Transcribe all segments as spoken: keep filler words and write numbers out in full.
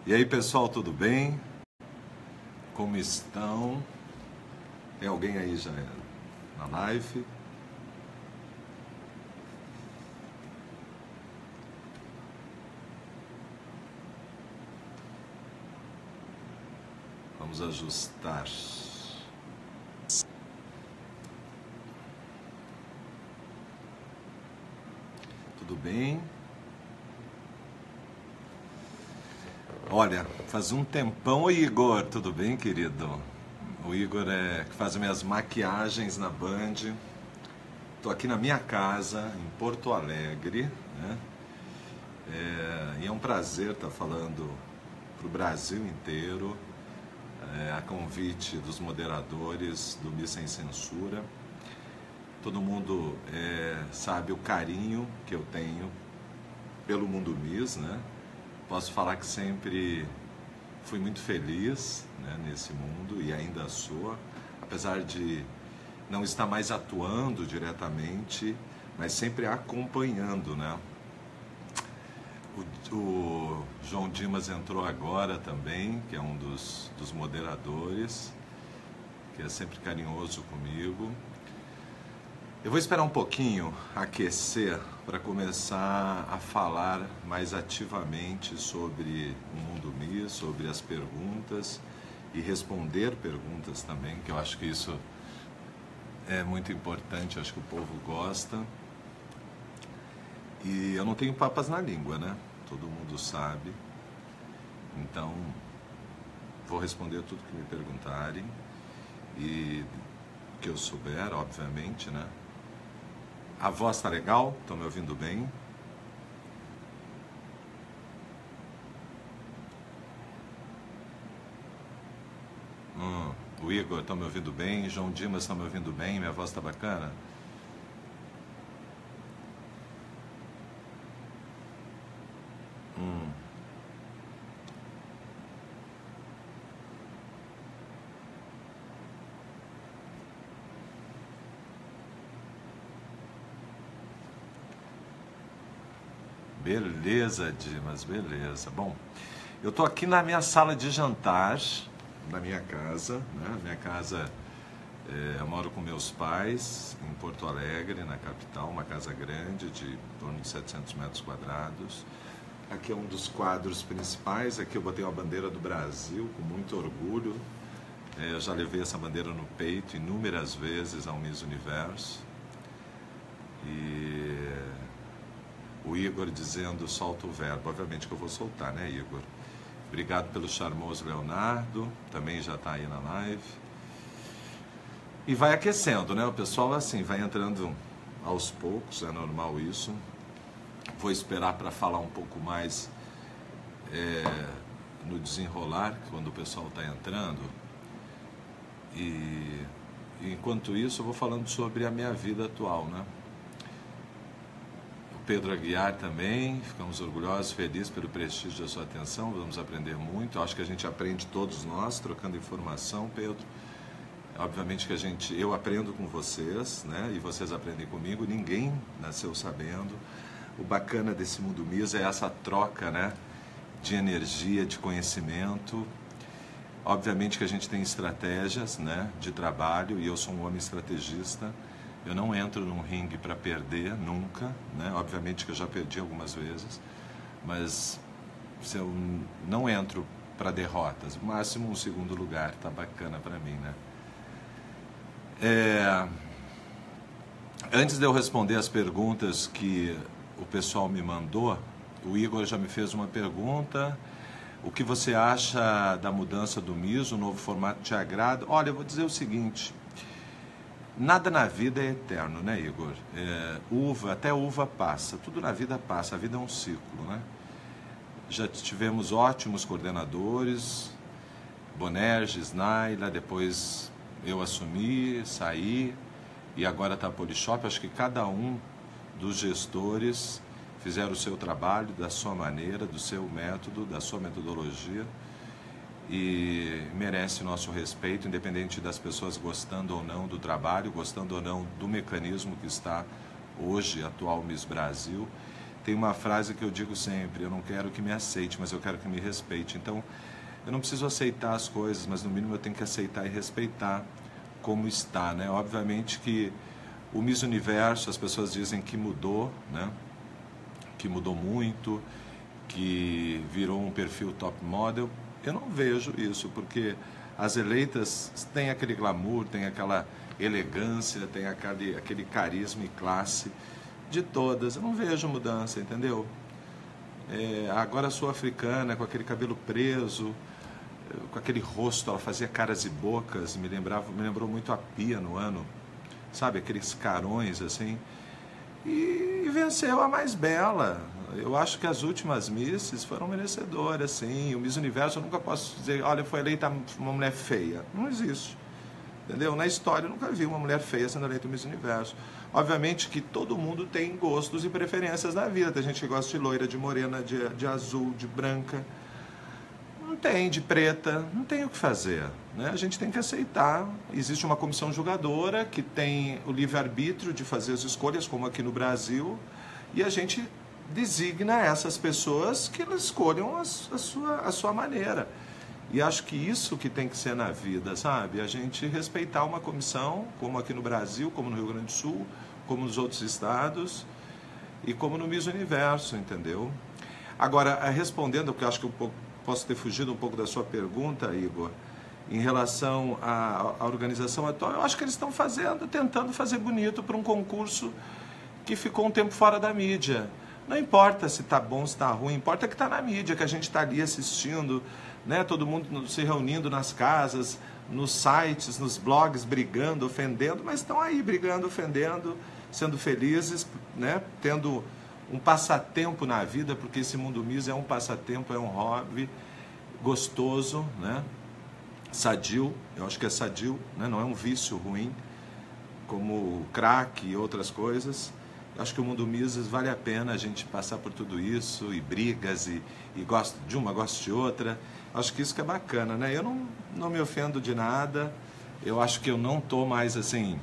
E aí, pessoal, tudo bem? Como estão? Tem alguém aí já na live? Vamos ajustar. Tudo bem? Olha, faz um tempão. Oi, Igor, tudo bem, querido? O Igor é que faz minhas maquiagens na Band. Estou aqui na minha casa, em Porto Alegre, né? É, e é um prazer estar falando para o Brasil inteiro, é, a convite dos moderadores do Miss Sem Censura. Todo mundo é, sabe o carinho que eu tenho pelo mundo Miss, né? Posso falar que sempre fui muito feliz, né, nesse mundo e ainda sou, apesar de não estar mais atuando diretamente, mas sempre acompanhando, né? O, o João Dimas entrou agora também, que é um dos, dos moderadores, que é sempre carinhoso comigo. Eu vou esperar um pouquinho aquecer para começar a falar mais ativamente sobre o mundo Miss, sobre as perguntas e responder perguntas também, que eu acho que isso é muito importante, eu acho que o povo gosta. E eu não tenho papas na língua, né? Todo mundo sabe. Então, vou responder tudo que me perguntarem e que eu souber, obviamente, né? A voz tá legal? Estão me ouvindo bem? Hum, o Igor, estão me ouvindo bem? João Dimas, estão me ouvindo bem? Minha voz tá bacana? Hum. Beleza, Dimas, beleza. Bom, eu tô aqui na minha sala de jantar, na minha casa, né? Minha casa, é, eu moro com meus pais em Porto Alegre, na capital, uma casa grande de em torno de setecentos metros quadrados. Aqui é um dos quadros principais, aqui eu botei uma bandeira do Brasil com muito orgulho. É, eu já levei essa bandeira no peito inúmeras vezes ao Miss Universo. E o Igor dizendo, solta o verbo. Obviamente que eu vou soltar, né, Igor? Obrigado pelo charmoso Leonardo, também já está aí na live. E vai aquecendo, né? O pessoal, assim, vai entrando aos poucos, é normal isso. Vou esperar para falar um pouco mais é, no desenrolar, quando o pessoal está entrando. E, enquanto isso, eu vou falando sobre a minha vida atual, né? Pedro Aguiar também, ficamos orgulhosos, felizes pelo prestígio da sua atenção, vamos aprender muito, acho que a gente aprende todos nós, trocando informação, Pedro. Obviamente que a gente, eu aprendo com vocês, né, e vocês aprendem comigo, ninguém nasceu sabendo. O bacana desse mundo Miss é essa troca, né, de energia, de conhecimento. Obviamente que a gente tem estratégias, né, de trabalho, e eu sou um homem estrategista. Eu não entro num ringue para perder, nunca, né? Obviamente que eu já perdi algumas vezes, mas se eu não entro para derrotas, máximo um segundo lugar, tá bacana para mim, né? É... Antes de eu responder as perguntas que o pessoal me mandou, o Igor já me fez uma pergunta. O que você acha da mudança do Miss? O novo formato te agrada? Olha, eu vou dizer o seguinte... Nada na vida é eterno, né, Igor? É, uva, até uva passa, tudo na vida passa, a vida é um ciclo, né? Já tivemos ótimos coordenadores, Bonerges, Naila, depois eu assumi, saí, e agora está a Polishop. Acho que cada um dos gestores fizeram o seu trabalho da sua maneira, do seu método, da sua metodologia, e merece nosso respeito, independente das pessoas gostando ou não do trabalho, gostando ou não do mecanismo que está hoje, atual Miss Brasil. tem uma frase que eu digo sempre: eu não quero que me aceite, mas eu quero que me respeite. Então, eu não preciso aceitar as coisas, mas no mínimo eu tenho que aceitar e respeitar como está, né? Obviamente que o Miss Universo, as pessoas dizem que mudou, né? Que mudou muito, que virou um perfil top model. Eu não vejo isso, porque as eleitas têm aquele glamour, têm aquela elegância, têm aquele, aquele carisma e classe de todas. Eu não vejo mudança, entendeu? É, agora a sul-africana, com aquele cabelo preso, com aquele rosto, ela fazia caras e bocas, me lembrava, me lembrou muito a Pia no ano, sabe, aqueles carões assim, e, e venceu a mais bela. Eu acho que as últimas Misses foram merecedoras, sim. O Miss Universo eu nunca posso dizer, olha, foi eleita uma mulher feia. Não existe, entendeu? Na história eu nunca vi uma mulher feia sendo eleita Miss Universo. Obviamente que todo mundo tem gostos e preferências na vida. Tem gente que gosta de loira, de morena, de, de azul, de branca. Não tem, de preta, não tem o que fazer, né? A gente tem que aceitar. Existe uma comissão julgadora que tem o livre-arbítrio de fazer as escolhas, como aqui no Brasil, e a gente designa essas pessoas que elas escolham a, a, sua, a sua maneira. E acho que isso que tem que ser na vida, sabe? A gente respeitar uma comissão, como aqui no Brasil, como no Rio Grande do Sul, como nos outros estados, e como no Miss Universo, entendeu? Agora, respondendo, porque eu acho que eu posso ter fugido um pouco da sua pergunta, Igor, em relação à, à organização atual, eu acho que eles estão fazendo, tentando fazer bonito para um concurso que ficou um tempo fora da mídia. Não importa se está bom, se está ruim, importa que está na mídia, que a gente está ali assistindo, né? Todo mundo se reunindo nas casas, nos sites, nos blogs, brigando, ofendendo, mas estão aí brigando, ofendendo, sendo felizes, né? Tendo um passatempo na vida, porque esse mundo Miss é um passatempo, é um hobby gostoso, né? Sadio, eu acho que é sadio, né? Não é um vício ruim, como crack e outras coisas. Eu acho que o mundo Mises vale a pena a gente passar por tudo isso, e brigas, e, e gosto de uma, gosto de outra. Acho que isso que é bacana, né? Eu não, não me ofendo de nada, eu acho que eu não estou mais, assim,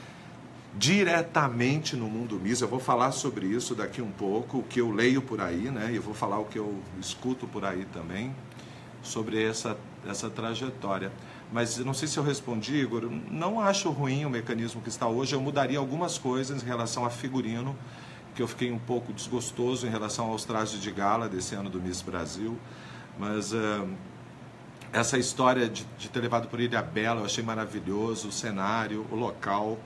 diretamente no mundo Miss. Eu vou falar sobre isso daqui um pouco, o que eu leio por aí, né? E eu vou falar o que eu escuto por aí também, sobre essa, essa trajetória. Mas não sei se eu respondi, Igor, não acho ruim o mecanismo que está hoje. Eu mudaria algumas coisas em relação a figurino, que eu fiquei um pouco desgostoso em relação aos trajes de gala desse ano do Miss Brasil. Mas uh, essa história de, de ter levado por Ilha Bela, eu achei maravilhoso, o cenário, o local,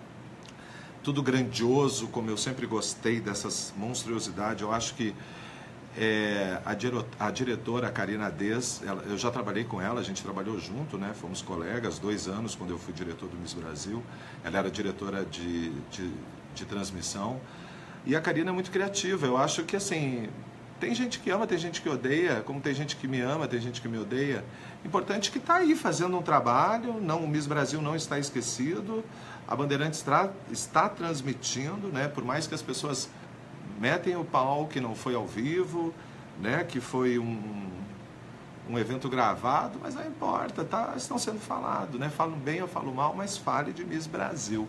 tudo grandioso, como eu sempre gostei dessas monstruosidades. Eu acho que É, a, dire, a diretora, a Karina Dez, ela, eu já trabalhei com ela, a gente trabalhou junto, né? Fomos colegas, dois anos quando eu fui diretor do Miss Brasil. Ela era diretora de, de, de transmissão. E a Karina é muito criativa. Eu acho que, assim, tem gente que ama, tem gente que odeia, como tem gente que me ama, tem gente que me odeia. Importante que está aí fazendo um trabalho, não, o Miss Brasil não está esquecido, a Bandeirantes está, está transmitindo, né? Por mais que as pessoas metem o pau que não foi ao vivo, né? Que foi um, um evento gravado, mas não importa, tá? Estão sendo falados, né? Falam bem ou falam mal, mas fale de Miss Brasil.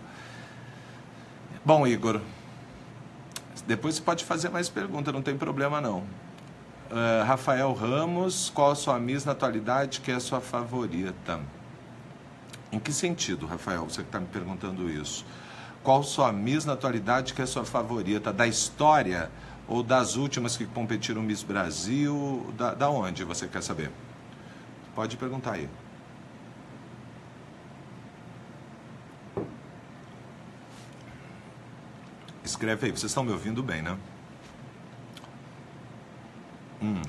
Bom, Igor, depois você pode fazer mais perguntas, não tem problema não. Uh, Rafael Ramos, qual a sua Miss na atualidade que é a sua favorita? Em que sentido, Rafael, você que está me perguntando isso? Qual sua Miss na atualidade que é a sua favorita? Da história ou das últimas que competiram Miss Brasil? Da, da onde você quer saber? Pode perguntar aí. Escreve aí, vocês estão me ouvindo bem, né? Hum.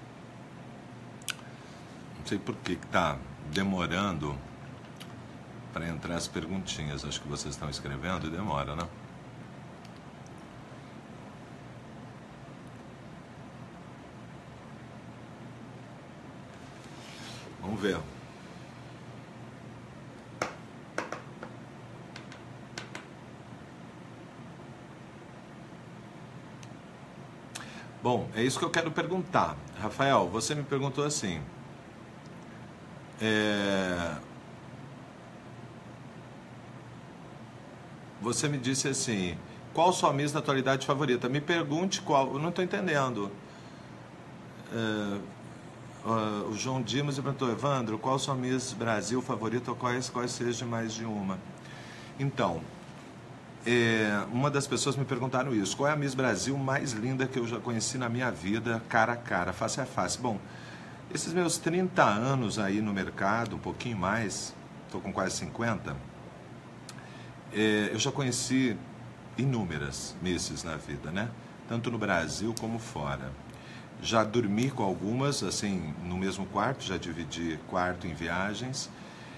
Não sei por que está demorando para entrar as perguntinhas. Acho que vocês estão escrevendo e demora, né? Vamos ver. Bom, é isso que eu quero perguntar. Rafael, você me perguntou assim. É... Você me disse assim, Qual sua Miss da atualidade favorita? Me pergunte qual. Eu não estou entendendo. É, uh, o João Dimas me perguntou, Evandro, qual sua Miss Brasil favorita ou quais, quais seja mais de uma? Então, é, uma das pessoas me perguntaram isso. Qual é a Miss Brasil mais linda que eu já conheci na minha vida, cara a cara, face a face? Bom, esses meus trinta anos aí no mercado, um pouquinho mais, estou com quase cinquenta, é, eu já conheci inúmeras misses na vida, né? Tanto no Brasil como fora. Já dormi com algumas, assim, no mesmo quarto, já dividi quarto em viagens.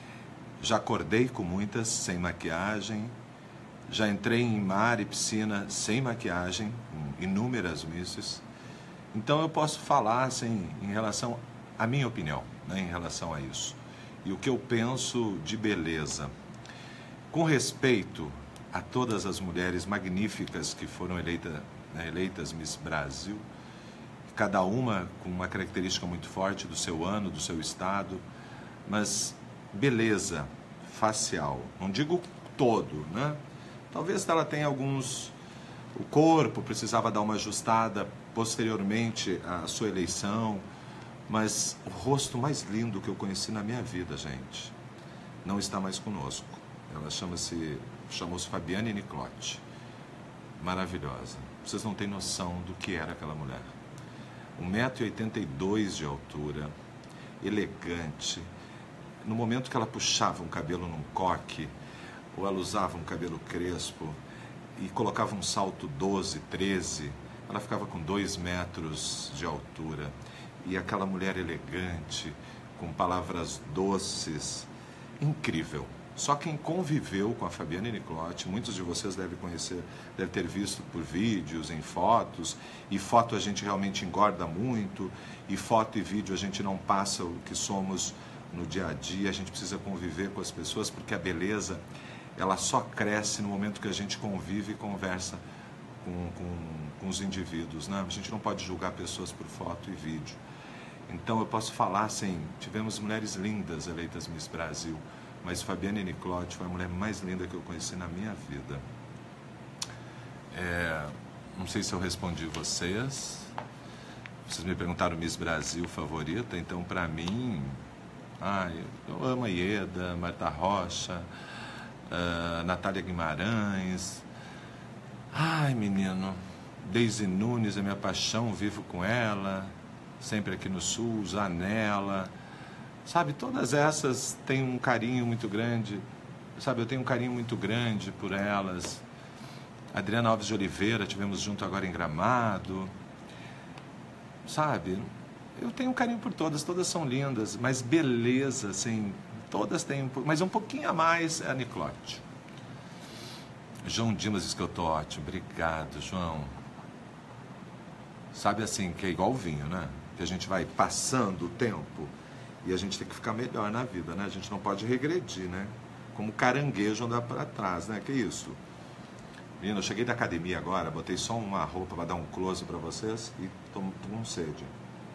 Já acordei com muitas sem maquiagem. Já entrei em mar e piscina sem maquiagem, inúmeras misses. Então eu posso falar, assim, em relação à minha opinião, né, em relação a isso. E o que eu penso de beleza. Com respeito a todas as mulheres magníficas que foram eleita, né, eleitas Miss Brasil, cada uma com uma característica muito forte do seu ano, do seu estado, mas beleza facial, não digo todo, né? Talvez ela tenha alguns... O corpo precisava dar uma ajustada posteriormente à sua eleição, mas o rosto mais lindo que eu conheci na minha vida, gente, não está mais conosco. Ela chama-se, chamou-se Fabiane Niclotti. Maravilhosa. Vocês não têm noção do que era aquela mulher. um metro e oitenta e dois de altura, elegante. No momento que ela puxava um cabelo num coque, ou ela usava um cabelo crespo e colocava um salto doze, treze, ela ficava com dois metros de altura. E aquela mulher elegante, com palavras doces, incrível. Só quem conviveu com a Fabiane Niclotti, muitos de vocês devem conhecer, devem ter visto por vídeos, em fotos, e foto a gente realmente engorda muito, e foto e vídeo a gente não passa o que somos no dia a dia, a gente precisa conviver com as pessoas, porque a beleza, ela só cresce no momento que a gente convive e conversa com, com, com os indivíduos, né? A gente não pode julgar pessoas por foto e vídeo. Então eu posso falar assim, tivemos mulheres lindas eleitas Miss Brasil, mas Fabiane Niclotti foi a mulher mais linda que eu conheci na minha vida. É, não sei se eu respondi vocês. Vocês me perguntaram Miss Brasil favorita, então para mim, ai, eu amo a Ieda, Marta Rocha, uh, Natália Guimarães. Ai, menino, Deise Nunes é minha paixão, vivo com ela, sempre aqui no Sul, Zanella. Sabe, todas essas têm um carinho muito grande, sabe, eu tenho um carinho muito grande por elas. Adriana Alves de Oliveira, tivemos junto agora em Gramado, sabe, eu tenho um carinho por todas, todas são lindas, mas beleza, assim, todas têm, mas um pouquinho a mais é a Niclotti. João Dimas diz que eu tô ótimo, obrigado, João. Sabe assim, que é igual o vinho, né, que a gente vai passando o tempo, e a gente tem que ficar melhor na vida, né? A gente não pode regredir, né? Como caranguejo andar para trás, né? Que isso? Menino, eu cheguei da academia agora, botei só uma roupa para dar um close para vocês e tô, tô com sede.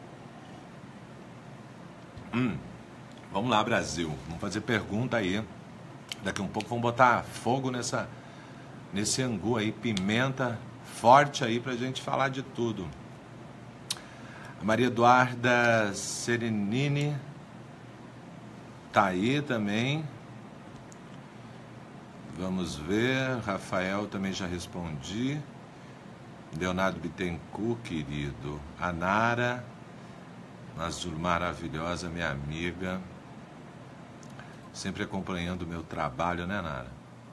Hum, vamos lá, Brasil. Vamos fazer pergunta aí. Daqui um pouco vamos botar fogo nessa, nesse angu aí, pimenta forte aí pra gente falar de tudo. A Maria Eduarda Serenini tá aí também. Vamos ver. Rafael também já respondi. Leonardo Bittencourt, querido. A Nara, azul maravilhosa, minha amiga. Sempre acompanhando o meu trabalho, né, Nara?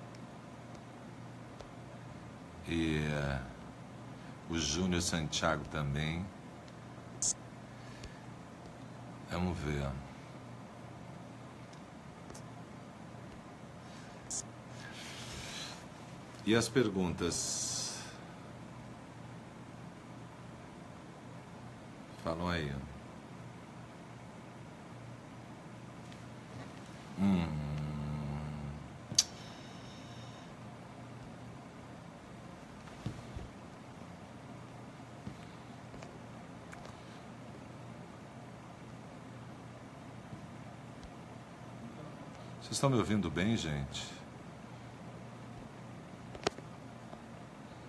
E uh, o Júnior Santiago também. Vamos ver. E as perguntas? Falam aí. Hum. Vocês estão me ouvindo bem, gente?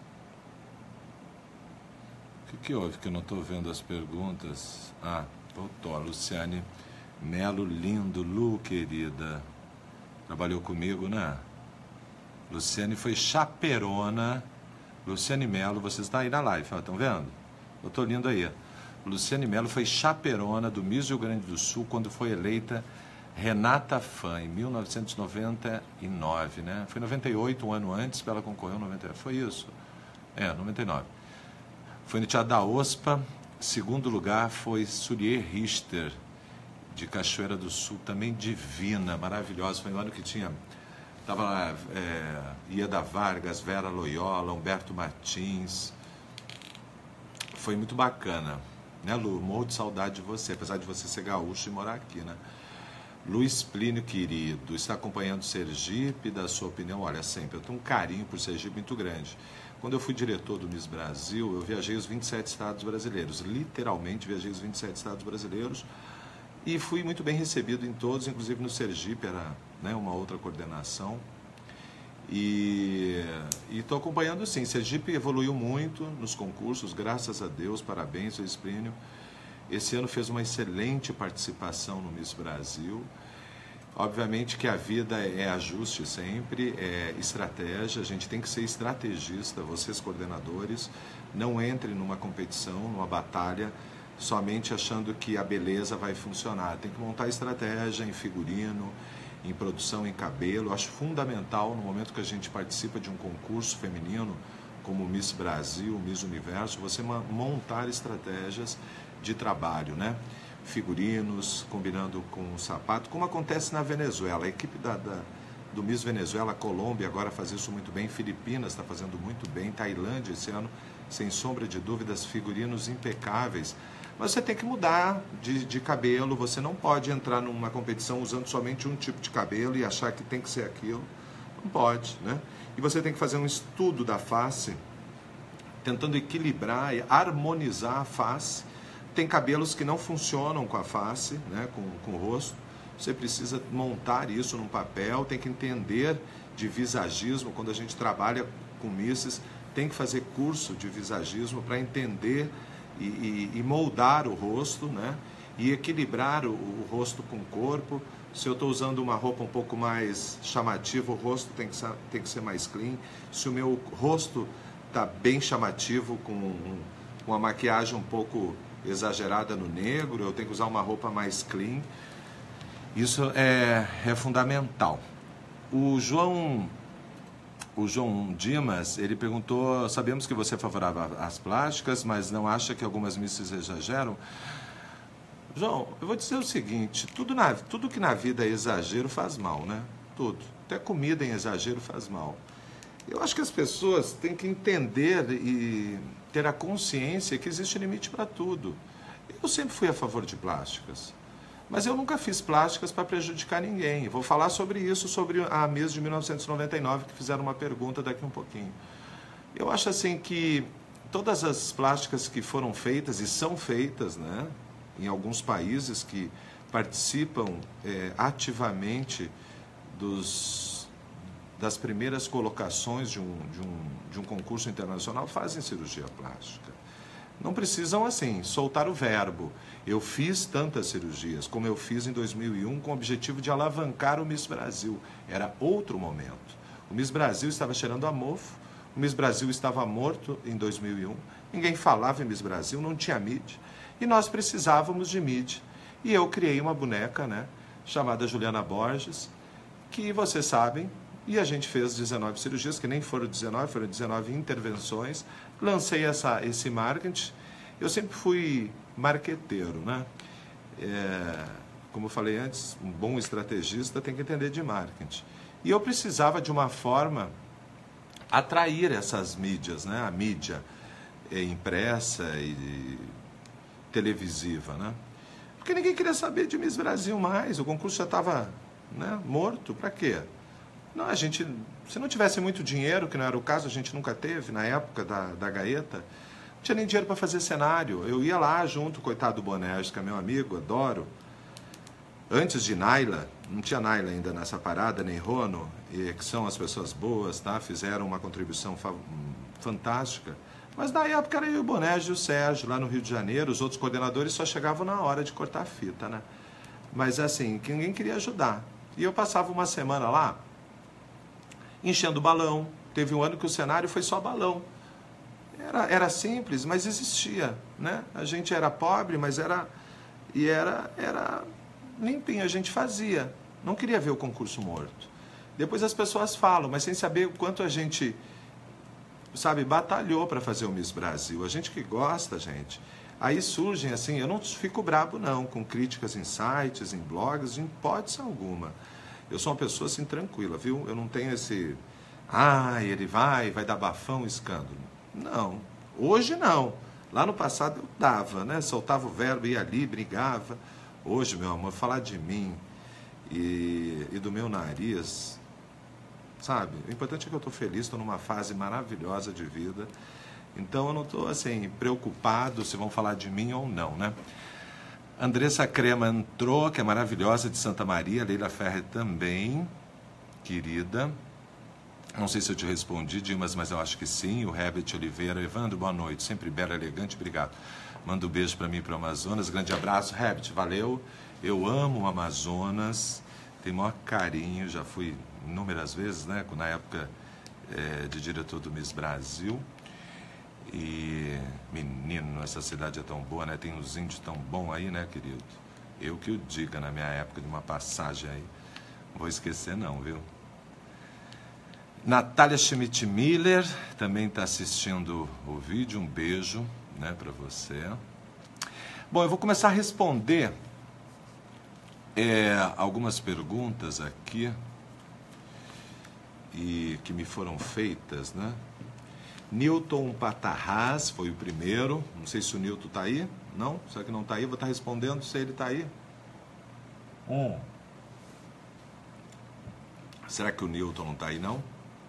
O que, que houve que eu não estou vendo as perguntas? Ah, voltou. A Luciane Melo, lindo. Lu, querida. Trabalhou comigo, né? Luciane foi chaperona. Luciane Melo, vocês estão aí na live, estão vendo? Eu estou lindo aí. Luciane Melo foi chaperona do Miss Rio Grande do Sul quando foi eleita Renata Fã, em mil novecentos e noventa e nove, né? Foi em noventa e oito, um ano antes, ela concorreu em noventa e nove. Foi isso? É, noventa e nove. Foi no Teatro da OSPA. Segundo lugar foi Surier Richter, de Cachoeira do Sul, também divina, maravilhosa. Foi no ano que tinha... Estava lá é, Ieda Vargas, Vera Loyola, Humberto Martins. Foi muito bacana. Né, Lu? Morro de saudade de você, apesar de você ser gaúcho e morar aqui, né? Luiz Plínio, querido, está acompanhando Sergipe, da sua opinião? Olha, sempre, eu tenho um carinho por Sergipe muito grande. Quando eu fui diretor do Miss Brasil, eu viajei os vinte e sete estados brasileiros, literalmente viajei os vinte e sete estados brasileiros, e fui muito bem recebido em todos, inclusive no Sergipe, era, né, uma outra coordenação. E estou acompanhando, sim. Sergipe evoluiu muito nos concursos, graças a Deus, parabéns, Luiz Plínio. Esse ano fez uma excelente participação no Miss Brasil. Obviamente que a vida é ajuste sempre, é estratégia, a gente tem que ser estrategista, vocês coordenadores, não entrem numa competição, numa batalha, somente achando que a beleza vai funcionar. Tem que montar estratégia em figurino, em produção, em cabelo. Acho fundamental, no momento que a gente participa de um concurso feminino, como Miss Brasil, Miss Universo, você montar estratégias de trabalho, né? Figurinos, combinando com o sapato, como acontece na Venezuela. A equipe da, da, do Miss Venezuela, Colômbia, agora faz isso muito bem, Filipinas está fazendo muito bem, Tailândia esse ano, sem sombra de dúvidas, figurinos impecáveis. Mas você tem que mudar de, de cabelo, você não pode entrar numa competição usando somente um tipo de cabelo e achar que tem que ser aquilo. Não pode, né? E você tem que fazer um estudo da face, tentando equilibrar e harmonizar a face. Tem cabelos que não funcionam com a face, né, com, com o rosto. Você precisa montar isso num papel, tem que entender de visagismo. Quando a gente trabalha com misses, tem que fazer curso de visagismo para entender e, e, e moldar o rosto, né, e equilibrar o, o rosto com o corpo. Se eu estou usando uma roupa um pouco mais chamativa, o rosto tem que ser, tem que ser mais clean. Se o meu rosto está bem chamativo, com um, uma maquiagem um pouco exagerada no negro, eu tenho que usar uma roupa mais clean. Isso é, é fundamental. O João, o João Dimas, ele perguntou, sabemos que você é favorável às plásticas, mas não acha que algumas misses exageram? João, eu vou dizer o seguinte, tudo, na, tudo que na vida é exagero faz mal, né? Tudo. Até comida em exagero faz mal. Eu acho que as pessoas têm que entender e ter a consciência que existe limite para tudo. Eu sempre fui a favor de plásticas, mas eu nunca fiz plásticas para prejudicar ninguém. Vou falar sobre isso, sobre a Miss de mil novecentos e noventa e nove, que fizeram uma pergunta daqui um pouquinho. Eu acho assim que todas as plásticas que foram feitas e são feitas, né, em alguns países que participam é, ativamente dos, das primeiras colocações de um, de, um, de um concurso internacional, fazem cirurgia plástica. Não precisam, assim, soltar o verbo. Eu fiz tantas cirurgias, como eu fiz em dois mil e um, com o objetivo de alavancar o Miss Brasil. Era outro momento. O Miss Brasil estava cheirando a mofo, o Miss Brasil estava morto em dois mil e um, ninguém falava em Miss Brasil, não tinha mídia, e nós precisávamos de mídia. E eu criei uma boneca, né, chamada Juliana Borges, que vocês sabem, e a gente fez dezenove cirurgias, que nem foram dezenove, foram dezenove intervenções. Lancei essa, esse marketing. Eu sempre fui marqueteiro, né? É, como eu falei antes, um bom estrategista tem que entender de marketing. E eu precisava de uma forma atrair essas mídias, né? A mídia é, impressa e televisiva, né? Porque ninguém queria saber de Miss Brasil mais. O concurso já estava, né, morto. Para quê? Não, a gente, se não tivesse muito dinheiro, que não era o caso, a gente nunca teve, na época da, da Gaeta, não tinha nem dinheiro para fazer cenário. Eu ia lá junto, coitado do Bonerges, que é meu amigo, adoro. Antes de Naila, não tinha Naila ainda nessa parada, nem Rono, e, que são as pessoas boas, tá? Fizeram uma contribuição fa fantástica. Mas na época era eu, o Bonésio e o Sérgio, lá no Rio de Janeiro. Os outros coordenadores só chegavam na hora de cortar a fita, né? Mas assim, que ninguém queria ajudar. E eu passava uma semana lá, enchendo balão. Teve um ano que o cenário foi só balão. Era, era simples, mas existia, né? A gente era pobre, mas era... E era, era limpinho, a gente fazia. Não queria ver o concurso morto. Depois as pessoas falam, mas sem saber o quanto a gente, sabe, batalhou para fazer o Miss Brasil. A gente que gosta, gente. Aí surgem assim, eu não fico brabo não, com críticas em sites, em blogs, em hipótese alguma. Eu sou uma pessoa assim tranquila, viu? Eu não tenho esse... Ah, ele vai, vai dar bafão, escândalo. Não, hoje não. Lá no passado eu dava, né? Soltava o verbo, ia ali, brigava. Hoje, meu amor, falar de mim e, e do meu nariz, sabe? O importante é que eu estou feliz, estou numa fase maravilhosa de vida. Então eu não estou, assim, preocupado se vão falar de mim ou não, né? Andressa Crema entrou, que é maravilhosa, de Santa Maria. Leila Ferrer também, querida. Não sei se eu te respondi, Dimas, mas eu acho que sim. O Herbert Oliveira. Evandro, boa noite. Sempre belo, elegante, obrigado. Manda um beijo para mim e para o Amazonas. Grande abraço. Herbert, valeu. Eu amo o Amazonas. Tenho o maior carinho. Já fui inúmeras vezes, né? Na época é, de diretor do Miss Brasil. E, menino, essa cidade é tão boa, né? Tem uns índios tão bons aí, né, querido? Eu que o diga, na minha época, de uma passagem aí. Não vou esquecer não, viu? Natália Schmidt-Miller também está assistindo o vídeo. Um beijo, né, para você. Bom, eu vou começar a responder é, algumas perguntas aqui e que me foram feitas, né? Newton Patarraz foi o primeiro. Não sei se o Newton está aí. Não? Será que não está aí? Vou estar respondendo se ele está aí. Hum. Será que o Newton não está aí, não?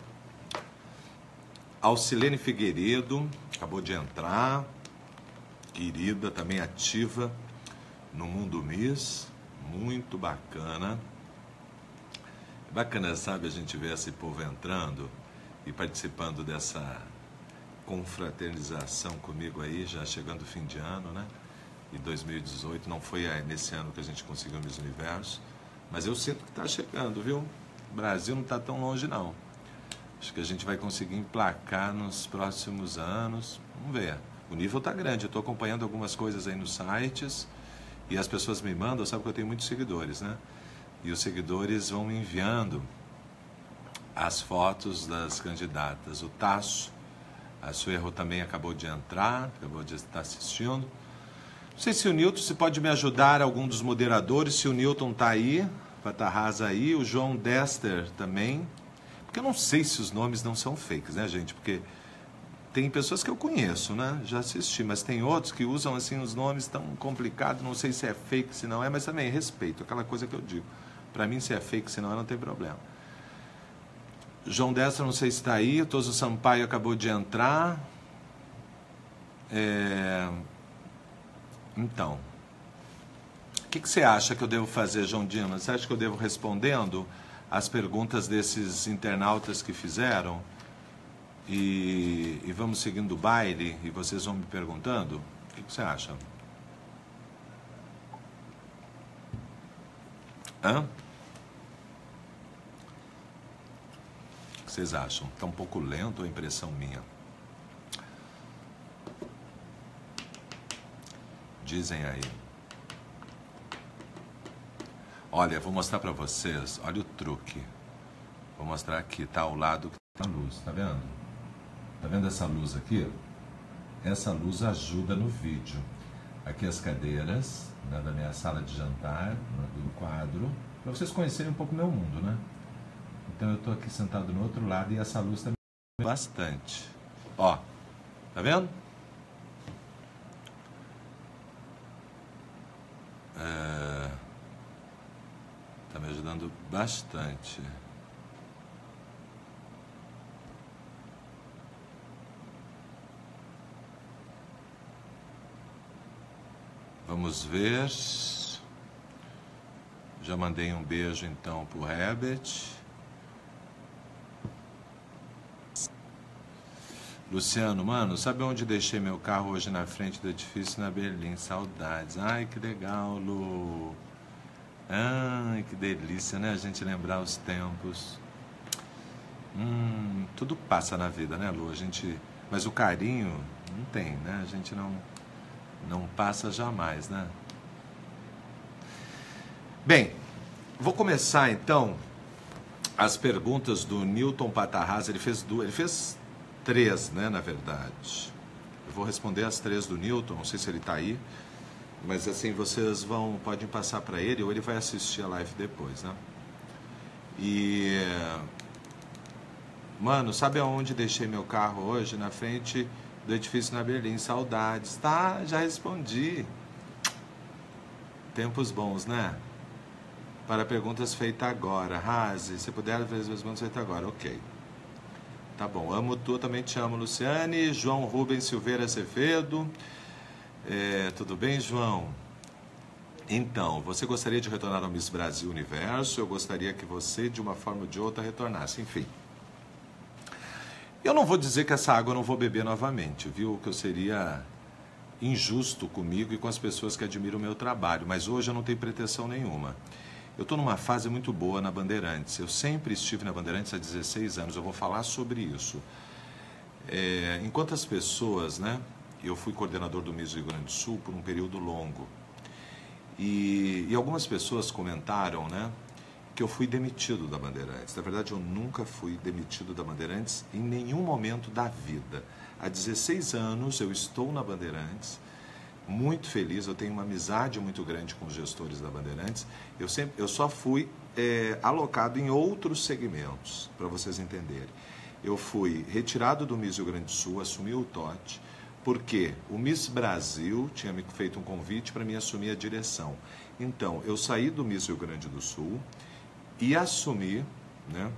Alcilene Figueiredo, acabou de entrar, querida, também ativa no Mundo Miss, muito bacana. Bacana, sabe, a gente ver esse povo entrando e participando dessa confraternização comigo aí, já chegando o fim de ano, né? E dois mil e dezoito, não foi nesse ano que a gente conseguiu o Miss Universo, mas eu sinto que está chegando, viu? O Brasil não está tão longe, não. Acho que a gente vai conseguir emplacar nos próximos anos. Vamos ver. O nível está grande. Eu estou acompanhando algumas coisas aí nos sites e as pessoas me mandam. Sabe que eu tenho muitos seguidores, né? E os seguidores vão me enviando as fotos das candidatas. O Tasso, a Suerro também acabou de entrar, acabou de estar assistindo. Não sei se o Newton, se pode me ajudar, algum dos moderadores, se o Newton está aí, Patarraz aí, o João Dester também. Porque eu não sei se os nomes não são fakes, né, gente? Porque tem pessoas que eu conheço, né? Já assisti, mas tem outros que usam, assim, os nomes tão complicados. Não sei se é fake, se não é, mas também respeito, aquela coisa que eu digo. Para mim, se é fake, se não é, não tem problema. João Destra, não sei se está aí. O Toso Sampaio acabou de entrar. É... Então, o que, que você acha que eu devo fazer, João Dimas? Você acha que eu devo respondendo as perguntas desses internautas que fizeram e, e vamos seguindo o baile e vocês vão me perguntando? O que, que você acha? Hã? O que vocês acham? Está um pouco lento a impressão minha? Dizem aí. Olha, vou mostrar para vocês, olha o truque. Vou mostrar aqui, tá ao lado da luz, tá vendo? Tá vendo essa luz aqui? Essa luz ajuda no vídeo. Aqui as cadeiras, né, da minha sala de jantar, né, do quadro, para vocês conhecerem um pouco o meu mundo, né? Então eu tô aqui sentado no outro lado e essa luz também bastante. Ó, tá vendo? É... Tá me ajudando bastante. Vamos ver. Já mandei um beijo então pro Herbert. Luciano, mano, sabe onde deixei meu carro hoje na frente do edifício na Berlim? Saudades. Ai, que legal, Lu. Ai, que delícia, né? A gente lembrar os tempos. Hum, tudo passa na vida, né, Lu? A gente... Mas o carinho não tem, né? A gente não, não passa jamais, né? Bem, vou começar então as perguntas do Newton Patarraz. Ele fez duas, ele fez três, né, na verdade. Eu vou responder as três do Newton, não sei se ele está aí, mas assim, vocês vão, podem passar para ele ou ele vai assistir a live depois, né? E... Mano, sabe aonde deixei meu carro hoje? Na frente do edifício na Berlim. Saudades. Tá, já respondi. Tempos bons, né? Para perguntas feitas agora. Razi, se puder fazer as perguntas feitas agora. Ok. Tá bom. Amo tu, também te amo, Luciane. João Rubens Silveira Acevedo. É, tudo bem, João? Então, você gostaria de retornar ao Miss Brasil Universo? Eu gostaria que você, de uma forma ou de outra, retornasse. Enfim. Eu não vou dizer que essa água eu não vou beber novamente, viu? Que eu seria injusto comigo e com as pessoas que admiram o meu trabalho, mas hoje eu não tenho pretensão nenhuma. Eu estou numa fase muito boa na Bandeirantes. Eu sempre estive na Bandeirantes há dezesseis anos, eu vou falar sobre isso. É, enquanto as pessoas, né? Eu fui coordenador do Miss Rio Grande do Sul por um período longo. E, e algumas pessoas comentaram, né? Que eu fui demitido da Bandeirantes. Na verdade, eu nunca fui demitido da Bandeirantes em nenhum momento da vida. Há dezesseis anos eu estou na Bandeirantes, muito feliz, eu tenho uma amizade muito grande com os gestores da Bandeirantes. Eu, sempre, eu só fui é, alocado em outros segmentos, para vocês entenderem. Eu fui retirado do Miss Rio Grande do Sul, assumi o T O T, porque o Miss Brasil tinha me feito um convite para mim assumir a direção. Então, eu saí do Miss Rio Grande do Sul e assumi, né,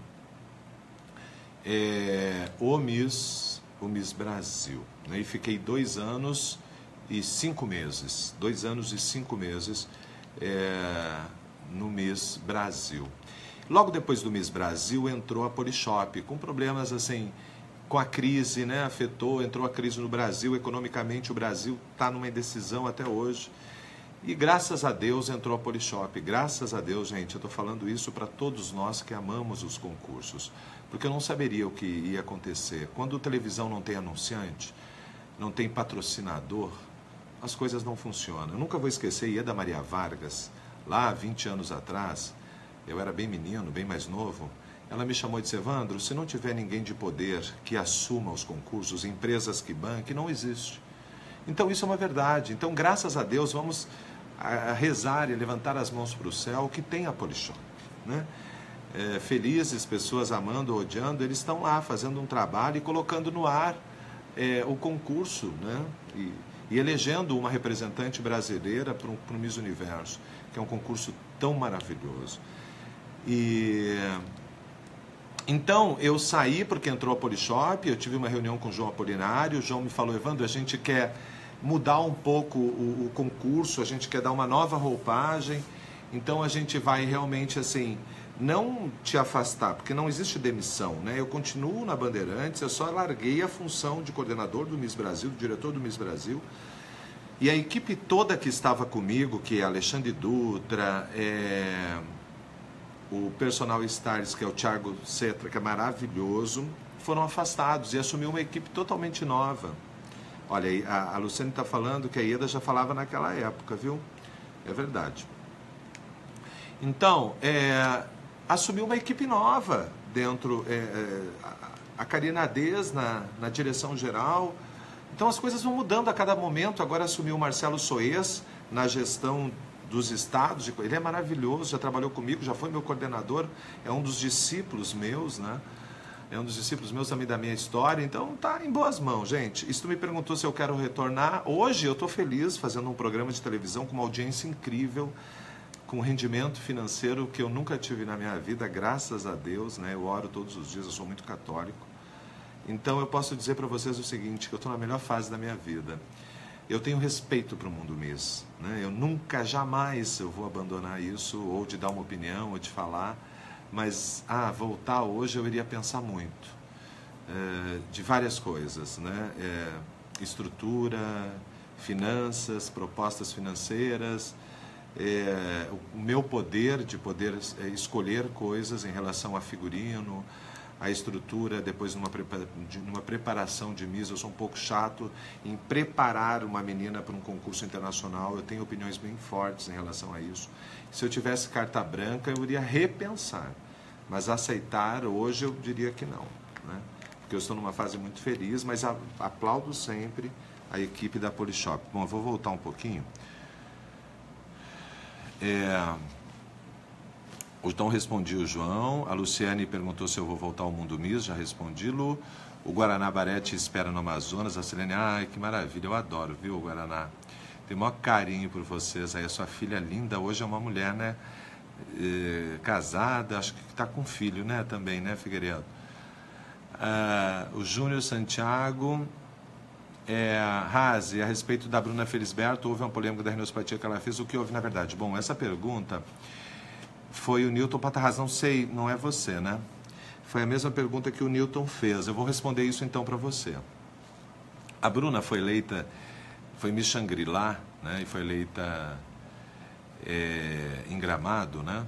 é, o, Miss, o Miss Brasil. Né, e fiquei dois anos e cinco meses, dois anos e cinco meses é, no Miss Brasil. Logo depois do Miss Brasil entrou a Polishop, com problemas assim, com a crise, né, afetou, entrou a crise no Brasil, economicamente o Brasil está numa indecisão até hoje. E graças a Deus entrou a Polishop, graças a Deus, gente, eu estou falando isso para todos nós que amamos os concursos, porque eu não saberia o que ia acontecer. Quando a televisão não tem anunciante, não tem patrocinador, as coisas não funcionam. Eu nunca vou esquecer Ieda Maria Vargas, lá vinte anos atrás, eu era bem menino, bem mais novo, ela me chamou e disse: Evandro, se não tiver ninguém de poder que assuma os concursos, empresas que banquem, não existe. Então isso é uma verdade. Então, graças a Deus, vamos a rezar e levantar as mãos para o céu que tem a Polishop, né? É, felizes, pessoas amando, odiando, eles estão lá fazendo um trabalho e colocando no ar é, o concurso, né? E, e elegendo uma representante brasileira para o Miss Universo, que é um concurso tão maravilhoso. E então eu saí porque entrou a Polishop, eu tive uma reunião com o João Apolinário, o João me falou: Evandro, a gente quer mudar um pouco o, o concurso, a gente quer dar uma nova roupagem, então a gente vai realmente assim, não te afastar, porque não existe demissão, né? Eu continuo na Bandeirantes, eu só larguei a função de coordenador do Miss Brasil, do diretor do Miss Brasil, e a equipe toda que estava comigo, que é Alexandre Dutra, é, o personal stars, que é o Thiago Cetra, que é maravilhoso, foram afastados e assumiu uma equipe totalmente nova. Olha, a, a Luciane está falando que a Ieda já falava naquela época, viu? É verdade. Então, é, assumiu uma equipe nova dentro, é, é, a Karina Dez na, na direção geral. Então as coisas vão mudando a cada momento. Agora assumiu o Marcelo Soez na gestão dos estados. Ele é maravilhoso, já trabalhou comigo, já foi meu coordenador, é um dos discípulos meus, né? É um dos discípulos meus também da minha história, então tá em boas mãos, gente. E se tu me perguntou se eu quero retornar, hoje eu tô feliz fazendo um programa de televisão com uma audiência incrível, com rendimento financeiro que eu nunca tive na minha vida, graças a Deus, né? Eu oro todos os dias, eu sou muito católico. Então eu posso dizer para vocês o seguinte, que eu estou na melhor fase da minha vida. Eu tenho respeito para o mundo Miss, né? Eu nunca, jamais eu vou abandonar isso, ou de dar uma opinião, ou de falar. Mas, ah, voltar hoje eu iria pensar muito. é, de várias coisas, né? É, estrutura, finanças, propostas financeiras, é, o meu poder de poder é, escolher coisas em relação a figurino, a estrutura, depois numa, prepara, de, numa preparação de Miss. Eu sou um pouco chato em preparar uma menina para um concurso internacional, eu tenho opiniões bem fortes em relação a isso. Se eu tivesse carta branca, eu iria repensar, mas aceitar hoje eu diria que não, né? Porque eu estou numa fase muito feliz, mas a, aplaudo sempre a equipe da Polishop. Bom, eu vou voltar um pouquinho. É... Então respondi o João, a Luciane perguntou se eu vou voltar ao Mundo Miss, já respondi, Lu. O Guaraná Barete espera no Amazonas, a Selene, ai que maravilha, eu adoro, viu, Guaraná? Tenho o maior carinho por vocês, aí a sua filha linda hoje é uma mulher, né, é, casada, acho que está com filho, né, também, né, Figueiredo? Ah, o Júnior Santiago, é, Razi, a respeito da Bruna Felisberto, houve uma polêmica da rinosipatia que ela fez, o que houve na verdade? Bom, essa pergunta foi o Newton Patarraz, não sei, não é você, né? Foi a mesma pergunta que o Newton fez, eu vou responder isso então para você. A Bruna foi eleita, foi Miss Shangri-La, né? E foi eleita é, em Gramado, né?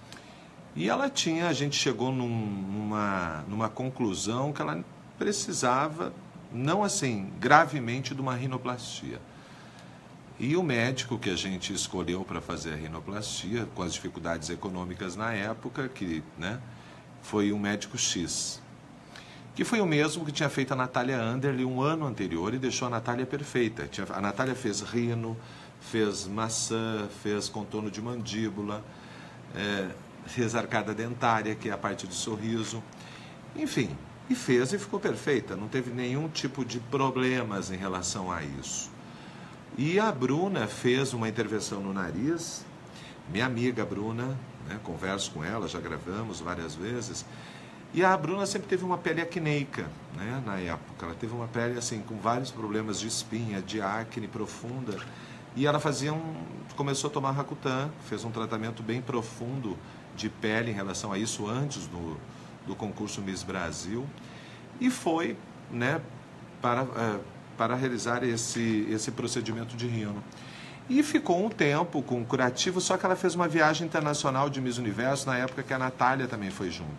E ela tinha, a gente chegou num, numa, numa conclusão que ela precisava, não assim, gravemente, de uma rinoplastia. E o médico que a gente escolheu para fazer a rinoplastia, com as dificuldades econômicas na época, que, né, foi um médico X, que foi o mesmo que tinha feito a Natália Anderle um ano anterior e deixou a Natália perfeita. A Natália fez rino, fez maçã, fez contorno de mandíbula, é, fez arcada dentária, que é a parte do sorriso, enfim, e fez e ficou perfeita, não teve nenhum tipo de problemas em relação a isso. E a Bruna fez uma intervenção no nariz, minha amiga Bruna, né, converso com ela, já gravamos várias vezes, e a Bruna sempre teve uma pele acneica, né, na época, ela teve uma pele assim, com vários problemas de espinha, de acne profunda, e ela fazia um, começou a tomar Rakutan, fez um tratamento bem profundo de pele em relação a isso antes do, do concurso Miss Brasil, e foi, né, para... Uh, para realizar esse, esse procedimento de rino. E ficou um tempo com curativo, só que ela fez uma viagem internacional de Miss Universo, na época que a Natália também foi junto,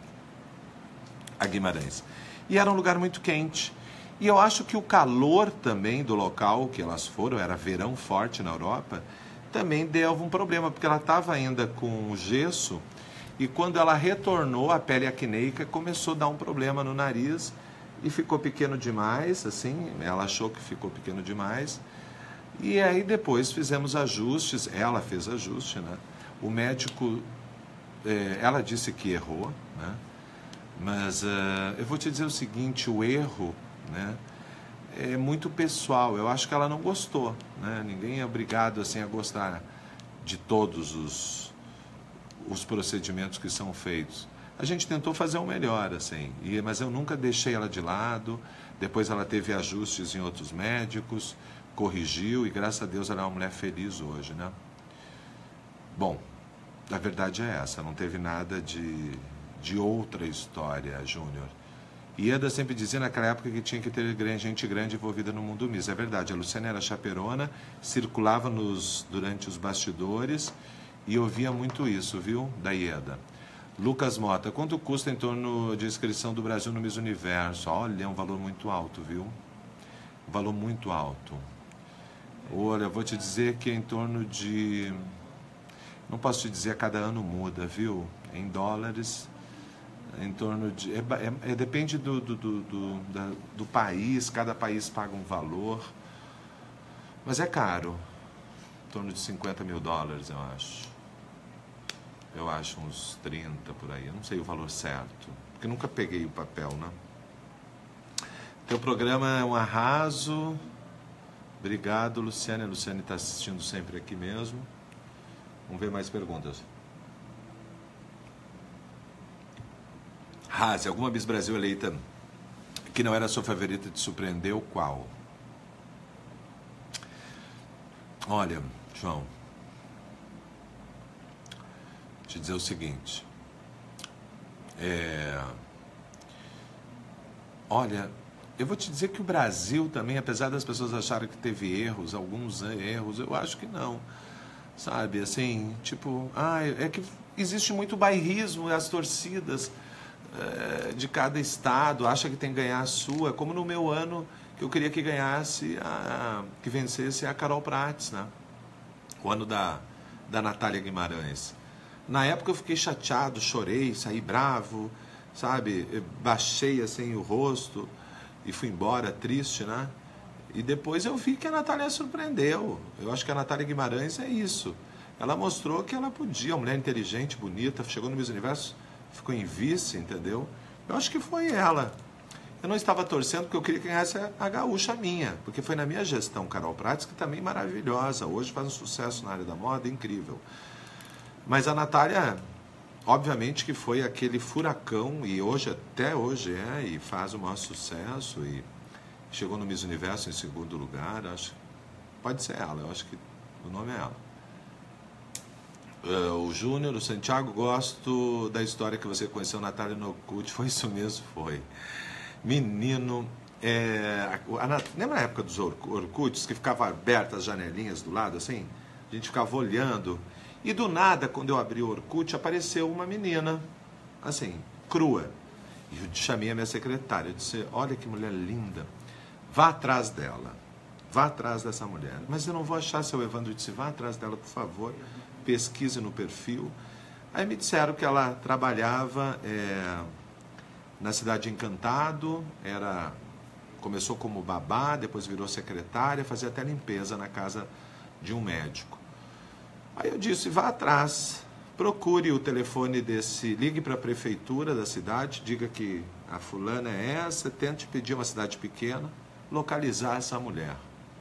a Guimarães. E era um lugar muito quente. E eu acho que o calor também do local que elas foram, era verão forte na Europa, também deu um problema, porque ela estava ainda com gesso, e quando ela retornou, a pele acneica começou a dar um problema no nariz, e ficou pequeno demais, assim, ela achou que ficou pequeno demais, e aí depois fizemos ajustes, ela fez ajuste, né? O médico, é, ela disse que errou, né? Mas uh, eu vou te dizer o seguinte, o erro, né, é muito pessoal, eu acho que ela não gostou, né? Ninguém é obrigado assim, a gostar de todos os, os procedimentos que são feitos. A gente tentou fazer o melhor, assim, e, mas eu nunca deixei ela de lado. Depois ela teve ajustes em outros médicos, corrigiu, e graças a Deus ela é uma mulher feliz hoje, né? Bom, a verdade é essa, não teve nada de, de outra história, Júnior. Ieda sempre dizia naquela época que tinha que ter gente grande envolvida no mundo Miss. É verdade, a Luciana era chaperona, circulava nos, durante os bastidores e ouvia muito isso, viu, da Ieda. Lucas Mota, quanto custa em torno de inscrição do Brasil no Miss Universo? Olha, é um valor muito alto, viu? Um valor muito alto. Olha, vou te dizer que é em torno de... Não posso te dizer, a cada ano muda, viu? Em dólares, em torno de... É, é, é, depende do, do, do, do, da, do país, cada país paga um valor. Mas é caro. Em torno de cinquenta mil dólares, eu acho. Eu acho uns trinta por aí, eu não sei o valor certo, porque nunca peguei o papel, né? Teu programa é um arraso. Obrigado, Luciane. A Luciane está assistindo sempre aqui mesmo. Vamos ver mais perguntas. Razi, alguma Miss Brasil eleita que não era sua favorita te surpreendeu? Qual? Olha, João, te dizer o seguinte, é, Olha, eu vou te dizer que o Brasil também, apesar das pessoas acharem que teve erros, alguns erros, eu acho que não. Sabe, assim, tipo, ah, é que existe muito bairrismo, as torcidas é, de cada estado acham que tem que ganhar a sua, como no meu ano que eu queria que ganhasse, a, que vencesse a Carol Prates, né? O ano da, da Natália Guimarães. Na época eu fiquei chateado, chorei, saí bravo, sabe, eu baixei assim o rosto e fui embora triste, né? E depois eu vi que a Natália surpreendeu. Eu acho que a Natália Guimarães é isso. Ela mostrou que ela podia, uma mulher inteligente, bonita, chegou no Miss Universo, ficou em vice, entendeu? Eu acho que foi ela. Eu não estava torcendo porque eu queria que ganhasse a gaúcha minha, porque foi na minha gestão, Carol Prates, que também é maravilhosa. Hoje faz um sucesso na área da moda, incrível. Mas a Natália, obviamente que foi aquele furacão, e hoje, até hoje é, e faz o maior sucesso, e chegou no Miss Universo em segundo lugar, acho, pode ser ela, eu acho que o nome é ela. Uh, o Júnior, o Santiago, gosto da história que você conheceu Natália no Orkut, foi isso mesmo, foi. Menino, é, a, a, lembra na época dos Orkuts, que ficava abertas as janelinhas do lado, assim? A gente ficava olhando, e do nada, quando eu abri o Orkut, apareceu uma menina, assim, crua. E eu chamei a minha secretária, eu disse, olha que mulher linda. Vá atrás dela, vá atrás dessa mulher. Mas eu não vou achar, seu Evandro. Disse, vá atrás dela, por favor, pesquise no perfil. Aí me disseram que ela trabalhava é, na Cidade de Encantado, era, começou como babá, depois virou secretária, fazia até limpeza na casa de um médico. Aí eu disse, vá atrás, procure o telefone desse, ligue para a prefeitura da cidade, diga que a fulana é essa, tente pedir uma cidade pequena, localizar essa mulher.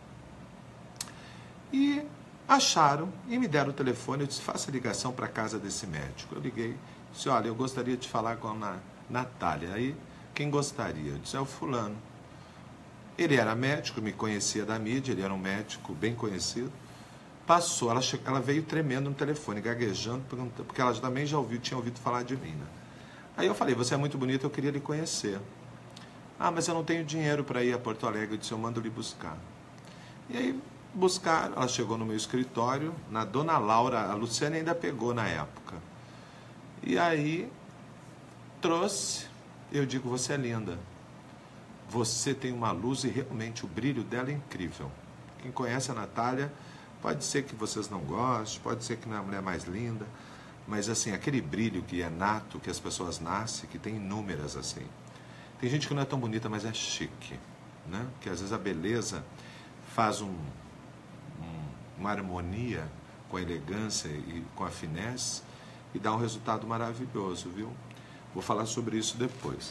E acharam e me deram o telefone. Eu disse, faça ligação para a casa desse médico. Eu liguei, disse, olha, eu gostaria de falar com a Natália. Aí, quem gostaria? Eu disse, é o fulano. Ele era médico, me conhecia da mídia, ele era um médico bem conhecido. Passou, ela, che... ela veio tremendo no telefone, gaguejando, porque ela também já ouviu, tinha ouvido falar de mim, né? Aí eu falei, você é muito bonita, eu queria lhe conhecer. Ah, mas eu não tenho dinheiro para ir a Porto Alegre. Eu disse, eu mando lhe buscar. E aí, buscar, ela chegou no meu escritório, na Dona Laura, a Luciana ainda pegou na época. E aí, trouxe, eu digo, você é linda. Você tem uma luz e realmente o brilho dela é incrível. Quem conhece a Natália, pode ser que vocês não gostem, pode ser que não é a mulher mais linda, mas assim, aquele brilho que é nato, que as pessoas nascem, que tem inúmeras assim. Tem gente que não é tão bonita, mas é chique, né? Que às vezes a beleza faz um, um, uma harmonia com a elegância e com a finesse e dá um resultado maravilhoso, viu? Vou falar sobre isso depois.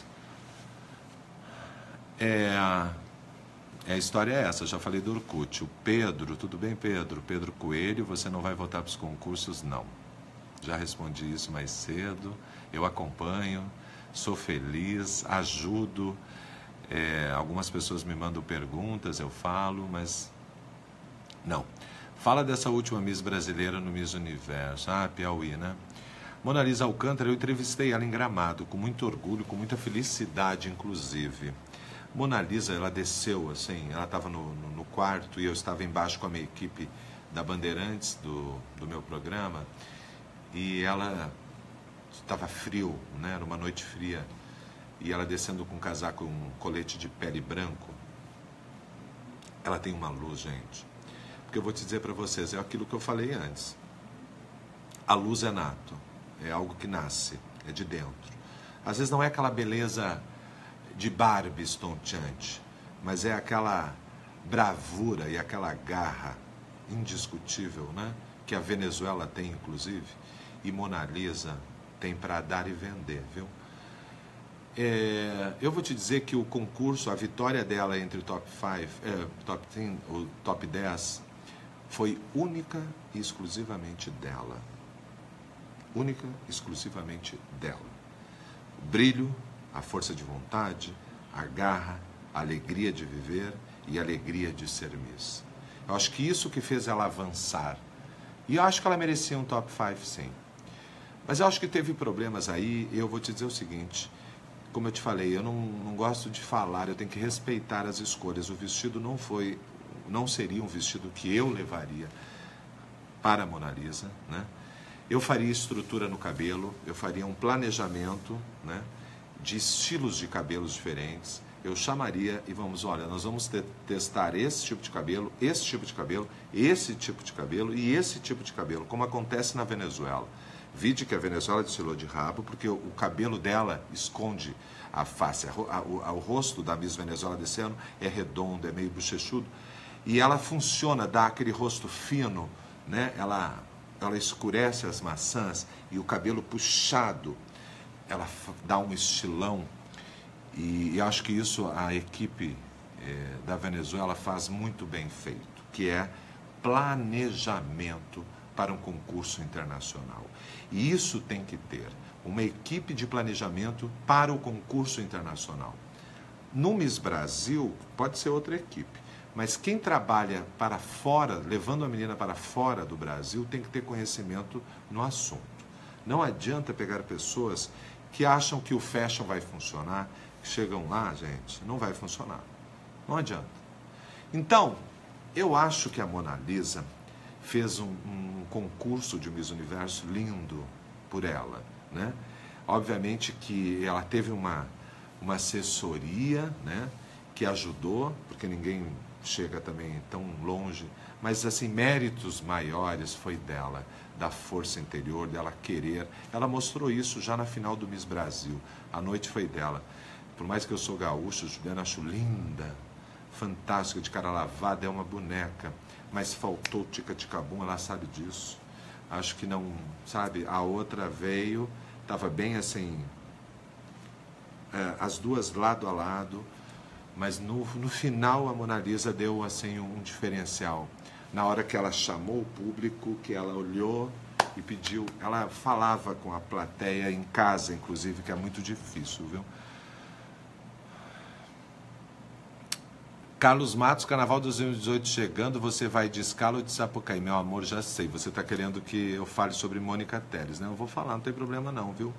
É, a história é essa, já falei do Orkut. O Pedro, tudo bem, Pedro? Pedro Coelho, você não vai voltar para os concursos? Não. Já respondi isso mais cedo, eu acompanho. Sou feliz, ajudo, é, algumas pessoas me mandam perguntas, eu falo, mas não. Fala dessa última Miss Brasileira no Miss Universo, ah, Piauí, né? Mona Lisa Alcântara, eu entrevistei ela em Gramado, com muito orgulho, com muita felicidade, inclusive. Mona Lisa, ela desceu, assim, ela estava no, no, no quarto e eu estava embaixo com a minha equipe da Bandeirantes, do, do meu programa, e ela... estava frio, né? Era uma noite fria, e ela descendo com um casaco, um colete de pele branco. Ela tem uma luz, gente. Porque eu vou te dizer para vocês, é aquilo que eu falei antes. A luz é nato, é algo que nasce, é de dentro. Às vezes não é aquela beleza de Barbie estonteante, mas é aquela bravura e aquela garra indiscutível, né? Que a Venezuela tem, inclusive, e Mona Lisa tem para dar e vender, viu? É, eu vou te dizer que o concurso, a vitória dela entre o top cinco, é, top dez, o top dez, foi única e exclusivamente dela. Única e exclusivamente dela. O brilho, a força de vontade, a garra, a alegria de viver e a alegria de ser Miss. Eu acho que isso que fez ela avançar. E eu acho que ela merecia um top cinco, sim. Mas eu acho que teve problemas aí, e eu vou te dizer o seguinte, como eu te falei, eu não, não gosto de falar, eu tenho que respeitar as escolhas. O vestido não foi, não seria um vestido que eu levaria para a Mona Lisa, né? Eu faria estrutura no cabelo, eu faria um planejamento, né, de estilos de cabelos diferentes. Eu chamaria e vamos, olha, nós vamos te testar esse tipo de cabelo, esse tipo de cabelo, esse tipo de cabelo e esse tipo de cabelo, como acontece na Venezuela. Vide que a Venezuela desfilou de rabo, porque o, o cabelo dela esconde a face. A, a, a, o rosto da Miss Venezuela desse ano é redondo, é meio bochechudo. E ela funciona, dá aquele rosto fino, né? Ela... ela escurece as maçãs e o cabelo puxado, ela dá um estilão. E, e acho que isso a equipe é, da Venezuela faz muito bem feito, que é planejamento para um concurso internacional. E isso tem que ter uma equipe de planejamento para o concurso internacional. No Miss Brasil, pode ser outra equipe. Mas quem trabalha para fora, levando a menina para fora do Brasil, tem que ter conhecimento no assunto. Não adianta pegar pessoas que acham que o fashion vai funcionar, que chegam lá, gente, não vai funcionar. Não adianta. Então, eu acho que a Mona Lisa fez um, um concurso de Miss Universo lindo por ela, né? Obviamente que ela teve uma, uma assessoria, né, que ajudou, porque ninguém chega também tão longe, mas assim, méritos maiores foi dela, da força interior, dela querer. Ela mostrou isso já na final do Miss Brasil. A noite foi dela. Por mais que eu sou gaúcho, Juliana, acho linda, fantástica, de cara lavada, é uma boneca, mas faltou tica-ticabum, ela sabe disso. Acho que não, sabe, a outra veio, estava bem assim, é, as duas lado a lado, mas no, no final a Mona Lisa deu assim um diferencial. Na hora que ela chamou o público, que ela olhou e pediu, ela falava com a plateia em casa, inclusive, que é muito difícil, viu? Carlos Matos, Carnaval dois mil e dezoito chegando, você vai de escala ou de Sapucaí? Meu amor, já sei, você está querendo que eu fale sobre Mônica Telles, né? Eu vou falar, não tem problema não, viu?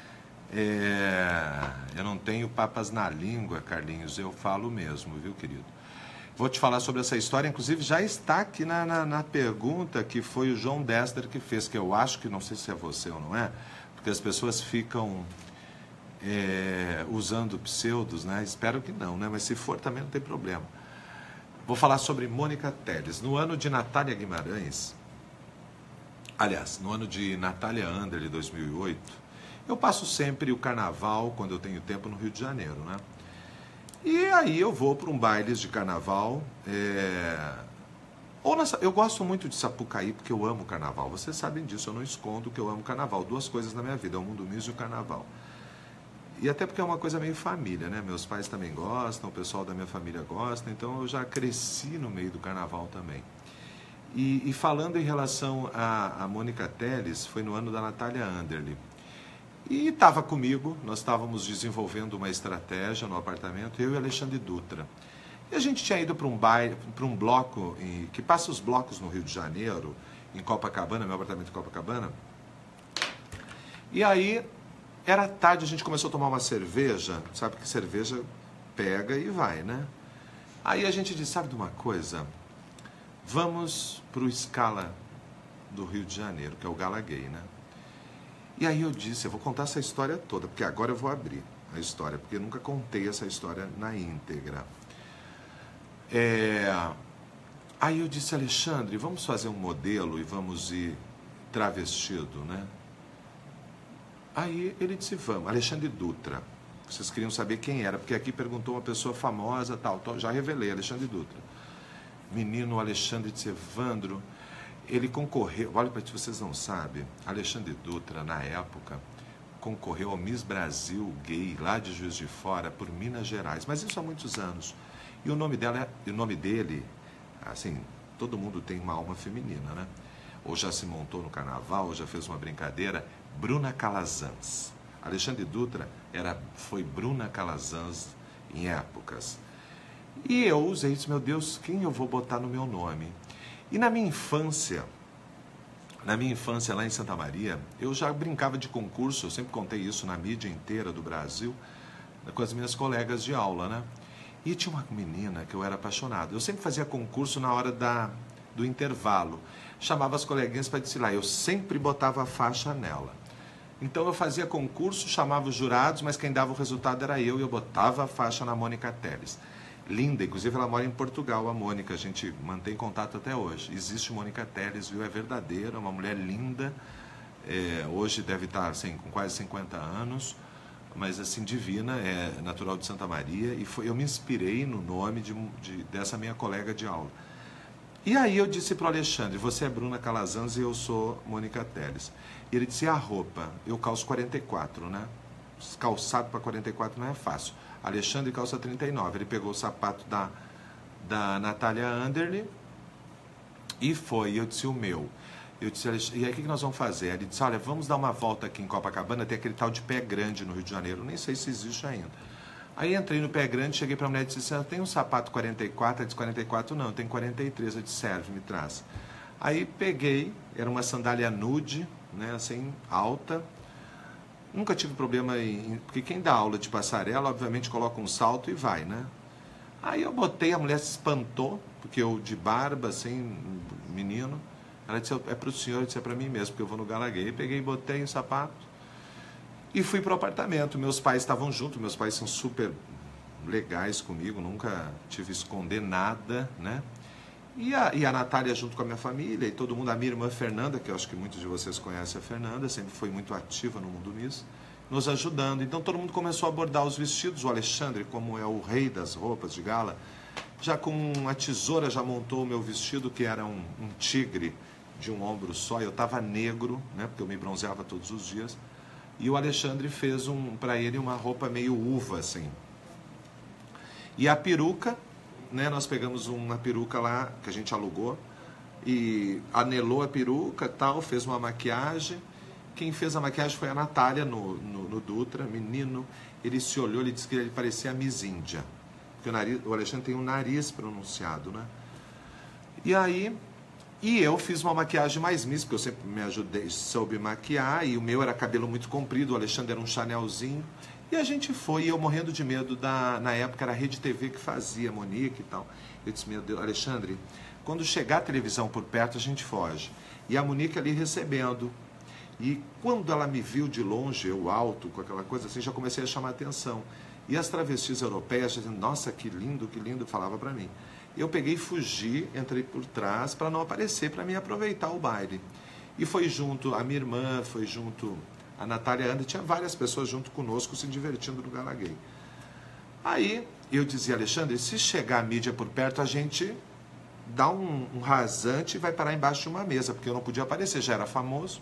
É, eu não tenho papas na língua, Carlinhos, eu falo mesmo, viu, querido? Vou te falar sobre essa história, inclusive já está aqui na, na, na pergunta que foi o João Dester que fez, que eu acho que, não sei se é você ou não é, porque as pessoas ficam é, usando pseudos, né? Espero que não, né? Mas se for também não tem problema. Vou falar sobre Mônica Telles. No ano de Natália Guimarães, aliás, no ano de Natália Anderle, dois mil e oito, eu passo sempre o carnaval, quando eu tenho tempo, no Rio de Janeiro, né? E aí eu vou para um baile de carnaval, é... ou nessa... eu gosto muito de Sapucaí porque eu amo carnaval, vocês sabem disso, eu não escondo que eu amo carnaval, duas coisas na minha vida, é o Mundo Miss e o carnaval. E até porque é uma coisa meio família, né? Meus pais também gostam, o pessoal da minha família gosta, então eu já cresci no meio do carnaval também. E, e falando em relação a, a Mônica Telles, foi no ano da Natália Anderle. E estava comigo, nós estávamos desenvolvendo uma estratégia no apartamento, eu e Alexandre Dutra. E a gente tinha ido para um baile, para um bloco, em, que passa os blocos no Rio de Janeiro, em Copacabana, meu apartamento em Copacabana. E aí, era tarde, a gente começou a tomar uma cerveja, sabe que cerveja pega e vai, né? Aí a gente disse, sabe de uma coisa? Vamos para o Scala do Rio de Janeiro, que é o Gala Gay, né? E aí eu disse, eu vou contar essa história toda, porque agora eu vou abrir a história, porque eu nunca contei essa história na íntegra. É... Aí eu disse, Alexandre, vamos fazer um modelo e vamos ir travestido, né? Aí ele disse, vamos, Alexandre Dutra. Vocês queriam saber quem era, porque aqui perguntou uma pessoa famosa, tal, tal, já revelei, Alexandre Dutra. Menino Alexandre disse, Evandro, ele concorreu, olha para vocês não sabem, Alexandre Dutra, na época, concorreu ao Miss Brasil Gay, lá de Juiz de Fora, por Minas Gerais, mas isso há muitos anos. E o nome dela, o nome dele, assim, todo mundo tem uma alma feminina, né? Ou já se montou no carnaval, ou já fez uma brincadeira, Bruna Calazans. Alexandre Dutra era, foi Bruna Calazans em épocas. E eu usei isso, meu Deus, quem eu vou botar no meu nome? E na minha infância, na minha infância lá em Santa Maria, eu já brincava de concurso, eu sempre contei isso na mídia inteira do Brasil, com as minhas colegas de aula, né? E tinha uma menina que eu era apaixonado. Eu sempre fazia concurso na hora da, do intervalo. Chamava as coleguinhas para desfilar. Eu sempre botava a faixa nela. Então eu fazia concurso, chamava os jurados, mas quem dava o resultado era eu, e eu botava a faixa na Mônica Teles. Linda, inclusive ela mora em Portugal, a Mônica, a gente mantém contato até hoje. Existe Mônica Teles, viu? É verdadeira, uma mulher linda, é, hoje deve estar assim, com quase cinquenta anos, mas assim, divina, é natural de Santa Maria, e foi, eu me inspirei no nome de, de, dessa minha colega de aula. E aí eu disse para o Alexandre, você é Bruna Calazans e eu sou Mônica Teles. E ele disse, e a roupa? Eu calço quarenta e quatro, né? Calçado para quarenta e quatro não é fácil. Alexandre calça trinta e nove. Ele pegou o sapato da, da Natália Anderle e foi. Eu disse, o meu. Eu disse, e aí o que nós vamos fazer? Ele disse, olha, vamos dar uma volta aqui em Copacabana, tem aquele tal de Pé Grande no Rio de Janeiro. Nem sei se existe ainda. Aí entrei no Pé Grande, cheguei para a mulher e disse, eu tenho um sapato quarenta e quatro? Ela disse, quarenta e quatro não, tem quarenta e três. Eu disse, serve, me traz. Aí peguei, era uma sandália nude, né, assim, alta. Nunca tive problema em... Porque quem dá aula de passarela, obviamente, coloca um salto e vai, né? Aí eu botei, a mulher se espantou, porque eu de barba, assim, menino. Ela disse, é para o senhor, eu disse, é para mim mesmo, porque eu vou no Gala Gay. Peguei, botei o sapato e fui para o apartamento. Meus pais estavam juntos, meus pais são super legais comigo, nunca tive esconder nada, né? E a, e a Natália junto com a minha família, e todo mundo, a minha irmã Fernanda, que eu acho que muitos de vocês conhecem a Fernanda, sempre foi muito ativa no Mundo Miss, nos ajudando. Então todo mundo começou a abordar os vestidos. O Alexandre, como é o rei das roupas de gala, já com uma tesoura já montou o meu vestido, que era um, um tigre de um ombro só. Eu estava negro, né, porque eu me bronzeava todos os dias. E o Alexandre fez um, para ele uma roupa meio uva, assim. E a peruca, né, nós pegamos uma peruca lá que a gente alugou e anelou a peruca, tal, fez uma maquiagem. Quem fez a maquiagem foi a Natália no, no, no Dutra, menino. Ele se olhou, ele disse que ele parecia a Miss Índia, porque o, nariz, o Alexandre tem um nariz pronunciado, né? E aí, e eu fiz uma maquiagem mais Miss, porque eu sempre me ajudei, soube maquiar, e o meu era cabelo muito comprido, o Alexandre era um Chanelzinho. E a gente foi, e eu morrendo de medo, da, na época era a Rede T V que fazia, Monique e tal. Eu disse, meu Deus, Alexandre, quando chegar a televisão por perto, a gente foge. E a Monique ali recebendo. E quando ela me viu de longe, eu alto, com aquela coisa assim, já comecei a chamar a atenção. E as travestis europeias dizendo, nossa, que lindo, que lindo, falava para mim. Eu peguei e fugi, entrei por trás para não aparecer, para mim aproveitar o baile. E foi junto, a minha irmã foi junto... A Natália Anderle, tinha várias pessoas junto conosco se divertindo no Gala Gay. Aí eu dizia, Alexandre, se chegar a mídia por perto, a gente dá um, um rasante e vai parar embaixo de uma mesa, porque eu não podia aparecer, já era famoso.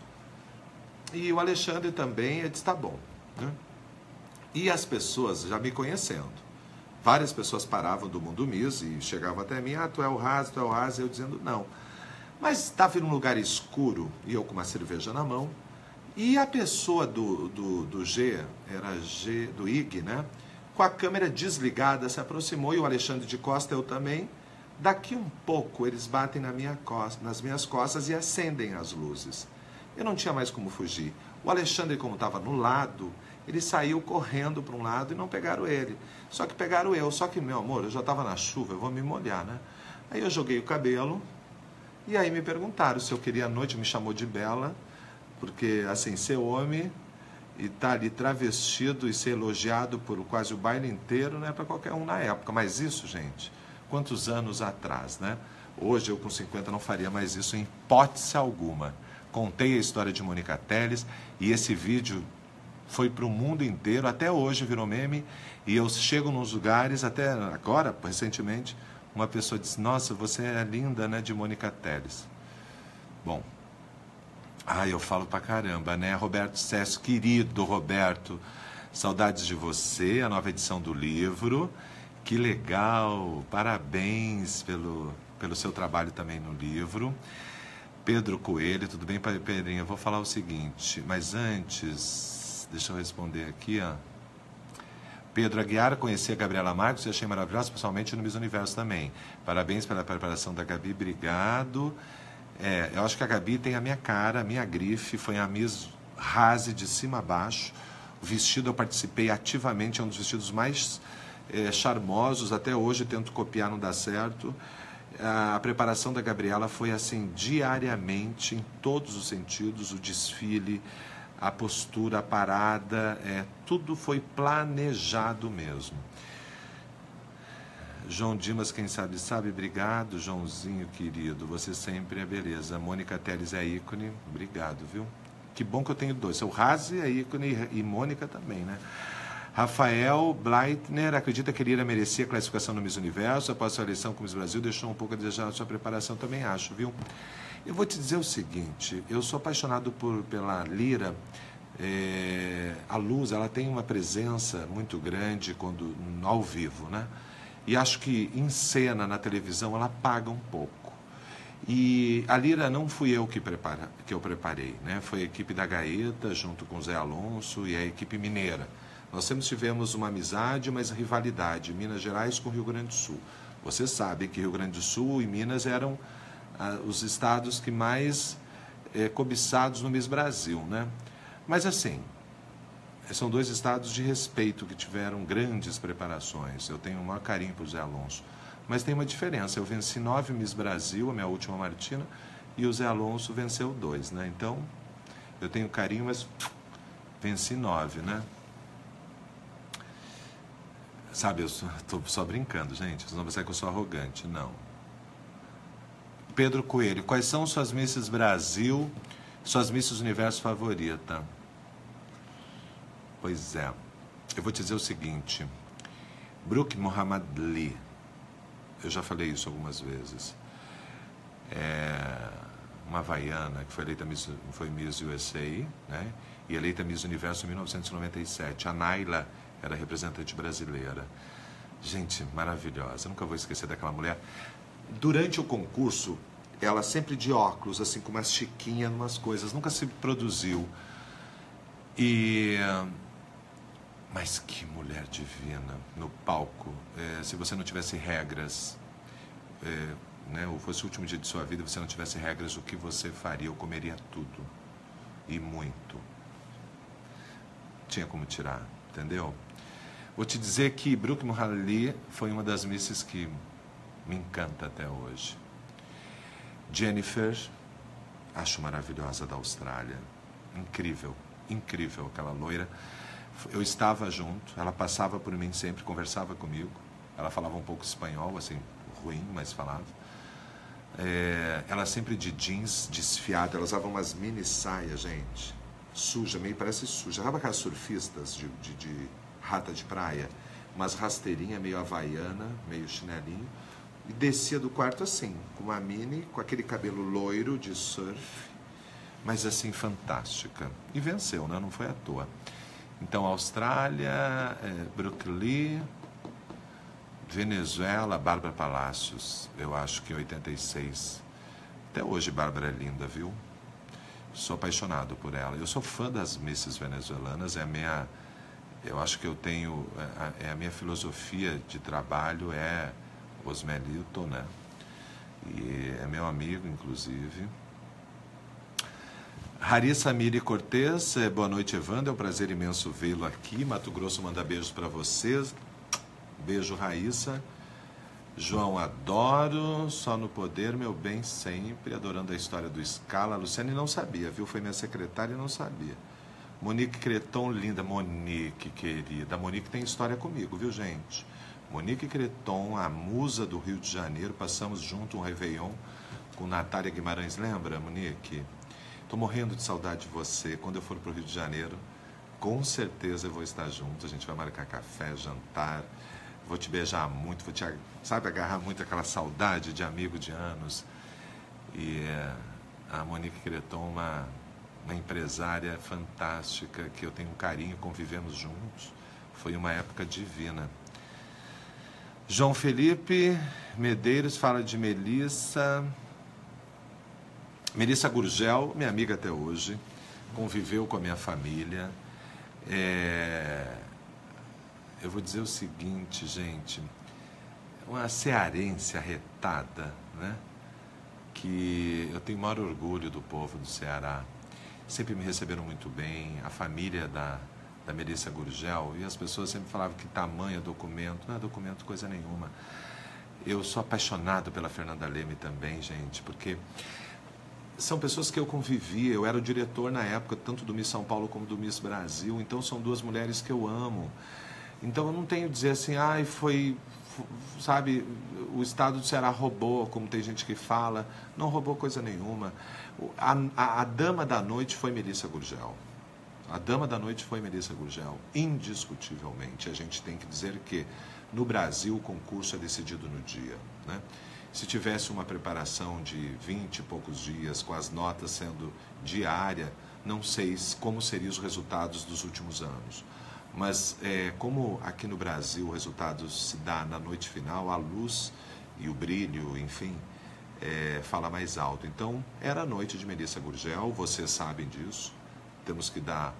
E o Alexandre também, ele disse, tá bom, né? E as pessoas já me conhecendo. Várias pessoas paravam do Mundo Miss e chegavam até mim, ah, tu é o Raz, tu é o Raz, eu dizendo não. Mas estava em um lugar escuro, e eu com uma cerveja na mão. E a pessoa do, do, do G, era G, do I G, né? Com a câmera desligada, se aproximou, e o Alexandre de Costa, eu também. Daqui um pouco, eles batem na minha costa, nas minhas costas e acendem as luzes. Eu não tinha mais como fugir. O Alexandre, como estava no lado, ele saiu correndo para um lado e não pegaram ele. Só que pegaram eu. Só que, meu amor, eu já estava na chuva, eu vou me molhar, né? Aí eu joguei o cabelo, e aí me perguntaram se eu queria a noite, me chamou de Bela. Porque, assim, ser homem e estar ali travestido e ser elogiado por quase o baile inteiro não é para qualquer um na época. Mas isso, gente, quantos anos atrás, né? Hoje, eu com cinquenta não faria mais isso em hipótese alguma. Contei a história de Mônica Teles e esse vídeo foi para o mundo inteiro. Até hoje virou meme. E eu chego nos lugares, até agora, recentemente, uma pessoa disse, nossa, você é linda, né, de Mônica Teles. Bom... Ah, eu falo pra caramba, né? Roberto César, querido Roberto, saudades de você, a nova edição do livro. Que legal, parabéns pelo, pelo seu trabalho também no livro. Pedro Coelho, tudo bem, Pedrinho? Eu vou falar o seguinte, mas antes, deixa eu responder aqui, ó. Pedro Aguiar, conheci a Gabriela Marques e achei maravilhosa, pessoalmente no Miss Universo também. Parabéns pela preparação da Gabi, obrigado. É, eu acho que a Gabi tem a minha cara, a minha grife, foi a Miss Rase de cima a baixo. O vestido eu participei ativamente, é um dos vestidos mais é, charmosos, até hoje tento copiar, não dá certo. A preparação da Gabriela foi assim, diariamente, em todos os sentidos, o desfile, a postura, a parada, é, tudo foi planejado mesmo. João Dimas, quem sabe, sabe, obrigado. Joãozinho, querido, você sempre é beleza. Mônica Teles é ícone, obrigado, viu? Que bom que eu tenho dois, o Razi é ícone e Mônica também, né? Rafael Bleitner acredita que Lira merecia a classificação no Miss Universo, após sua eleição como Miss Brasil, deixou um pouco a desejar na sua preparação, também acho, viu? Eu vou te dizer o seguinte, eu sou apaixonado por, pela Lira, é, a Luz, ela tem uma presença muito grande quando, ao vivo, né? E acho que em cena, na televisão, ela paga um pouco. E a Lira não fui eu que, prepara, que eu preparei, né? Foi a equipe da Gaeta, junto com o Zé Alonso e a equipe mineira. Nós sempre tivemos uma amizade, mas rivalidade, Minas Gerais com Rio Grande do Sul. Você sabe que Rio Grande do Sul e Minas eram ah, os estados que mais eh, cobiçados no Miss Brasil, né? Mas assim, são dois estados de respeito que tiveram grandes preparações. Eu tenho o maior carinho por Zé Alonso. Mas tem uma diferença, eu venci nove Miss Brasil, a minha última Martina, e o Zé Alonso venceu dois, né? Então, eu tenho carinho, mas venci nove, né? Sabe, eu estou só brincando, gente, vocês não vão pensar que eu sou arrogante, não. Pedro Coelho, quais são suas Misses Brasil, suas Misses Universo favorita? Pois é, eu vou te dizer o seguinte, Brooke Mohamed Lee, eu já falei isso algumas vezes, é uma havaiana que foi eleita Miss, foi Miss U S A, né? E eleita Miss Universo em mil novecentos e noventa e sete. A Naila era representante brasileira. Gente, maravilhosa, eu nunca vou esquecer daquela mulher. Durante o concurso, ela sempre de óculos, assim, com umas chiquinhas, umas coisas, nunca se produziu. E... Mas que mulher divina no palco. É, se você não tivesse regras, é, né, ou fosse o último dia de sua vida, você não tivesse regras, o que você faria? Eu comeria tudo. E muito. Tinha como tirar, entendeu? Vou te dizer que Brooke Mohamed foi uma das misses que me encanta até hoje. Jennifer, acho maravilhosa, da Austrália. Incrível, incrível aquela loira. Eu estava junto, ela passava por mim sempre, conversava comigo. Ela falava um pouco espanhol, assim, ruim, mas falava. É, ela sempre de jeans desfiada, ela usava umas mini saias, gente, suja, meio parece suja. Sabe aquelas surfistas de, de, de rata de praia? Umas rasteirinhas meio havaiana, meio chinelinho. E descia do quarto assim, com uma mini, com aquele cabelo loiro de surf, mas assim, fantástica. E venceu, né? Não foi à toa. Então, Austrália, é, Brooke Lee, Venezuela, Bárbara Palacios, eu acho que em oitenta e seis. Até hoje, Bárbara é linda, viu? Sou apaixonado por ela. Eu sou fã das misses venezuelanas, é a minha... Eu acho que eu tenho... É a, é a minha filosofia de trabalho é Osmelito, né? E é meu amigo, inclusive. Harissa Miri Cortez, boa noite, Evandro, é um prazer imenso vê-lo aqui. Mato Grosso manda beijos para vocês. Beijo, Raíssa. João, adoro, só no poder, meu bem, sempre, adorando a história do Scala. A Luciane não sabia, viu? Foi minha secretária e não sabia. Monique Creton, linda. Monique, querida. A Monique tem história comigo, viu, gente? Monique Creton, a musa do Rio de Janeiro, passamos junto um Réveillon com Natália Guimarães, lembra, Monique? Estou morrendo de saudade de você. Quando eu for para o Rio de Janeiro, com certeza eu vou estar junto. A gente vai marcar café, jantar. Vou te beijar muito, vou te, sabe, agarrar muito aquela saudade de amigo de anos. E é, a Monique Creton, uma, uma empresária fantástica, que eu tenho um carinho, convivemos juntos. Foi uma época divina. João Felipe Medeiros fala de Melissa... Melissa Gurgel, minha amiga até hoje, conviveu com a minha família. É... Eu vou dizer o seguinte, gente, uma cearense arretada, né? Que eu tenho o maior orgulho do povo do Ceará. Sempre me receberam muito bem, a família da, da Melissa Gurgel, e as pessoas sempre falavam que tamanho é documento. Não é documento coisa nenhuma. Eu sou apaixonado pela Fernanda Leme também, gente, porque são pessoas que eu convivi. Eu era o diretor na época, tanto do Miss São Paulo como do Miss Brasil, então são duas mulheres que eu amo. Então eu não tenho que dizer assim, ai, foi, sabe, o estado do Ceará roubou, como tem gente que fala. Não roubou coisa nenhuma. A, a, a dama da noite foi Melissa Gurgel. A dama da noite foi Melissa Gurgel. Indiscutivelmente, a gente tem que dizer que no Brasil o concurso é decidido no dia, né? Se tivesse uma preparação de vinte e poucos dias, com as notas sendo diária, não sei como seriam os resultados dos últimos anos. Mas é, como aqui no Brasil o resultado se dá na noite final, a luz e o brilho, enfim, é, fala mais alto. Então, era a noite de Melissa Gurgel, vocês sabem disso. Temos que dar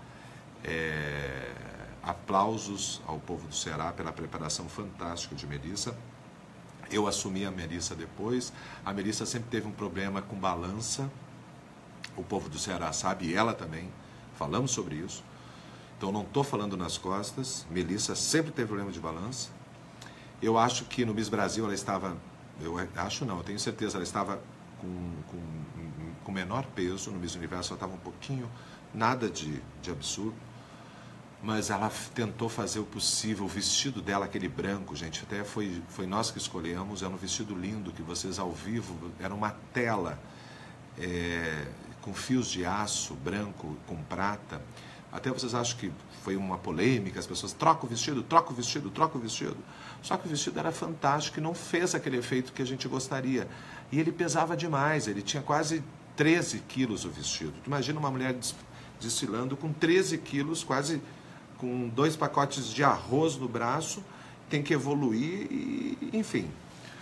é, aplausos ao povo do Ceará pela preparação fantástica de Melissa. Eu assumi a Melissa depois. A Melissa sempre teve um problema com balança. O povo do Ceará sabe, e ela também. Falamos sobre isso. Então, não estou falando nas costas. Melissa sempre teve problema de balança. Eu acho que no Miss Brasil ela estava... Eu acho não, eu tenho certeza. Ela estava com, com, com menor peso. No Miss Universo ela estava um pouquinho... Nada de, de absurdo. Mas ela tentou fazer o possível. O vestido dela, aquele branco, gente, até foi, foi nós que escolhemos. Era um vestido lindo que vocês ao vivo, era uma tela é, com fios de aço branco com prata. Até vocês acham que foi uma polêmica, as pessoas trocam o vestido, trocam o vestido, trocam o vestido. Só que o vestido era fantástico e não fez aquele efeito que a gente gostaria. E ele pesava demais, ele tinha quase treze quilos o vestido. Tu imagina uma mulher desfilando com treze quilos, quase... com dois pacotes de arroz no braço, tem que evoluir, e, enfim.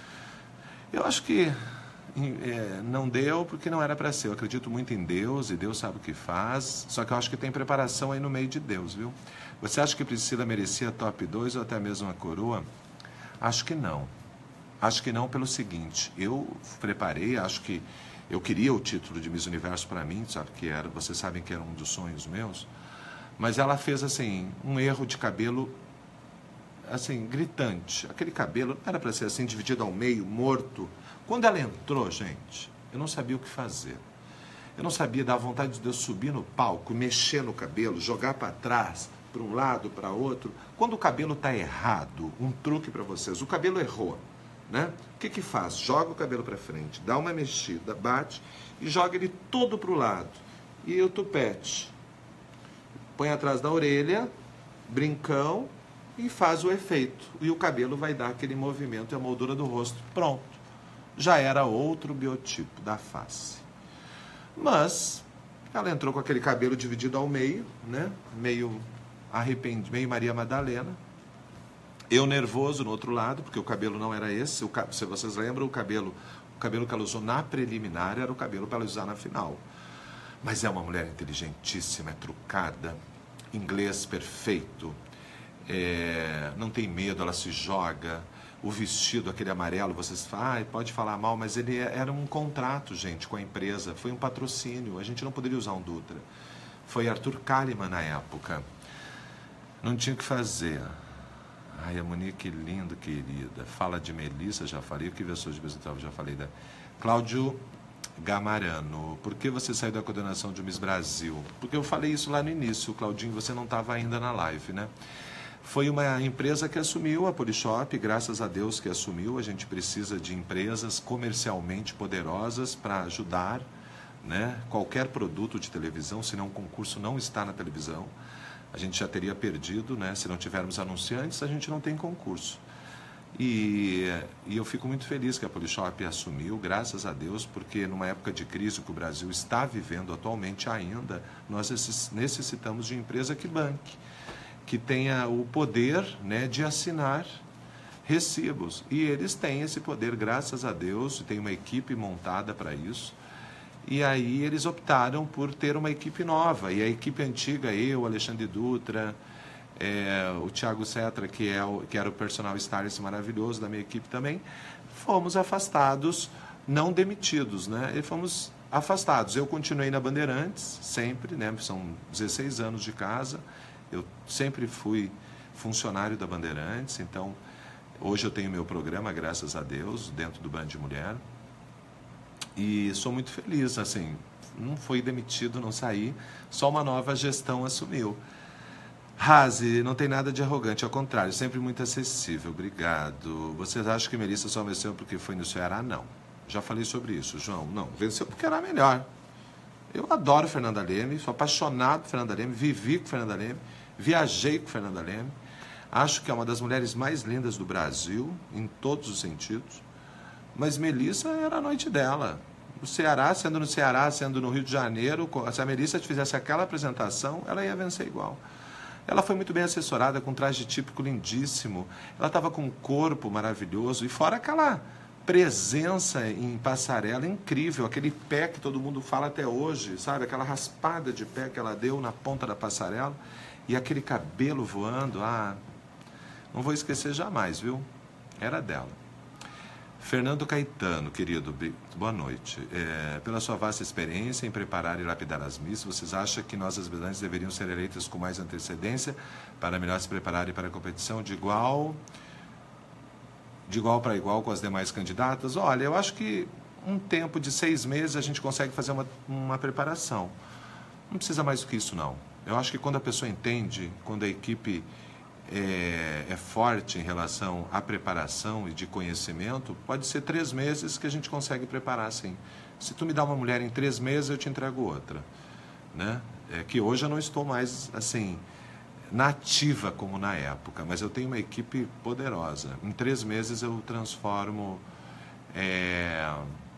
Eu acho que é, não deu porque não era para ser. Eu acredito muito em Deus, e Deus sabe o que faz, só que eu acho que tem preparação aí no meio de Deus, viu? Você acha que Priscila merecia top dois ou até mesmo a coroa? Acho que não. Acho que não pelo seguinte, eu preparei, acho que eu queria o título de Miss Universo para mim, sabe que era, vocês sabem que era um dos sonhos meus. Mas ela fez, assim, um erro de cabelo, assim, gritante. Aquele cabelo não era para ser assim, dividido ao meio, morto. Quando ela entrou, gente, eu não sabia o que fazer. Eu não sabia, dar vontade de eu subir no palco, mexer no cabelo, jogar para trás, para um lado, para outro. Quando o cabelo está errado, um truque para vocês, o cabelo errou, né? O que que faz? Joga o cabelo para frente, dá uma mexida, bate e joga ele todo para o lado. E o tupete. Põe atrás da orelha, brincão, e faz o efeito. E o cabelo vai dar aquele movimento e a moldura do rosto. Pronto. Já era outro biotipo da face. Mas ela entrou com aquele cabelo dividido ao meio, né? Meio arrependido, meio Maria Madalena. Eu nervoso no outro lado, porque o cabelo não era esse. O, se vocês lembram, o cabelo, o cabelo que ela usou na preliminar era o cabelo para ela usar na final. Mas é uma mulher inteligentíssima, é trucada, inglês perfeito, é, não tem medo, ela se joga. O vestido, aquele amarelo, vocês falam, ah, pode falar mal, mas ele era um contrato, gente, com a empresa, foi um patrocínio, a gente não poderia usar um Dutra. Foi Arthur Kalimann na época, não tinha o que fazer. Ai, a Monique, lindo, querida. Fala de Melissa, já falei, o que versou de Bezetov, já falei da... Cláudio Gamarano, por que você saiu da coordenação de Miss Brasil? Porque eu falei isso lá no início, Claudinho, você não estava ainda na live, né? Foi uma empresa que assumiu, a Polishop, graças a Deus que assumiu. A gente precisa de empresas comercialmente poderosas para ajudar, né? Qualquer produto de televisão, senão o concurso não está na televisão. A gente já teria perdido, né? Se não tivermos anunciantes, a gente não tem concurso. E, e eu fico muito feliz que a Polishop assumiu, graças a Deus, porque numa época de crise que o Brasil está vivendo atualmente ainda, nós necessitamos de empresa que banque, que tenha o poder, né, de assinar recibos. E eles têm esse poder, graças a Deus, tem uma equipe montada para isso. E aí eles optaram por ter uma equipe nova. E a equipe antiga, eu, Alexandre Dutra... É, o Thiago Cetra, que, é o, que era o personal stylist maravilhoso da minha equipe também, fomos afastados, não demitidos, né? E fomos afastados. Eu continuei na Bandeirantes, sempre, né? São dezesseis anos de casa, Eu sempre fui funcionário da Bandeirantes, então hoje eu tenho meu programa, graças a Deus, dentro do Band de Mulher. E sou muito feliz, assim, não fui demitido, não saí, só uma nova gestão assumiu. Razi, não tem nada de arrogante, ao contrário, sempre muito acessível, obrigado. Vocês acham que Melissa só venceu porque foi no Ceará? Não. Já falei sobre isso, João. Não, venceu porque era melhor. Eu adoro Fernanda Leme, sou apaixonado por Fernanda Leme, vivi com Fernanda Leme, viajei com Fernanda Leme. Acho que é uma das mulheres mais lindas do Brasil, em todos os sentidos. Mas Melissa era a noite dela. No Ceará, sendo no Ceará, sendo no Rio de Janeiro, se a Melissa fizesse aquela apresentação, ela ia vencer igual. Ela foi muito bem assessorada, com um traje típico lindíssimo. Ela estava com um corpo maravilhoso. E fora aquela presença em passarela incrível, aquele pé que todo mundo fala até hoje, sabe? Aquela raspada de pé que ela deu na ponta da passarela. E aquele cabelo voando. Ah, não vou esquecer jamais, viu? Era dela. Fernando Caetano, querido, boa noite. É, pela sua vasta experiência em preparar e lapidar as missas, vocês acham que nós, as brilhantes, deveriam ser eleitas com mais antecedência para melhor se prepararem para a competição de igual, de igual para igual com as demais candidatas? Olha, eu acho que um tempo de seis meses a gente consegue fazer uma, uma preparação. Não precisa mais do que isso, não. Eu acho que quando a pessoa entende, quando a equipe É, é forte em relação à preparação e de conhecimento, pode ser três meses que a gente consegue preparar, sim. Se tu me dá uma mulher em três meses, eu te entrego outra, né? É que hoje eu não estou mais, assim, na ativa como na época, mas eu tenho uma equipe poderosa. Em três meses eu transformo é,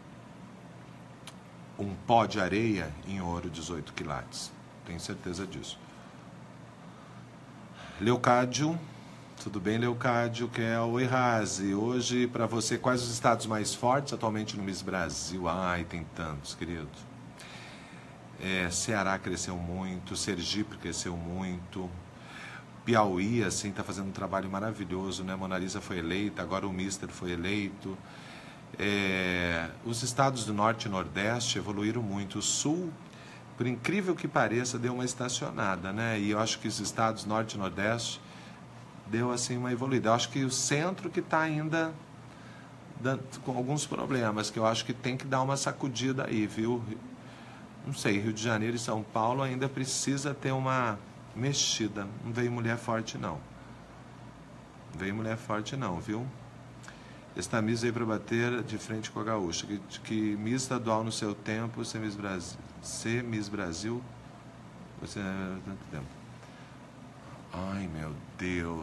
um pó de areia em ouro dezoito quilates. Tenho certeza disso. Leocádio, tudo bem, Leocádio? Que é o Errazi. Hoje, para você, quais os estados mais fortes atualmente no Miss Brasil? Ai, tem tantos, querido. É, Ceará cresceu muito, Sergipe cresceu muito, Piauí, assim, está fazendo um trabalho maravilhoso, né? Mona Lisa foi eleita, agora o Mister foi eleito. É, os estados do Norte e Nordeste evoluíram muito. O Sul, por incrível que pareça, deu uma estacionada, né? E eu acho que os estados Norte e Nordeste deu, assim, uma evoluída. Eu acho que o Centro que está ainda dando, com alguns problemas, que eu acho que tem que dar uma sacudida aí, viu? Não sei, Rio de Janeiro e São Paulo ainda precisa ter uma mexida. Não veio mulher forte, não. Não veio mulher forte, não, viu? Esta Miss veio para bater de frente com a gaúcha. Que, que Miss estadual no seu tempo, ser Miss Brasil... Ser Miss Brasil, você tanto tempo. Ai, meu Deus.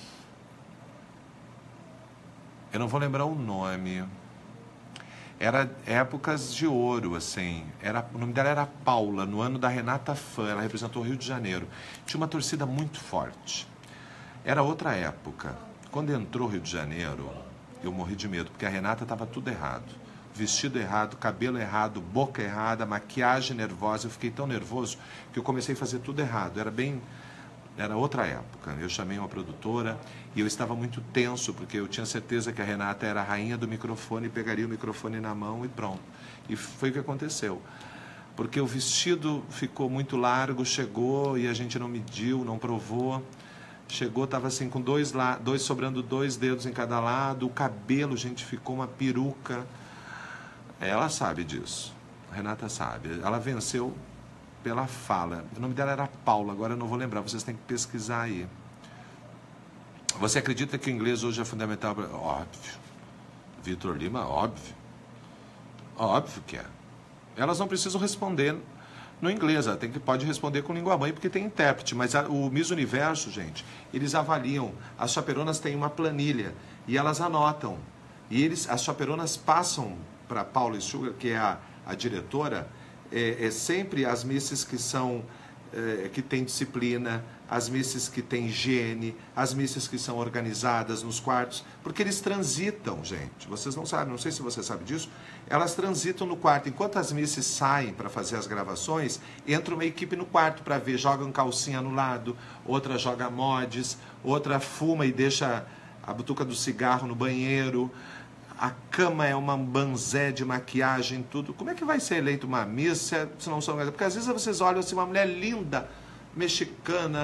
Eu não vou lembrar o nome. Era épocas de ouro, assim. Era, o nome dela era Paula, no ano da Renata Fã. Ela representou o Rio de Janeiro. Tinha uma torcida muito forte. Era outra época. Quando entrou o Rio de Janeiro, eu morri de medo, porque a Renata estava tudo errado. Vestido errado, cabelo errado, boca errada, maquiagem nervosa. Eu fiquei tão nervoso que eu comecei a fazer tudo errado. Era bem... Era outra época. Eu chamei uma produtora e eu estava muito tenso, porque eu tinha certeza que a Renata era a rainha do microfone, pegaria o microfone na mão e pronto. E foi o que aconteceu. Porque o vestido ficou muito largo, chegou e a gente não mediu, não provou. Chegou, estava assim, com dois, la... dois sobrando dois dedos em cada lado. O cabelo, gente, ficou uma peruca. Ela sabe disso, a Renata sabe. Ela venceu pela fala. O nome dela era Paula, agora eu não vou lembrar, vocês têm que pesquisar aí. Você acredita que o inglês hoje é fundamental? Óbvio. Vitor Lima, óbvio. Óbvio que é. Elas não precisam responder no inglês, ela tem que, pode responder com língua mãe, porque tem intérprete. Mas a, o Miss Universo, gente, eles avaliam. As chaperonas têm uma planilha e elas anotam. E eles, as chaperonas passam para Paula Sugar, que é a, a diretora, é, é sempre as misses que são é, que têm disciplina, as misses que têm higiene, as misses que são organizadas nos quartos, porque eles transitam, gente. Vocês não sabem, não sei se você sabe disso, elas transitam no quarto. Enquanto as misses saem para fazer as gravações, entra uma equipe no quarto para ver, jogam calcinha no lado, outra joga mods, outra fuma e deixa a butuca do cigarro no banheiro. A cama é uma banzé de maquiagem, tudo. Como é que vai ser eleito uma miss se não são... Porque às vezes vocês olham assim, uma mulher linda, mexicana,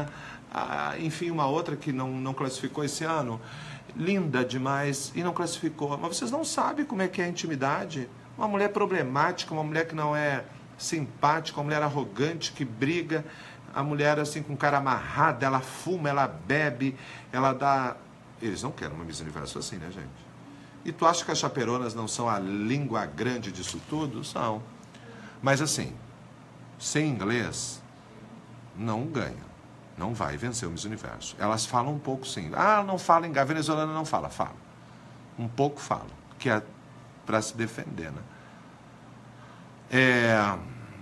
Ah, enfim, uma outra que não, não classificou esse ano, linda demais e não classificou. Mas vocês não sabem como é que é a intimidade. Uma mulher problemática, uma mulher que não é simpática, uma mulher arrogante, que briga, a mulher assim com cara amarrada, ela fuma, ela bebe, ela dá... Eles não querem uma Miss Universo assim, né, gente? E tu acha que as chaperonas não são a língua grande disso tudo? São. Mas assim, sem inglês, não ganha. Não vai vencer o Miss Universo. Elas falam um pouco sim. Ah, não fala em... A venezuelana não fala. Fala. Um pouco fala. Que é para se defender, né? É...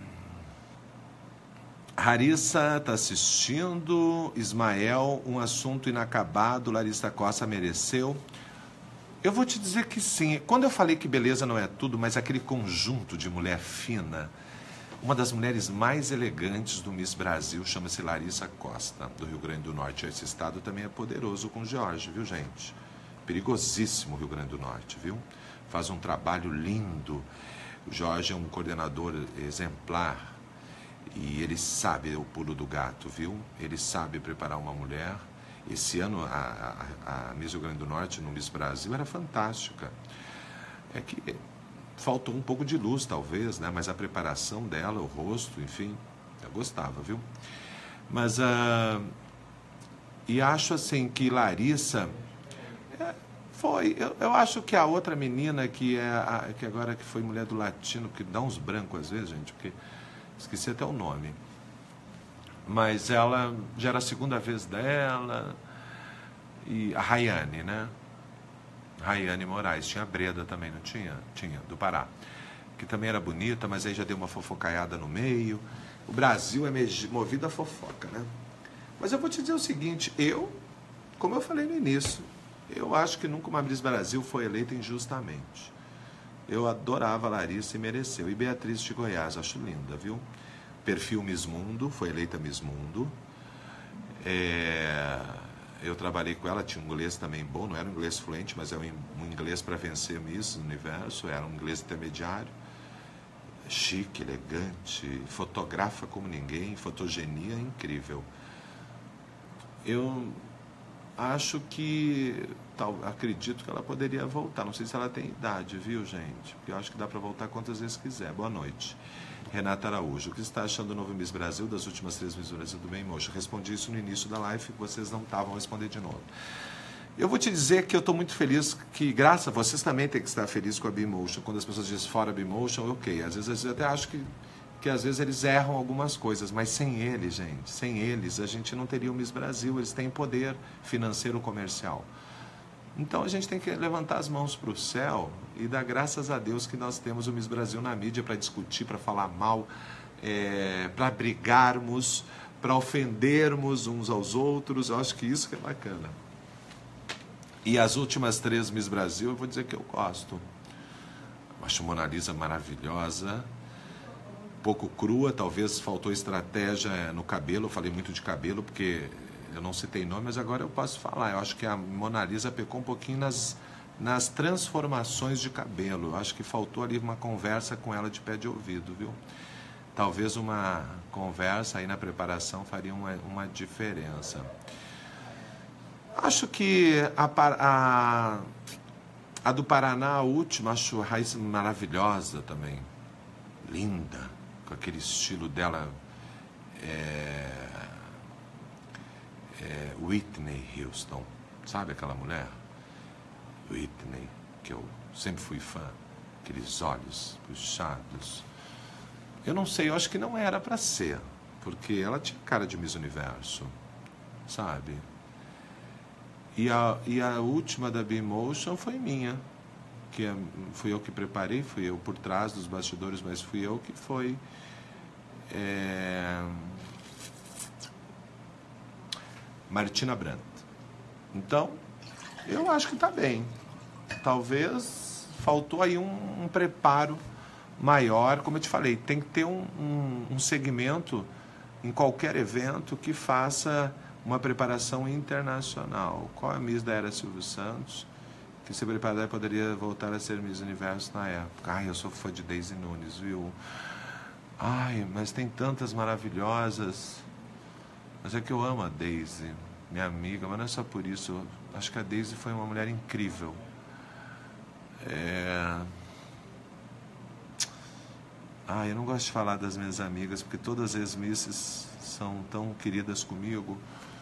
Larissa está assistindo. Ismael, um assunto inacabado. Larissa Costa mereceu. Eu vou te dizer que sim. Quando eu falei que beleza não é tudo, mas aquele conjunto de mulher fina... Uma das mulheres mais elegantes do Miss Brasil chama-se Larissa Costa, do Rio Grande do Norte. Esse estado também é poderoso com o Jorge, viu, gente? Perigosíssimo o Rio Grande do Norte, viu? Faz um trabalho lindo. O Jorge é um coordenador exemplar e ele sabe o pulo do gato, viu? Ele sabe preparar uma mulher. Esse ano a, a, a Miss Rio Grande do Norte no Miss Brasil era fantástica. É que... faltou um pouco de luz, talvez, né? Mas a preparação dela, o rosto, enfim, eu gostava, viu? Mas, uh, e acho assim que Larissa, é, foi, eu, eu acho que a outra menina que é, a, que agora que foi mulher do Latino, que dá uns brancos às vezes, gente, porque esqueci até o nome, mas ela já era a segunda vez dela, e a Rayane, né? Rayane Moraes, tinha a Breda também, não tinha? Tinha, do Pará, que também era bonita, mas aí já deu uma fofocaiada no meio. O Brasil é movido a fofoca, né? Mas eu vou te dizer o seguinte, eu, como eu falei no início, eu acho que nunca uma Miss Brasil foi eleita injustamente. Eu adorava a Larissa e mereceu. E Beatriz de Goiás, acho linda, viu? Perfil Miss Mundo, foi eleita Miss Mundo. É... Eu trabalhei com ela, tinha um inglês também bom, não era um inglês fluente, mas era um inglês para vencer Miss Universo, era um inglês intermediário, chique, elegante, fotografa como ninguém, fotogenia incrível. Eu acho que, tal, acredito que ela poderia voltar, não sei se ela tem idade, viu, gente? Porque eu acho que dá para voltar quantas vezes quiser. Boa noite. Renata Araújo, o que você está achando do novo Miss Brasil, das últimas três Miss Brasil do Bem Mocho? Respondi isso no início da live, que vocês não estavam a responder de novo. Eu vou te dizer que eu estou muito feliz, que graças a vocês também tem que estar feliz com a B-Motion. Quando as pessoas dizem fora B-Motion, ok. Às vezes, às vezes eu até acho que, que às vezes eles erram algumas coisas, mas sem eles, gente, sem eles, a gente não teria o Miss Brasil. Eles têm poder financeiro comercial. Então a gente tem que levantar as mãos para o céu e dar graças a Deus que nós temos o Miss Brasil na mídia para discutir, para falar mal, é, para brigarmos, para ofendermos uns aos outros. Eu acho que isso que é bacana. E as últimas três Miss Brasil, eu vou dizer que eu gosto. Eu acho Mona Lisa maravilhosa, pouco crua, talvez faltou estratégia no cabelo. Eu falei muito de cabelo porque... eu não citei nome, mas agora eu posso falar. Eu acho que a Mona Lisa pecou um pouquinho nas, nas transformações de cabelo. Eu acho que faltou ali uma conversa com ela de pé de ouvido, viu? Talvez uma conversa aí na preparação faria uma, uma diferença. Acho que a, a, a do Paraná, a última, acho a Raíssa maravilhosa também. Linda, com aquele estilo dela... É... É, Whitney Houston, sabe aquela mulher? Whitney, que eu sempre fui fã, aqueles olhos puxados. Eu não sei, eu acho que não era para ser, porque ela tinha cara de Miss Universo, sabe? E a, e a última da B-Motion foi minha, que é, fui eu que preparei, fui eu por trás dos bastidores, mas fui eu que foi... É... Martina Brandt. Então, eu acho que está bem. Talvez faltou aí um, um preparo maior. Como eu te falei, tem que ter um, um, um segmento em qualquer evento que faça uma preparação internacional. Qual é a Miss da Era Silvio Santos? Que se preparar poderia voltar a ser Miss Universo na época. Ai, eu sou fã de Daisy Nunes, viu? Ai, mas tem tantas maravilhosas. Mas é que eu amo a Daisy, minha amiga, mas não é só por isso. Eu acho que a Daisy foi uma mulher incrível. É... Ah, eu não gosto de falar das minhas amigas, porque todas as misses são tão queridas comigo.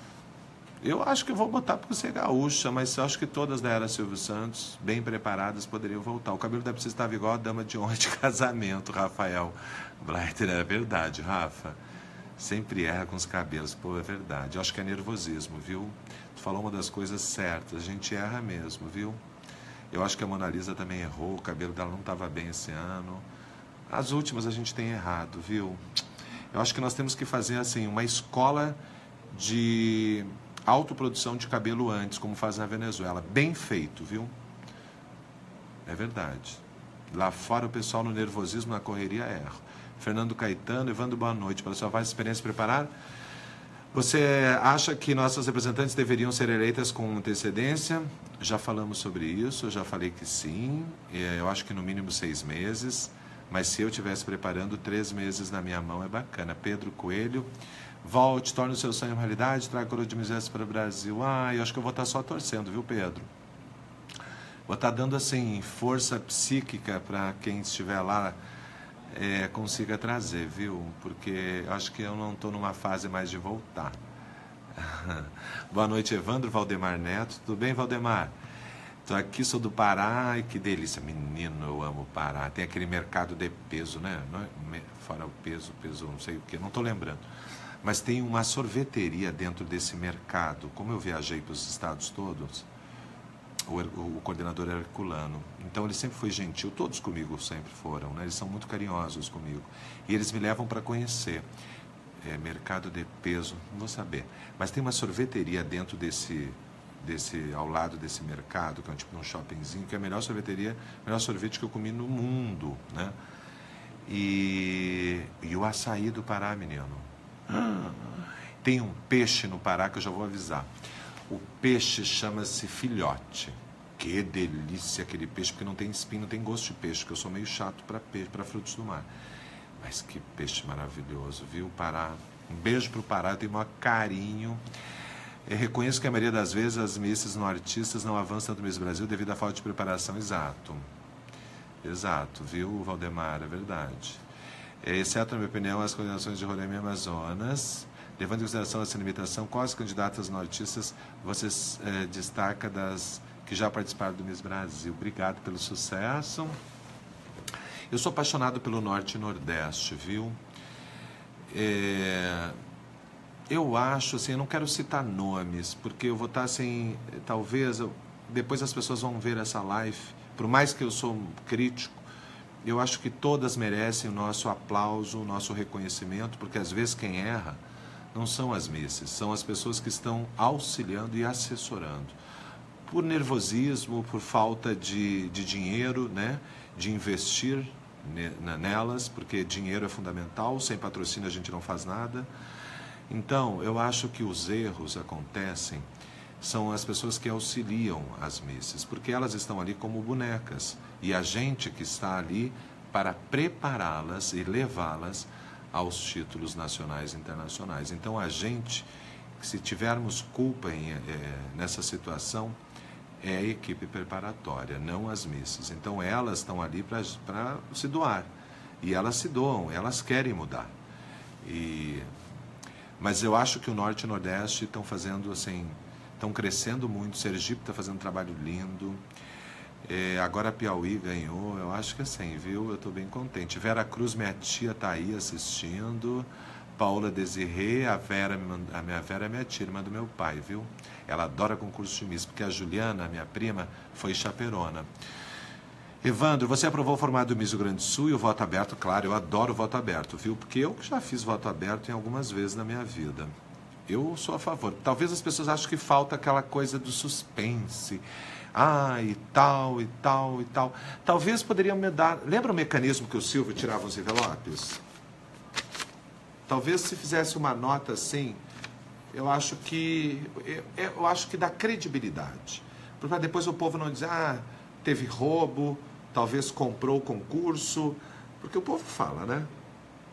Eu acho que eu vou botar porque você é gaúcha, mas eu acho que todas da era Silvio Santos, bem preparadas, poderiam voltar. O cabelo deve precisar estar igual a dama de honra de casamento, Rafael Blaiter. É verdade, Rafa. Sempre erra com os cabelos. Pô, é verdade. Eu acho que é nervosismo, viu? Tu falou uma das coisas certas. A gente erra mesmo, viu? Eu acho que a Mona Lisa também errou. O cabelo dela não estava bem esse ano. As últimas a gente tem errado, viu? Eu acho que nós temos que fazer, assim, uma escola de autoprodução de cabelo antes, como faz na Venezuela. Bem feito, viu? É verdade. Lá fora o pessoal no nervosismo, na correria, erra. Fernando Caetano, Evandro, boa noite. Para sua vasta experiência preparar, você acha que nossas representantes deveriam ser eleitas com antecedência? Já falamos sobre isso, eu já falei que sim. Eu acho que no mínimo seis meses. Mas se eu estivesse preparando, três meses na minha mão é bacana. Pedro Coelho, volte, torne o seu sonho realidade, traga a coroa de Moisés para o Brasil. Ah, eu acho que eu vou estar só torcendo, viu, Pedro? Vou estar dando, assim, força psíquica para quem estiver lá é, consiga trazer, viu? Porque eu acho que eu não estou numa fase mais de voltar. Boa noite, Evandro, Valdemar Neto. Tudo bem, Valdemar? Estou aqui, sou do Pará, e que delícia. Menino, eu amo o Pará. Tem aquele mercado de peso, né? Não é, fora o peso, peso, não sei o que, não estou lembrando. Mas tem uma sorveteria dentro desse mercado. Como eu viajei para os estados todos, o, o, o coordenador era herculano. Então ele sempre foi gentil, todos comigo sempre foram, né? Eles são muito carinhosos comigo. E eles me levam para conhecer. É, mercado de peso, não vou saber. Mas tem uma sorveteria dentro desse... Desse, ao lado desse mercado, que é um tipo de um shoppingzinho, que é a melhor sorveteria, o melhor sorvete que eu comi no mundo, né? E, e o açaí do Pará, menino. Tem um peixe no Pará que eu já vou avisar. O peixe chama-se filhote. Que delícia aquele peixe, porque não tem espinho, não tem gosto de peixe, porque eu sou meio chato para peixe, para frutos do mar. Mas que peixe maravilhoso, viu, Pará? Um beijo pro Pará, eu tenho o maior carinho. Eu reconheço que a maioria das vezes as misses não artistas não avançam tanto no Miss Brasil devido à falta de preparação. Exato. Exato, viu, Valdemar? É verdade. É, exceto, na minha opinião, as coordenações de Roraima e Amazonas. Levando em consideração essa limitação, quais candidatas não artistas você é, destaca das que já participaram do Miss Brasil? Obrigado pelo sucesso. Eu sou apaixonado pelo Norte e Nordeste, viu? É... Eu acho, assim, eu não quero citar nomes, porque eu vou estar, assim, talvez, eu, depois as pessoas vão ver essa live, por mais que eu sou crítico, eu acho que todas merecem o nosso aplauso, o nosso reconhecimento, porque às vezes quem erra não são as misses, são as pessoas que estão auxiliando e assessorando. Por nervosismo, por falta de, de dinheiro, né, de investir nelas, porque dinheiro é fundamental, sem patrocínio a gente não faz nada. Então, eu acho que os erros acontecem, são as pessoas que auxiliam as misses, porque elas estão ali como bonecas, e a gente que está ali para prepará-las e levá-las aos títulos nacionais e internacionais. Então, a gente, se tivermos culpa em, é, nessa situação, é a equipe preparatória, não as misses. Então, elas estão ali para se doar, e elas se doam, elas querem mudar. E... Mas eu acho que o Norte e o Nordeste estão fazendo, assim, estão crescendo muito. Sergipe está fazendo um trabalho lindo. É, agora a Piauí ganhou, eu acho que assim, viu? Eu estou bem contente. Vera Cruz, minha tia, está aí assistindo. Paula Desirê, a Vera, a minha Vera é minha tia, irmã do meu pai, viu? Ela adora concurso de Miss, porque a Juliana, a minha prima, foi chaperona. Evandro, você aprovou o formato do Miss Rio Grande do Sul e o voto aberto? Claro, eu adoro o voto aberto, viu? Porque eu já fiz voto aberto em algumas vezes na minha vida. Eu sou a favor. Talvez as pessoas achem que falta aquela coisa do suspense. Ah, e tal, e tal, e tal. Talvez poderiam me dar... Lembra o mecanismo que o Silvio tirava os envelopes? Talvez se fizesse uma nota assim, eu acho que... Eu, eu acho que dá credibilidade. Porque depois o povo não diz, ah, teve roubo... Talvez comprou o concurso, porque o povo fala, né?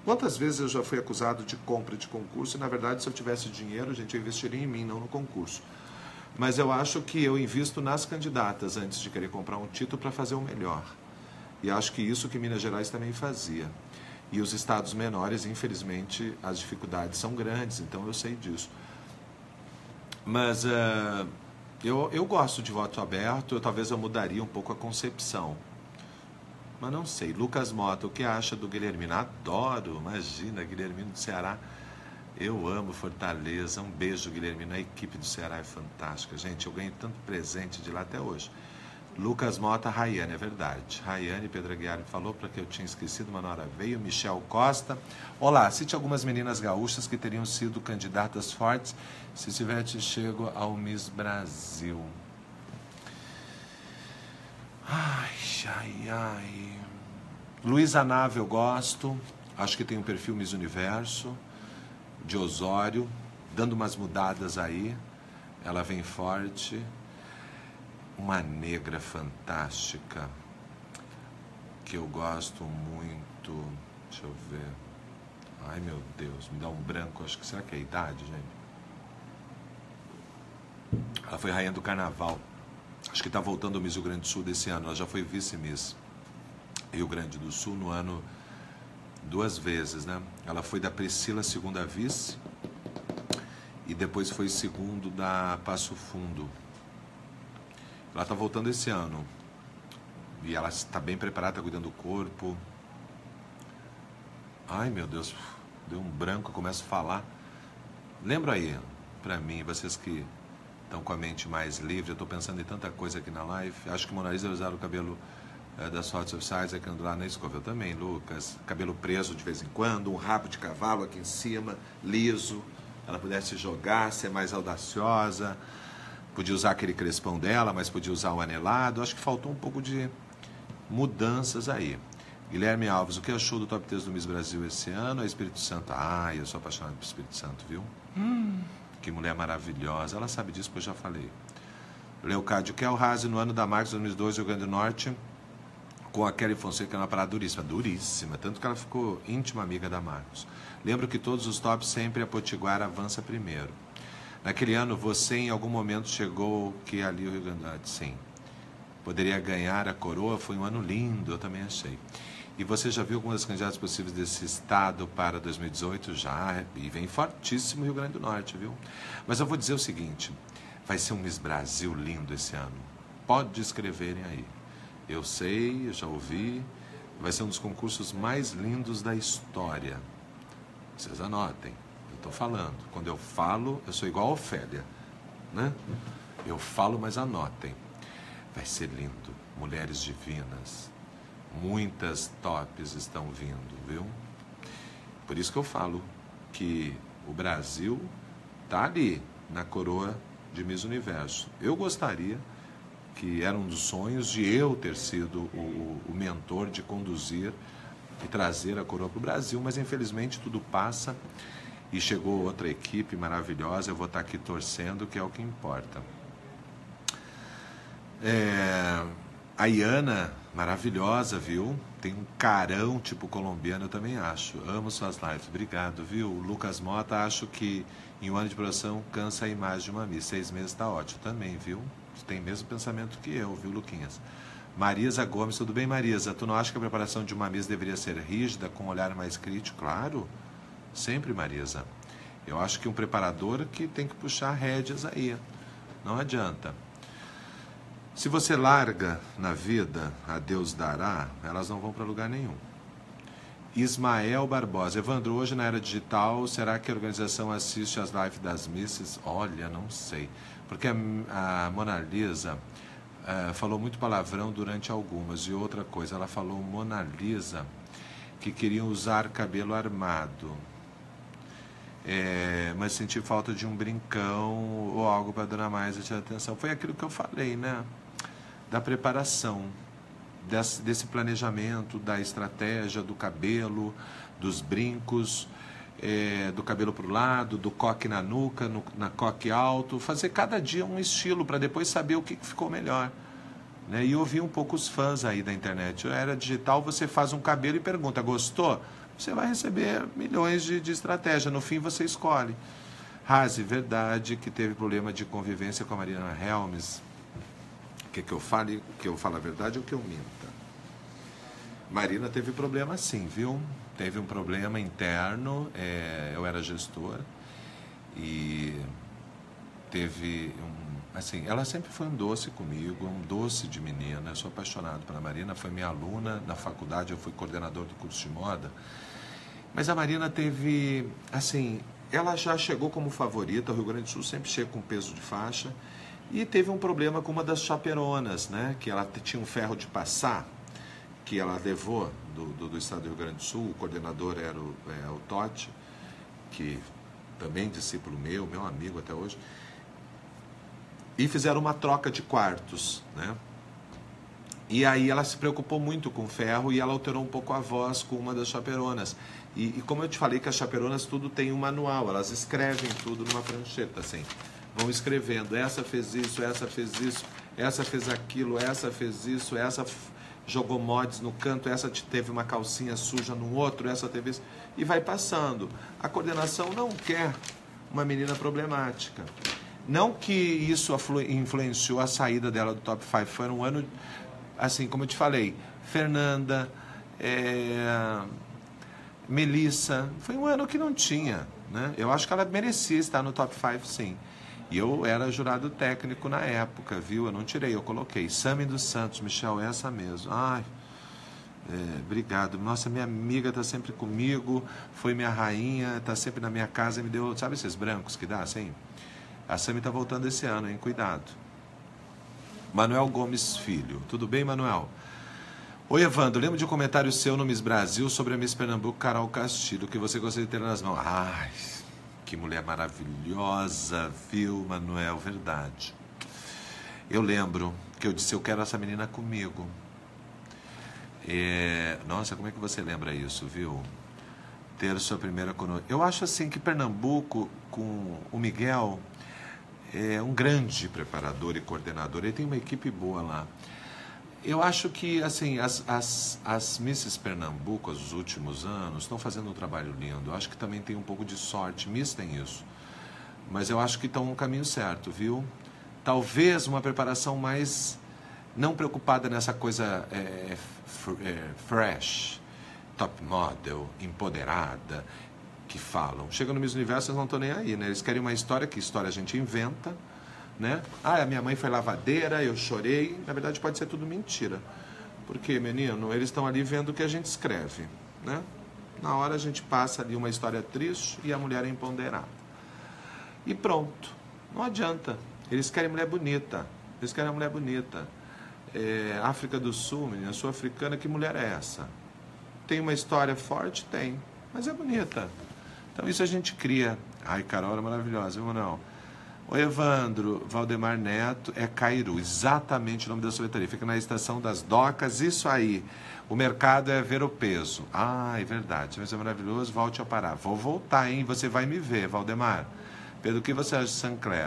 Quantas vezes eu já fui acusado de compra de concurso e, na verdade, se eu tivesse dinheiro, gente, eu investiria em mim, não no concurso. Mas eu acho que eu invisto nas candidatas antes de querer comprar um título para fazer o melhor. E acho que isso que Minas Gerais também fazia. E os estados menores, infelizmente, as dificuldades são grandes, então eu sei disso. Mas uh, eu, eu gosto de voto aberto, eu, talvez eu mudaria um pouco a concepção. Mas não sei. Lucas Mota, o que acha do Guilhermino? Adoro, imagina, Guilhermino do Ceará. Eu amo Fortaleza. Um beijo, Guilhermino. A equipe do Ceará é fantástica. Gente, eu ganho tanto presente de lá até hoje. Lucas Mota, Rayane, é verdade. Rayane, Pedro Aguiar falou para que eu tinha esquecido, uma hora veio. Michel Costa. Olá, cite algumas meninas gaúchas que teriam sido candidatas fortes se tivesse chego ao Miss Brasil. Ai, ai, ai. Luísa Nave eu gosto. Acho que tem um perfil Miss Universo. De Osório, dando umas mudadas aí. Ela vem forte. Uma negra fantástica, que eu gosto muito. Deixa eu ver. Ai, meu Deus, me dá um branco. Acho que, será que é a idade, gente? Ela foi rainha do carnaval. Acho que está voltando ao Miss Rio Grande do Sul desse ano. Ela já foi vice-miss Rio Grande do Sul no ano duas vezes, né? Ela foi da Priscila, segunda vice, e depois foi segundo da Passo Fundo. Ela está voltando esse ano. E ela está bem preparada, está cuidando do corpo. Ai, meu Deus, deu um branco, eu começo a falar. Lembra aí, para mim, vocês que estão com a mente mais livre, eu estou pensando em tanta coisa aqui na live. Acho que Mona Lisa vai usar o cabelo é, das fotos oficiais, aqui lá na escova. Eu também, Lucas. Cabelo preso de vez em quando, um rabo de cavalo aqui em cima, liso. Ela pudesse jogar, ser mais audaciosa. Podia usar aquele crespão dela, mas podia usar o anelado. Acho que faltou um pouco de mudanças aí. Guilherme Alves, o que achou do top três do Miss Brasil esse ano? É Espírito Santo. Ah, eu sou apaixonado por Espírito Santo, viu? Hum, que mulher maravilhosa. Ela sabe disso, pois já falei. Leocádio, que é o Razi no ano da Marcos dois mil e dois, Rio Grande do Norte, com a Kelly Fonseca, uma parada duríssima. Duríssima. Tanto que ela ficou íntima amiga da Marcos. Lembro que todos os tops sempre a Potiguar avança primeiro. Naquele ano, você em algum momento chegou que ali o Rio Grande do Norte, sim, poderia ganhar a coroa. Foi um ano lindo, eu também achei. E você já viu algumas das candidatas possíveis desse estado para dois mil e dezoito? Já, e vem fortíssimo o Rio Grande do Norte, viu? Mas eu vou dizer o seguinte, vai ser um Miss Brasil lindo esse ano. Pode escreverem aí. Eu sei, eu já ouvi, vai ser um dos concursos mais lindos da história. Vocês anotem. Estou falando. Quando eu falo, eu sou igual a Ofélia, né? Eu falo, mas anotem. Vai ser lindo. Mulheres divinas. Muitas tops estão vindo, viu? Por isso que eu falo que o Brasil está ali, na coroa de Miss Universo. Eu gostaria, que era um dos sonhos, de eu ter sido o, o mentor de conduzir e trazer a coroa para o Brasil, mas infelizmente tudo passa. E chegou outra equipe maravilhosa, eu vou estar aqui torcendo, que é o que importa. É, a Iana, maravilhosa, viu? Tem um carão tipo colombiano, eu também acho. Amo suas lives, obrigado, viu? Lucas Mota, acho que em um ano de produção cansa a imagem de uma Miss. Seis meses está ótimo também, viu? Tem o mesmo pensamento que eu, viu, Luquinhas? Marisa Gomes, tudo bem, Marisa? Tu não acha que a preparação de uma Miss deveria ser rígida, com um olhar mais crítico? Claro. Sempre, Marisa. Eu acho que um preparador que tem que puxar rédeas aí. Não adianta. Se você larga na vida, a Deus dará, elas não vão para lugar nenhum. Ismael Barbosa. Evandro, hoje na era digital, será que a organização assiste às lives das misses? Olha, não sei. Porque a, a Mona Lisa uh, falou muito palavrão durante algumas. E outra coisa, ela falou, Mona Lisa, que queriam usar cabelo armado. É, mas senti falta de um brincão ou algo para dar mais atenção. Foi aquilo que eu falei, né? Da preparação, desse, desse planejamento, da estratégia, do cabelo, dos brincos, é, do cabelo para o lado, do coque na nuca, no, na coque alto, fazer cada dia um estilo para depois saber o que ficou melhor. Né? E ouvir um pouco os fãs aí da internet. Era digital, você faz um cabelo e pergunta, gostou? você vai receber milhões de, de estratégia. No fim, você escolhe. Razi, verdade que teve problema de convivência com a Mariana Helms. Quer que eu fale, que eu fale a verdade ou que eu minta? Marina teve problema sim, viu? Teve um problema interno, é, eu era gestor e teve um, assim, ela sempre foi um doce comigo, um doce de menina, eu sou apaixonado pela Marina, foi minha aluna na faculdade, eu fui coordenador do curso de moda, mas a Marina teve, assim, ela já chegou como favorita, o Rio Grande do Sul sempre chega com peso de faixa, e teve um problema com uma das chaperonas, né, que ela tinha um ferro de passar, que ela levou do, do, do estado do Rio Grande do Sul, o coordenador era o, é, o Totti, que também discípulo meu, meu amigo até hoje, e fizeram uma troca de quartos, né? E aí ela se preocupou muito com o ferro e ela alterou um pouco a voz com uma das chaperonas. E, e como eu te falei que as chaperonas tudo tem um manual, elas escrevem tudo numa prancheta, assim, vão escrevendo, essa fez isso, essa fez isso, essa fez aquilo, essa fez isso, essa jogou mods no canto, essa teve uma calcinha suja no outro, essa teve isso, e vai passando. A coordenação não quer uma menina problemática. Não que isso influenciou a saída dela do top cinco, foi um ano, assim, como eu te falei, Fernanda, é, Melissa, foi um ano que não tinha, né? Eu acho que ela merecia estar no top cinco, sim. E eu era jurado técnico na época, viu? Eu não tirei, eu coloquei. Sami dos Santos, Michel, essa mesmo. Ai, é, obrigado. Nossa, minha amiga está sempre comigo, foi minha rainha, está sempre na minha casa, me deu, sabe esses brancos que dá, assim? A Sami está voltando esse ano, hein? Cuidado. Manuel Gomes Filho. Tudo bem, Manuel? Oi, Evandro, lembro de um comentário seu no Miss Brasil sobre a Miss Pernambuco, Carol Castilho, que você gostaria de ter nas mãos. Ai... Que mulher maravilhosa, viu, Manuel? Verdade. Eu lembro que eu disse, eu quero essa menina comigo. É... Nossa, como é que você lembra isso, viu? Ter sua primeira conosco. Eu acho assim que Pernambuco, com o Miguel, é um grande preparador e coordenador. Ele tem uma equipe boa lá. Eu acho que, assim, as, as, as Misses Pernambuco, os últimos anos, estão fazendo um trabalho lindo. Eu acho que também tem um pouco de sorte. Miss tem isso. Mas eu acho que estão no caminho certo, viu? Talvez uma preparação mais... Não preocupada nessa coisa é, é, fresh, top model, empoderada, que falam. Chega no Miss Universo, eles não estão nem aí, né? Eles querem uma história, que história a gente inventa, né? Ah, a minha mãe foi lavadeira, eu chorei. Na verdade pode ser tudo mentira. Porque, menino, eles estão ali vendo o que a gente escreve, né? Na hora a gente passa ali uma história triste e a mulher é empoderada. E pronto. Não adianta. Eles querem mulher bonita. Eles querem uma mulher bonita. É, África do Sul, menina, sul-africana, que mulher é essa? Tem uma história forte? Tem. Mas é bonita. Então isso a gente cria. Ai, Carol é maravilhosa, viu, Manuel? Oi, Evandro, Valdemar Neto, é Cairu, exatamente o nome da sorvetaria, fica na estação das Docas, isso aí, o mercado é ver o peso. Ah, é verdade, mas é maravilhoso, volte a parar. Vou voltar, hein, você vai me ver, Valdemar. Pedro, o que você acha de Sancler?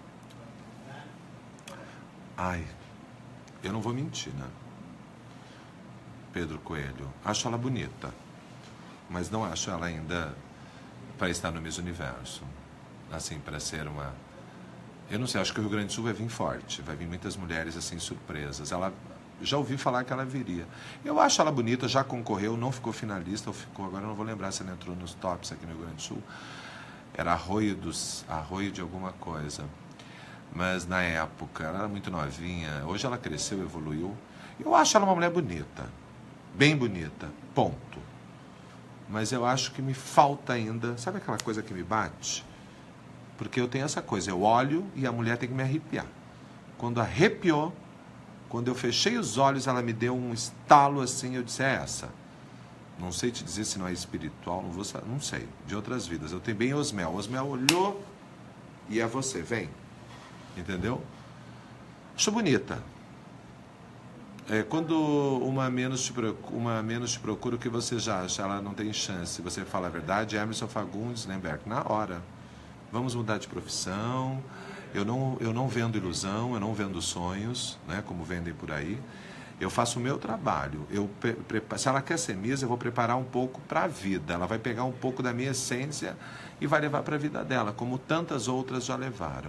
Ai, eu não vou mentir, né? Pedro Coelho, acho ela bonita, mas não acho ela ainda para estar no Miss Universo, assim, para ser uma... Eu não sei, acho que o Rio Grande do Sul vai vir forte, vai vir muitas mulheres assim surpresas. Ela, já ouvi falar que ela viria. Eu acho ela bonita, já concorreu, não ficou finalista, ou ficou, agora eu não vou lembrar se ela entrou nos tops aqui no Rio Grande do Sul. Era Arroio, dos, Arroio de alguma coisa. Mas na época, ela era muito novinha, hoje ela cresceu, evoluiu. Eu acho ela uma mulher bonita, bem bonita, ponto. Mas eu acho que me falta ainda, sabe aquela coisa que me bate? Porque eu tenho essa coisa, eu olho e a mulher tem que me arrepiar. Quando arrepiou, quando eu fechei os olhos, ela me deu um estalo assim, eu disse, é essa. Não sei te dizer se não é espiritual, não, vou, não sei, de outras vidas. Eu tenho bem Osmel. Osmel olhou e é você, vem. Entendeu? Acho bonita. É, quando uma menos, te procura, uma menos te procura, o que você já acha? Ela não tem chance. Você fala a verdade, Emerson Fagundes, Lemberg, na hora. Vamos mudar de profissão, eu não, eu não vendo ilusão, eu não vendo sonhos, né, como vendem por aí. Eu faço o meu trabalho. Eu, se ela quer ser Miss, eu vou preparar um pouco para a vida. Ela vai pegar um pouco da minha essência e vai levar para a vida dela, como tantas outras já levaram.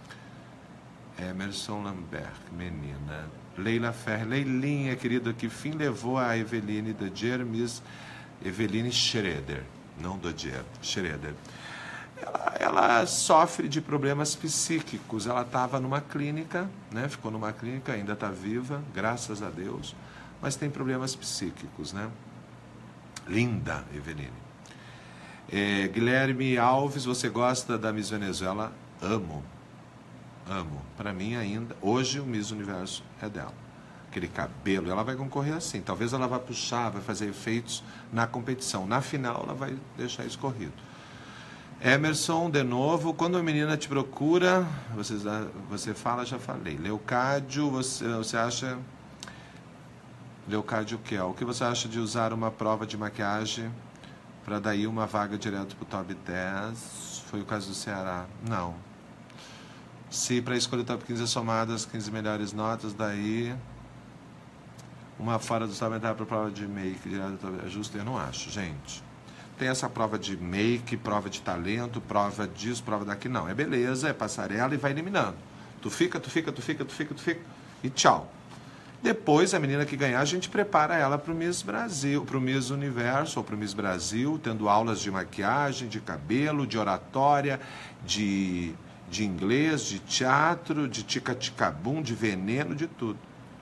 Emerson Lambert, menina. Leila Ferrer, Leilinha, querida, que fim levou a Eveline Dodier, Miss Eveline Schroeder, não Dodier, Schroeder. Ela, ela sofre de problemas psíquicos. Ela estava numa clínica, né? Ficou numa clínica, ainda está viva, graças a Deus, mas tem problemas psíquicos, né? Linda, Eveline. É, Guilherme Alves, você gosta da Miss Venezuela? Amo, amo. Para mim ainda, hoje o Miss Universo é dela. Aquele cabelo, ela vai concorrer assim. Talvez ela vá puxar, vai fazer efeitos na competição. Na final, ela vai deixar escorrido. Emerson, de novo, quando a menina te procura, você, você fala, já falei. Leocádio, você, você acha... Leocádio o que é? O que você acha de usar uma prova de maquiagem para daí uma vaga direto para o top dez? Foi o caso do Ceará. Não. Se para escolher o top quinze é somado as quinze melhores notas, daí uma fora do top para a prova de make direto do top... É justo? Eu não acho, gente. Tem essa prova de make, prova de talento, prova disso, prova daqui. Não, é beleza, é passarela e vai eliminando. Tu fica, tu fica, tu fica, tu fica, tu fica e tchau. Depois, a menina que ganhar, a gente prepara ela para o Miss Brasil, para o Miss Universo ou para o Miss Brasil, tendo aulas de maquiagem, de cabelo, de oratória, de, de inglês, de teatro, de tica-ticabum, de veneno, de tudo.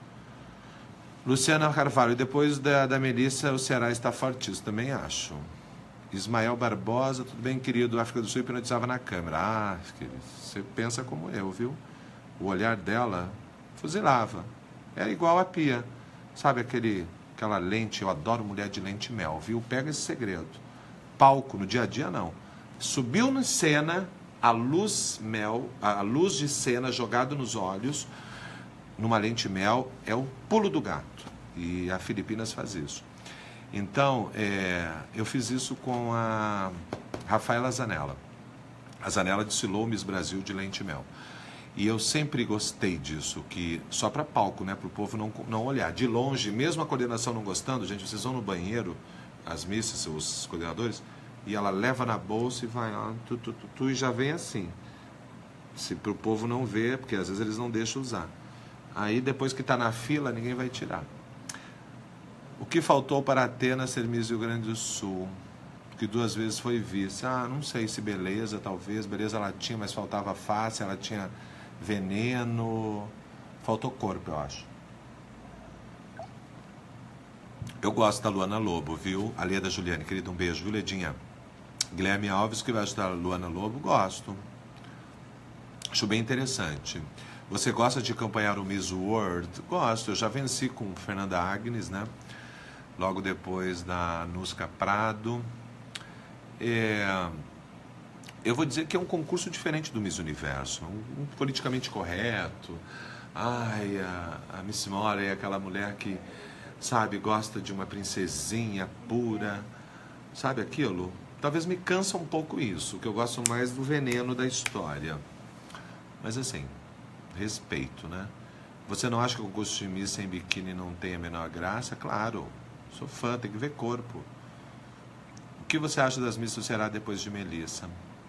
Luciana Carvalho, depois da, da Melissa, o Ceará está fortíssimo, também acho. Ismael Barbosa, tudo bem, querido? África do Sul hipnotizava na câmera. Ah, querido, você pensa como eu, viu? O olhar dela fuzilava. Era igual a Pia. Sabe aquele, aquela lente, eu adoro mulher de lente mel, viu? Pega esse segredo. Palco, no dia a dia, não. Subiu na cena, a luz mel, a luz de cena jogada nos olhos, numa lente mel, é o pulo do gato. E a Filipinas faz isso. Então, é, eu fiz isso com a Rafaela Zanella. A Zanella desfilou o Miss Brasil de lente mel. E eu sempre gostei disso, que só para palco, né, para o povo não, não olhar. De longe, mesmo a coordenação não gostando, gente, vocês vão no banheiro, as misses, os coordenadores, e ela leva na bolsa e vai, ó, tu, tu, tu, tu, e já vem assim. Se para o povo não ver, porque às vezes eles não deixam usar. Aí depois que está na fila, ninguém vai tirar. O que faltou para a Atena ser Miss Rio Grande do Sul? Que duas vezes foi vice. Ah, não sei se beleza, talvez. Beleza ela tinha, mas faltava face, ela tinha veneno. Faltou corpo, eu acho. Eu gosto da Luana Lobo, viu? A Leda Juliane, querida, um beijo, viu, Ledinha? Guilherme Alves, que vai ajudar a Luana Lobo, gosto. Acho bem interessante. Você gosta de acompanhar o Miss World? Gosto, eu já venci com Fernanda Agnes, né? Logo depois da Nusca Prado. É, eu vou dizer que é um concurso diferente do Miss Universo, um, um politicamente correto. Ai, a, a Miss Mora é aquela mulher que, sabe, gosta de uma princesinha pura, sabe aquilo? Talvez me cansa um pouco isso, que eu gosto mais do veneno da história. Mas assim, respeito, né? Você não acha que o concurso de Miss sem biquíni não tem a menor graça? Claro, sou fã, tem que ver corpo. O que você acha das Miss do Ceará depois de Melissa?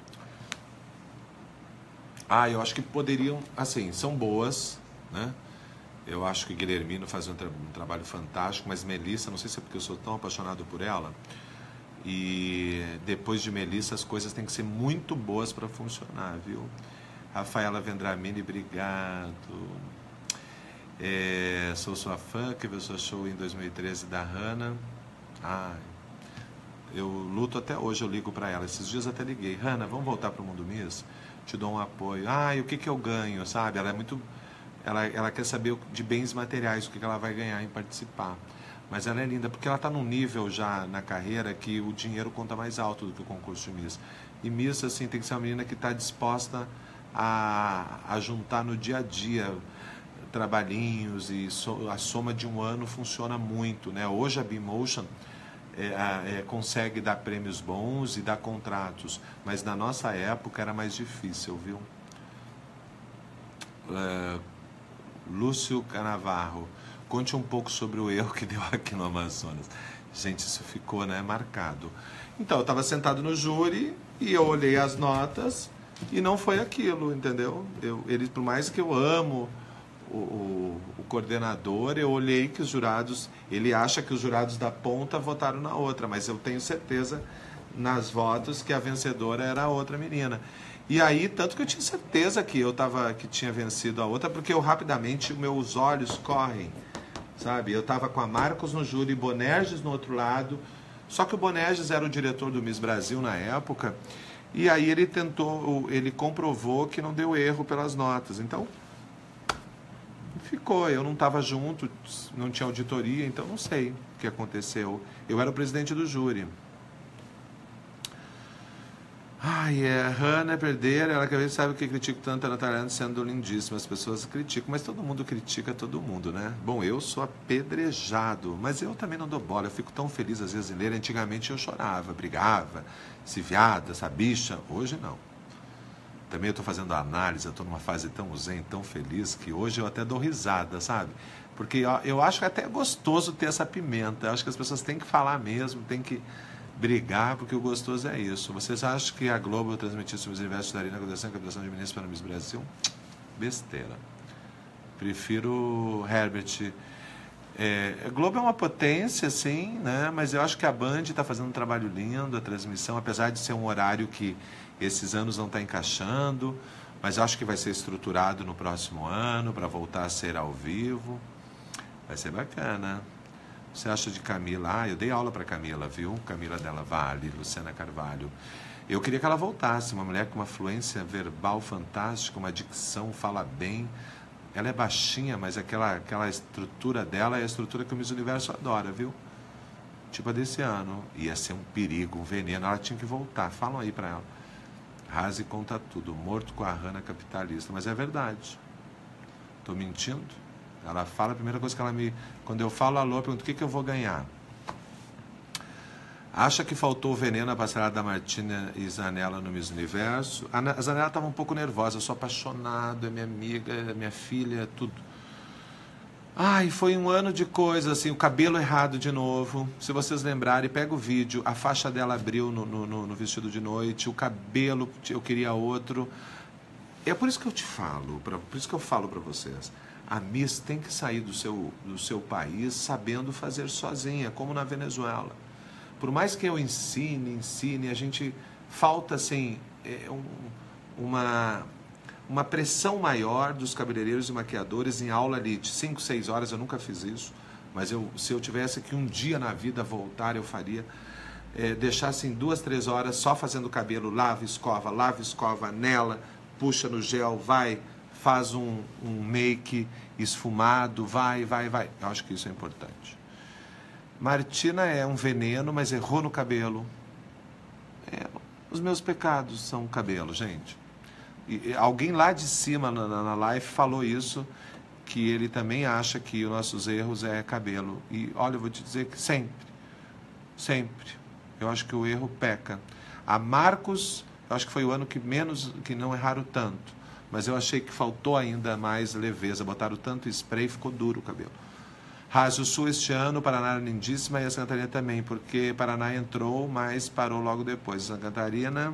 Ah, eu acho que poderiam, assim, são boas, né? Eu acho que Guilhermino faz um, tra um trabalho fantástico, mas Melissa, não sei se é porque eu sou tão apaixonado por ela, e depois de Melissa as coisas têm que ser muito boas para funcionar, viu? Rafaela Vendramini, obrigado. É, sou sua fã, que viu seu show em dois mil e treze da Hannah. Ai, eu luto até hoje, eu ligo para ela. Esses dias até liguei. Hannah, vamos voltar para o Mundo Miss? Te dou um apoio. Ah, e o que, que eu ganho, sabe? Ela é muito... Ela, ela quer saber de bens materiais, o que, que ela vai ganhar em participar. Mas ela é linda, porque ela está num nível já na carreira que o dinheiro conta mais alto do que o concurso de Miss. E Miss, assim, tem que ser uma menina que está disposta a, a juntar no dia a dia trabalhinhos, e so, a soma de um ano funciona muito, né? Hoje a B-Motion é, é, consegue dar prêmios bons e dar contratos, mas na nossa época era mais difícil, viu? É, Lúcio Canavarro, conte um pouco sobre o erro que deu aqui no Amazonas. Gente, isso ficou, né, marcado. Então, eu estava sentado no júri e eu olhei as notas e não foi aquilo, entendeu? Eu, ele, por mais que eu amo o, o, o coordenador, eu olhei que os jurados, ele acha que os jurados da ponta votaram na outra, mas eu tenho certeza nas votos que a vencedora era a outra menina. E aí, tanto que eu tinha certeza que eu tava, que tinha vencido a outra, porque eu rapidamente, meus olhos correm, sabe? Eu estava com a Marcos no júri, Bonerges no outro lado, só que o Bonerges era o diretor do Miss Brasil na época, e aí ele tentou, ele comprovou que não deu erro pelas notas. Então, ficou, eu não estava junto, não tinha auditoria, então não sei o que aconteceu. Eu era o presidente do júri. Ai, é, Hannah é perder, ela que sabe que critico tanto a Natália sendo lindíssima, as pessoas criticam, mas todo mundo critica todo mundo, né? Bom, eu sou apedrejado, mas eu também não dou bola, eu fico tão feliz às vezes em ler, antigamente eu chorava, brigava, se viada, essa bicha, hoje não. Também eu estou fazendo análise, eu estou numa fase tão zen, tão feliz, que hoje eu até dou risada, sabe? Porque eu, eu acho que até é gostoso ter essa pimenta, eu acho que as pessoas têm que falar mesmo, têm que brigar, porque o gostoso é isso. Vocês acham que a Globo transmitiu sobre os universos da Arena, graduação e captação de ministros para o Miss Brasil? Besteira. Prefiro Herbert. É, a Globo é uma potência, sim, né? Mas eu acho que a Band está fazendo um trabalho lindo, a transmissão, apesar de ser um horário que esses anos não está encaixando, mas acho que vai ser estruturado no próximo ano para voltar a ser ao vivo. Vai ser bacana. Você acha de Camila? Ah, eu dei aula para Camila, viu? Camila Della Valle, Luciana Carvalho. Eu queria que ela voltasse, uma mulher com uma fluência verbal fantástica, uma dicção, fala bem. Ela é baixinha, mas aquela, aquela estrutura dela é a estrutura que o Miss Universo adora, viu? Tipo a desse ano. Ia ser um perigo, um veneno. Ela tinha que voltar. Falam aí para ela. Razi conta tudo. Morto com a Hannah capitalista. Mas é verdade. Tô mentindo? Ela fala, a primeira coisa que ela me... Quando eu falo alô, eu pergunto, o que, que eu vou ganhar? Acha que faltou o veneno na passarela da Martina e Zanella no Miss Universo? A Zanella estava um pouco nervosa. Eu sou apaixonado, é minha amiga, é minha filha, é tudo. Ai, foi um ano de coisa, assim, o cabelo errado de novo. Se vocês lembrarem, pega o vídeo, a faixa dela abriu no, no, no vestido de noite, o cabelo, eu queria outro. É por isso que eu te falo, pra, por isso que eu falo para vocês. A Miss tem que sair do seu, do seu país sabendo fazer sozinha, como na Venezuela. Por mais que eu ensine, ensine, a gente falta assim, é, um, uma, uma pressão maior dos cabeleireiros e maquiadores em aula ali de cinco, seis horas. Eu nunca fiz isso, mas eu, se eu tivesse que um dia na vida voltar, eu faria. É, deixar assim duas, três horas só fazendo o cabelo, lava, escova, lava, escova, nela, puxa no gel, vai... faz um, um make esfumado, vai, vai, vai. Eu acho que isso é importante. Martina é um veneno, mas errou no cabelo. É, os meus pecados são o cabelo, gente. E, e alguém lá de cima na, na live falou isso, que ele também acha que os nossos erros é cabelo. E olha, eu vou te dizer que sempre, sempre, eu acho que o erro peca. A Marcos, eu acho que foi o ano que menos, que não erraram tanto. Mas eu achei que faltou ainda mais leveza. Botaram tanto spray e ficou duro o cabelo. Raso Sul este ano, Paraná era lindíssima e a Santa Catarina também, porque Paraná entrou, mas parou logo depois. Santa Catarina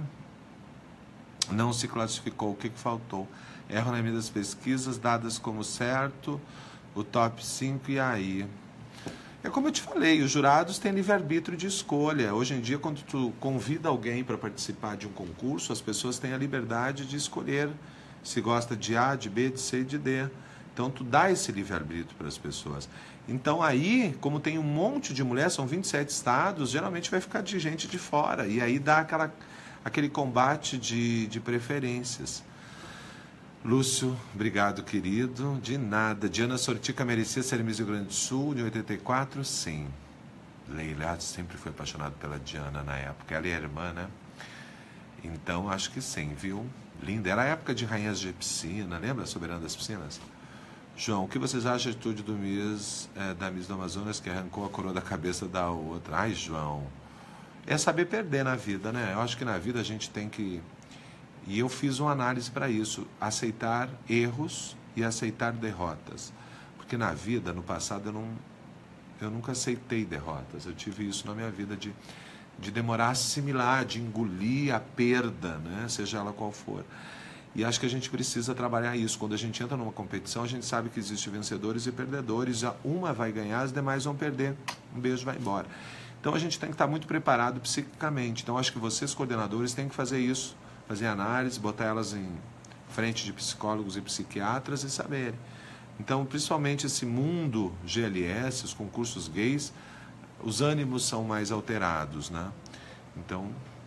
não se classificou. O que, que faltou? Erro na medida das pesquisas, dadas como certo, o top cinco e aí... É como eu te falei, os jurados têm livre-arbítrio de escolha. Hoje em dia, quando tu convida alguém para participar de um concurso, as pessoas têm a liberdade de escolher se gosta de A, de B, de C e de D. Então, tu dá esse livre-arbítrio para as pessoas. Então, aí, como tem um monte de mulher, são vinte e sete estados, geralmente vai ficar de gente de fora. E aí dá aquela, aquele combate de, de preferências. Lúcio, obrigado, querido. De nada. Diana Sortica merecia ser Miss Rio Grande do Sul, de oitenta e quatro? Sim. Leila sempre foi apaixonado pela Diana na época. Ela é irmã, né? Então, acho que sim, viu? Linda. Era a época de rainhas de piscina, lembra? Soberana das piscinas? João, o que vocês acham da atitude do Miss, é, da Miss do Amazonas que arrancou a coroa da cabeça da outra? Ai, João. É saber perder na vida, né? Eu acho que na vida a gente tem que... E eu fiz uma análise para isso. Aceitar erros e aceitar derrotas. Porque Porque na vida, no passado, eu, não, eu nunca aceitei derrotas. Eu tive isso na minha vida de, de demorar a assimilar, de engolir a perda, né? Seja ela qual for. E acho que a gente precisa trabalhar isso. Quando a gente entra numa competição, a gente sabe que existem vencedores e perdedores. Uma vai ganhar, as demais vão perder. Um beijo, vai embora. Então a gente tem que estar muito preparado psiquicamente. Então acho que vocês, coordenadores, têm que fazer isso. Fazer análise, botar elas em frente de psicólogos e psiquiatras e saberem. Então, principalmente esse mundo G L S, os concursos gays, os ânimos são mais alterados, né? Então...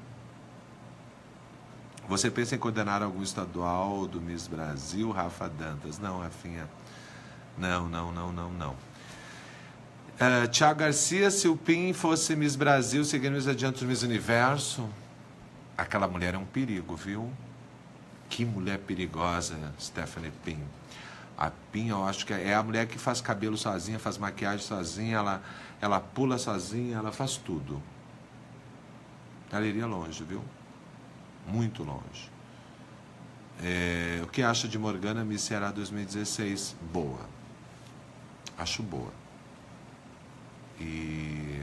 Você pensa em coordenar algum estadual do Miss Brasil, Rafa Dantas? Não, Rafinha. Não, não, não, não, não. Uh, Tiago Garcia, se o Pim fosse Miss Brasil, seguindo os adiantos do Miss Universo, aquela mulher é um perigo, viu? Que mulher perigosa, Stephanie Pim. A Pim, eu acho que é a mulher que faz cabelo sozinha, faz maquiagem sozinha, ela, ela pula sozinha, ela faz tudo. Ela iria longe, viu? Muito longe. É, o que acha de Morgana Miss Ceará dois mil e dezesseis? Boa. Acho boa. E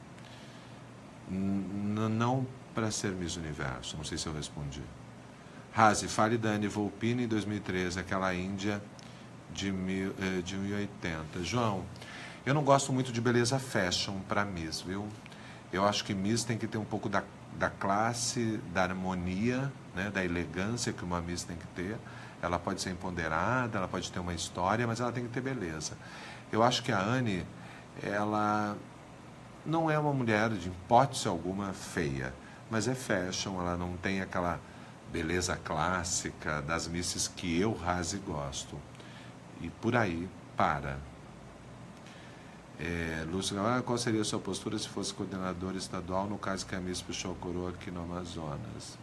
não para ser Miss Universo. Não sei se eu respondi. Razi, fale da Anne Volpini em dois mil e treze, aquela índia de, mil, de um e oitenta. João, eu não gosto muito de beleza fashion para Miss, viu? Eu acho que Miss tem que ter um pouco da da classe, da harmonia, né, da elegância que uma Miss tem que ter. Ela pode ser empoderada, ela pode ter uma história, mas ela tem que ter beleza. Eu acho que a Anne, ela não é uma mulher, de hipótese alguma, feia, mas é fashion, ela não tem aquela beleza clássica das Misses que eu, Razi, gosto. E por aí, para. É, Lúcio, qual seria a sua postura se fosse coordenador estadual, no caso que a Miss puxou a coroa aqui no Amazonas?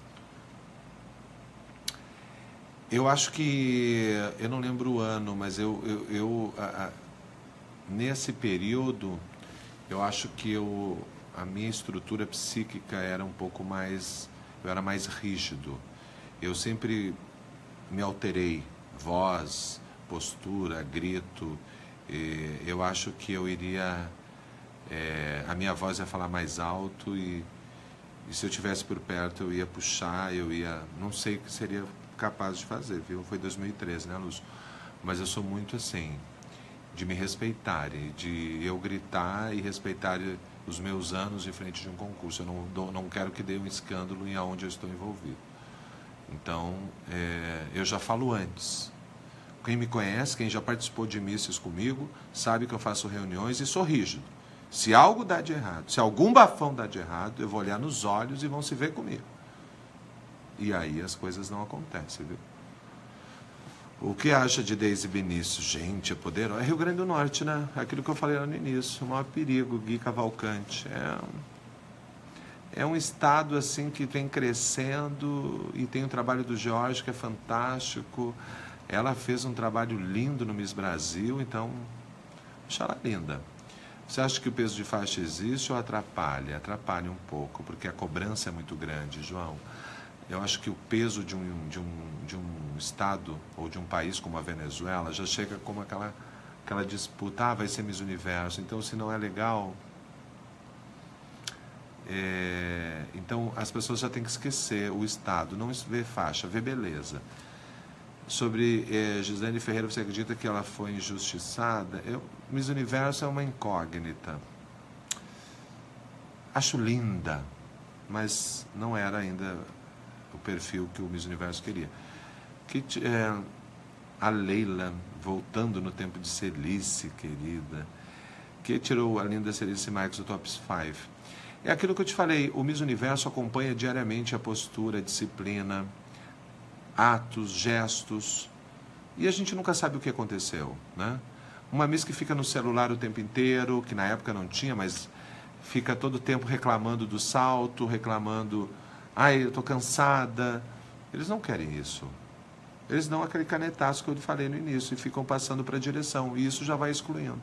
Eu acho que, eu não lembro o ano, mas eu, eu, eu a, a, nesse período, eu acho que eu, a minha estrutura psíquica era um pouco mais, eu era mais rígido. Eu sempre me alterei, voz, postura, grito. Eu acho que eu iria, é, a minha voz ia falar mais alto e, e se eu estivesse por perto eu ia puxar, eu ia, não sei o que seria capaz de fazer, viu? Foi dois mil e treze, né, Lúcio? Mas eu sou muito assim, de me respeitar, de eu gritar e respeitar os meus anos em frente de um concurso. Eu não, dou, não quero que dê um escândalo em aonde eu estou envolvido. Então, é, eu já falo antes. Quem me conhece, quem já participou de missas comigo, sabe que eu faço reuniões e sou rígido. Se algo dá de errado, se algum bafão dá de errado, eu vou olhar nos olhos e vão se ver comigo. E aí as coisas não acontecem, viu? O que acha de Deise Benício? Gente, é poderoso. É Rio Grande do Norte, né? Aquilo que eu falei lá no início, o maior perigo, Gui Cavalcante. É, é um estado assim que vem crescendo e tem o trabalho do Jorge, que é fantástico. Ela fez um trabalho lindo no Miss Brasil, então, acho ela linda. Você acha que o peso de faixa existe ou atrapalha? Atrapalha um pouco, porque a cobrança é muito grande, João. Eu acho que o peso de um, de um, de um estado ou de um país como a Venezuela já chega como aquela, aquela disputa, ah, vai ser Miss Universo, então se não é legal... É, então as pessoas já têm que esquecer o estado, não ver faixa, ver beleza. Sobre eh, Gisele Ferreira, você acredita que ela foi injustiçada? Eu, Miss Universo é uma incógnita. Acho linda, mas não era ainda o perfil que o Miss Universo queria. Que, eh, a Leila, voltando no tempo de Celice, querida, que tirou a linda Celice Marques do Top cinco. É aquilo que eu te falei, o Miss Universo acompanha diariamente a postura, a disciplina, atos, gestos, e a gente nunca sabe o que aconteceu, né? Uma Miss que fica no celular o tempo inteiro, que na época não tinha, mas fica todo o tempo reclamando do salto, reclamando, ai, eu tô cansada. Eles não querem isso. Eles dão aquele canetaço que eu falei no início e ficam passando para a direção, e isso já vai excluindo.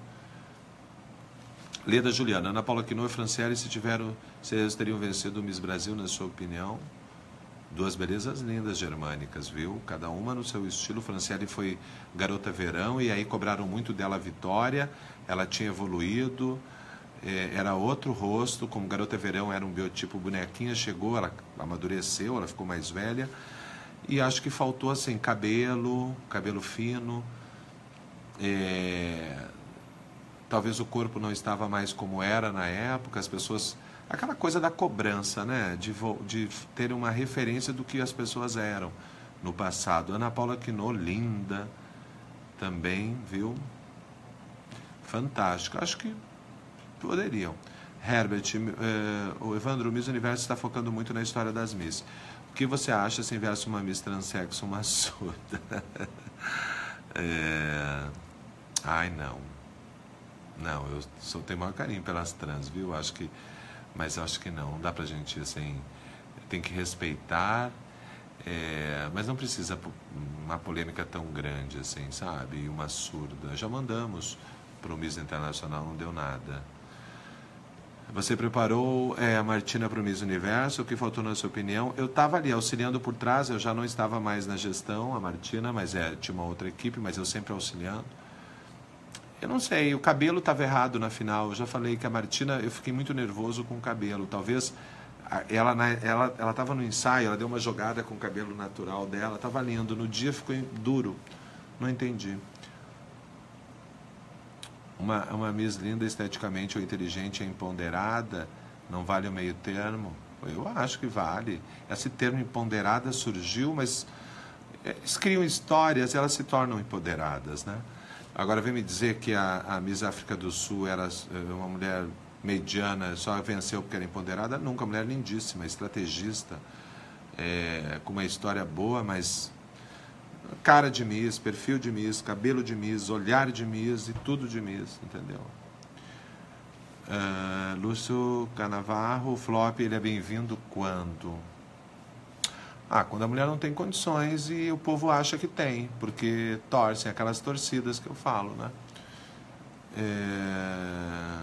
Leda Juliana, Ana Paula Quinoa e Franciele, se tiveram, se eles teriam vencido o Miss Brasil, na sua opinião? Duas belezas lindas germânicas, viu? Cada uma no seu estilo. Franciele foi garota verão e aí cobraram muito dela a vitória. Ela tinha evoluído, é, era outro rosto. Como garota verão era um biotipo bonequinha, chegou, ela amadureceu, ela ficou mais velha. E acho que faltou assim, cabelo, cabelo fino. É, talvez o corpo não estava mais como era na época, as pessoas... Aquela coisa da cobrança, né? De, de ter uma referência do que as pessoas eram no passado. Ana Paula Quinault, linda também, viu? Fantástico. Acho que poderiam. Herbert, uh, o Evandro, o Miss Universo está focando muito na história das Miss. O que você acha se enviasse uma Miss transexo, uma surda? é... Ai, não. Não, eu só tenho maior carinho pelas trans, viu? Acho que... Mas eu acho que não, não dá pra gente, assim, tem que respeitar, é, mas não precisa uma polêmica tão grande, assim, sabe? E uma surda. Já mandamos pro Miss Internacional, não deu nada. Você preparou é, a Martina para o Miss Universo, o que faltou na sua opinião? Eu estava ali auxiliando por trás, eu já não estava mais na gestão, a Martina, mas é, tinha uma outra equipe, mas eu sempre auxiliando. Eu não sei, o cabelo estava errado na final. Eu já falei que a Martina, eu fiquei muito nervoso com o cabelo. Talvez ela ela ela estava no ensaio, ela deu uma jogada com o cabelo natural dela, estava lindo. No dia ficou duro. Não entendi. Uma, uma Miss linda esteticamente ou inteligente e empoderada, não vale o meio termo? Eu acho que vale. Esse termo empoderada surgiu, mas eles criam histórias, elas se tornam empoderadas, né? Agora vem me dizer que a, a Miss África do Sul era uma mulher mediana, só venceu porque era empoderada. Nunca, mulher lindíssima, estrategista, é, com uma história boa, mas cara de Miss, perfil de Miss, cabelo de Miss, olhar de Miss e tudo de Miss, entendeu? Uh, Lúcio Canavarro, o flop, ele é bem-vindo quando? Ah, quando a mulher não tem condições e o povo acha que tem, porque torcem, aquelas torcidas que eu falo, né? É...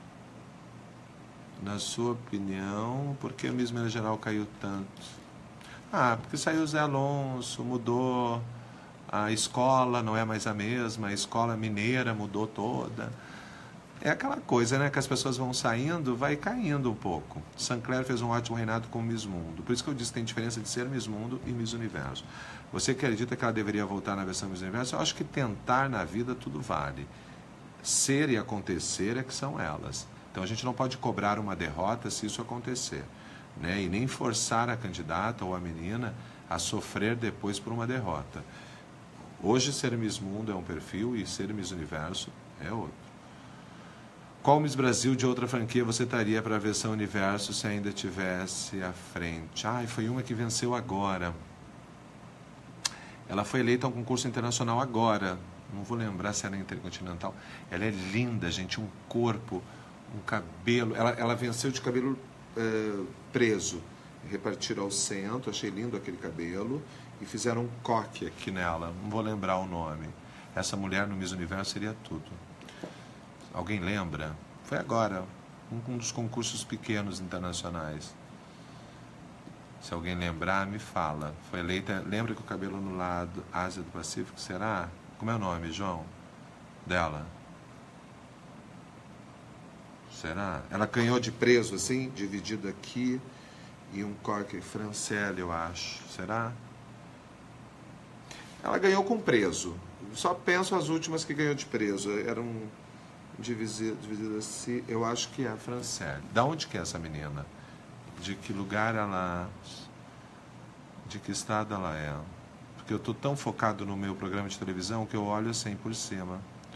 Na sua opinião, por que o Miss Minas Geral caiu tanto? Ah, porque saiu o Zé Alonso, mudou a escola, não é mais a mesma, a escola mineira mudou toda. É aquela coisa, né, que as pessoas vão saindo, vai caindo um pouco. Sancler fez um ótimo reinado com Miss Mundo. Por isso que eu disse que tem diferença de ser Miss Mundo e Miss Universo. Você acredita que ela deveria voltar na versão Miss Universo? Eu acho que tentar na vida tudo vale. Ser e acontecer é que são elas. Então a gente não pode cobrar uma derrota se isso acontecer, né? E nem forçar a candidata ou a menina a sofrer depois por uma derrota. Hoje ser Miss Mundo é um perfil e ser Miss Universo é outro. Qual Miss Brasil de outra franquia você estaria para a versão Universo se ainda tivesse à frente? Ai, foi uma que venceu agora. Ela foi eleita a um concurso internacional agora. Não vou lembrar se era intercontinental. Ela é linda, gente. Um corpo, um cabelo. Ela, ela venceu de cabelo uh, preso. Repartiram ao centro. Achei lindo aquele cabelo. E fizeram um coque aqui nela. Não vou lembrar o nome. Essa mulher no Miss Universo seria tudo. Alguém lembra? Foi agora, um, um dos concursos pequenos internacionais. Se alguém lembrar, me fala. Foi eleita, lembra que o cabelo no lado Ásia do Pacífico, será? Como é o nome, João? Dela? Será? Ela ganhou de preso, assim, dividido aqui, e um coque Franciele, eu acho. Será? Ela ganhou com preso. Só penso as últimas que ganhou de preso. Eram... Dividido, dividido assim, eu acho que é a Franciele. Da onde que é essa menina? De que lugar ela... De que estado ela é? Porque eu estou tão focado no meu programa de televisão que eu olho assim por cima.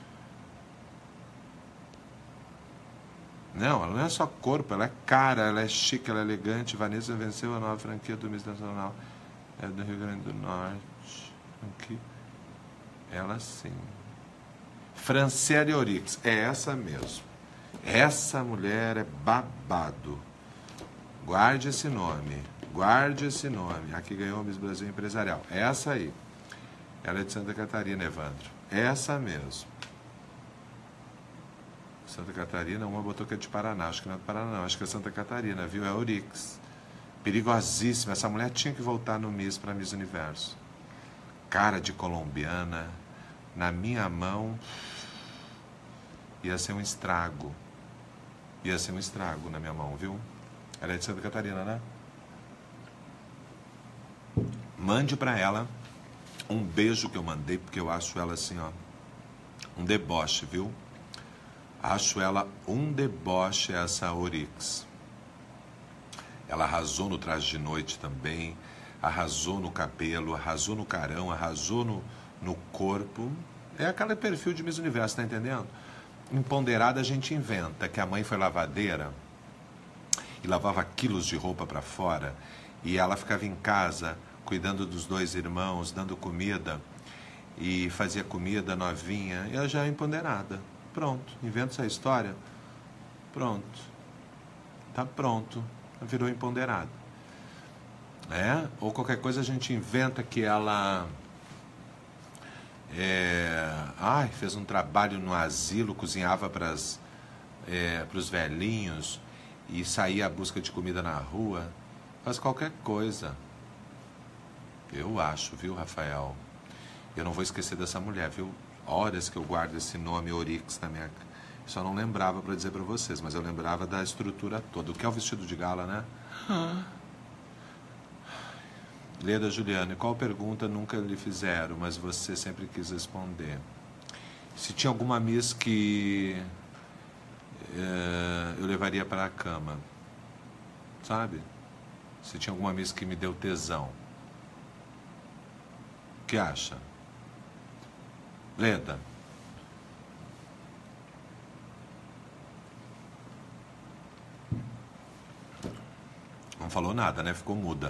Não, ela não é só corpo, ela é cara, ela é chique, ela é elegante. Vanessa venceu a nova franquia do Miss Nacional. É do Rio Grande do Norte. Aqui. Ela sim. Franciele Orix, é essa mesmo. Essa mulher é babado. Guarde esse nome. Guarde esse nome. Aqui ganhou o Miss Brasil Empresarial. Essa aí. Ela é de Santa Catarina, Evandro. Essa mesmo. Santa Catarina, uma botou que é de Paraná. Acho que não é do Paraná, não. Acho que é Santa Catarina, viu? É Orix. Perigosíssima. Essa mulher tinha que voltar no Miss para Miss Universo. Cara de colombiana. Na minha mão, ia ser um estrago. Ia ser um estrago na minha mão, viu? Ela é de Santa Catarina, né? Mande para ela um beijo que eu mandei, porque eu acho ela assim, ó, um deboche, viu? Acho ela um deboche, essa Oryx. Ela arrasou no traje de noite também, arrasou no cabelo, arrasou no carão, arrasou no, no corpo. É aquele perfil de Miss Universo, tá entendendo? Empoderada a gente inventa, que a mãe foi lavadeira e lavava quilos de roupa para fora, e ela ficava em casa cuidando dos dois irmãos, dando comida, e fazia comida novinha, e ela já é empoderada. Pronto, inventa essa história, pronto, tá pronto, virou empoderada. É? Ou qualquer coisa a gente inventa que ela é, ai, fez um trabalho no asilo, cozinhava para é, os velhinhos e saía à busca de comida na rua, faz qualquer coisa. Eu acho, viu, Rafael? Eu não vou esquecer dessa mulher, viu? Horas que eu guardo esse nome Oryx na minha... Só não lembrava para dizer para vocês, mas eu lembrava da estrutura toda. O que é o vestido de gala, né? Hum. Leda Juliane, qual pergunta nunca lhe fizeram, mas você sempre quis responder? Se tinha alguma miss que é, eu levaria para a cama, sabe? Se tinha alguma miss que me deu tesão. O que acha? Leda. Não falou nada, né? Ficou muda.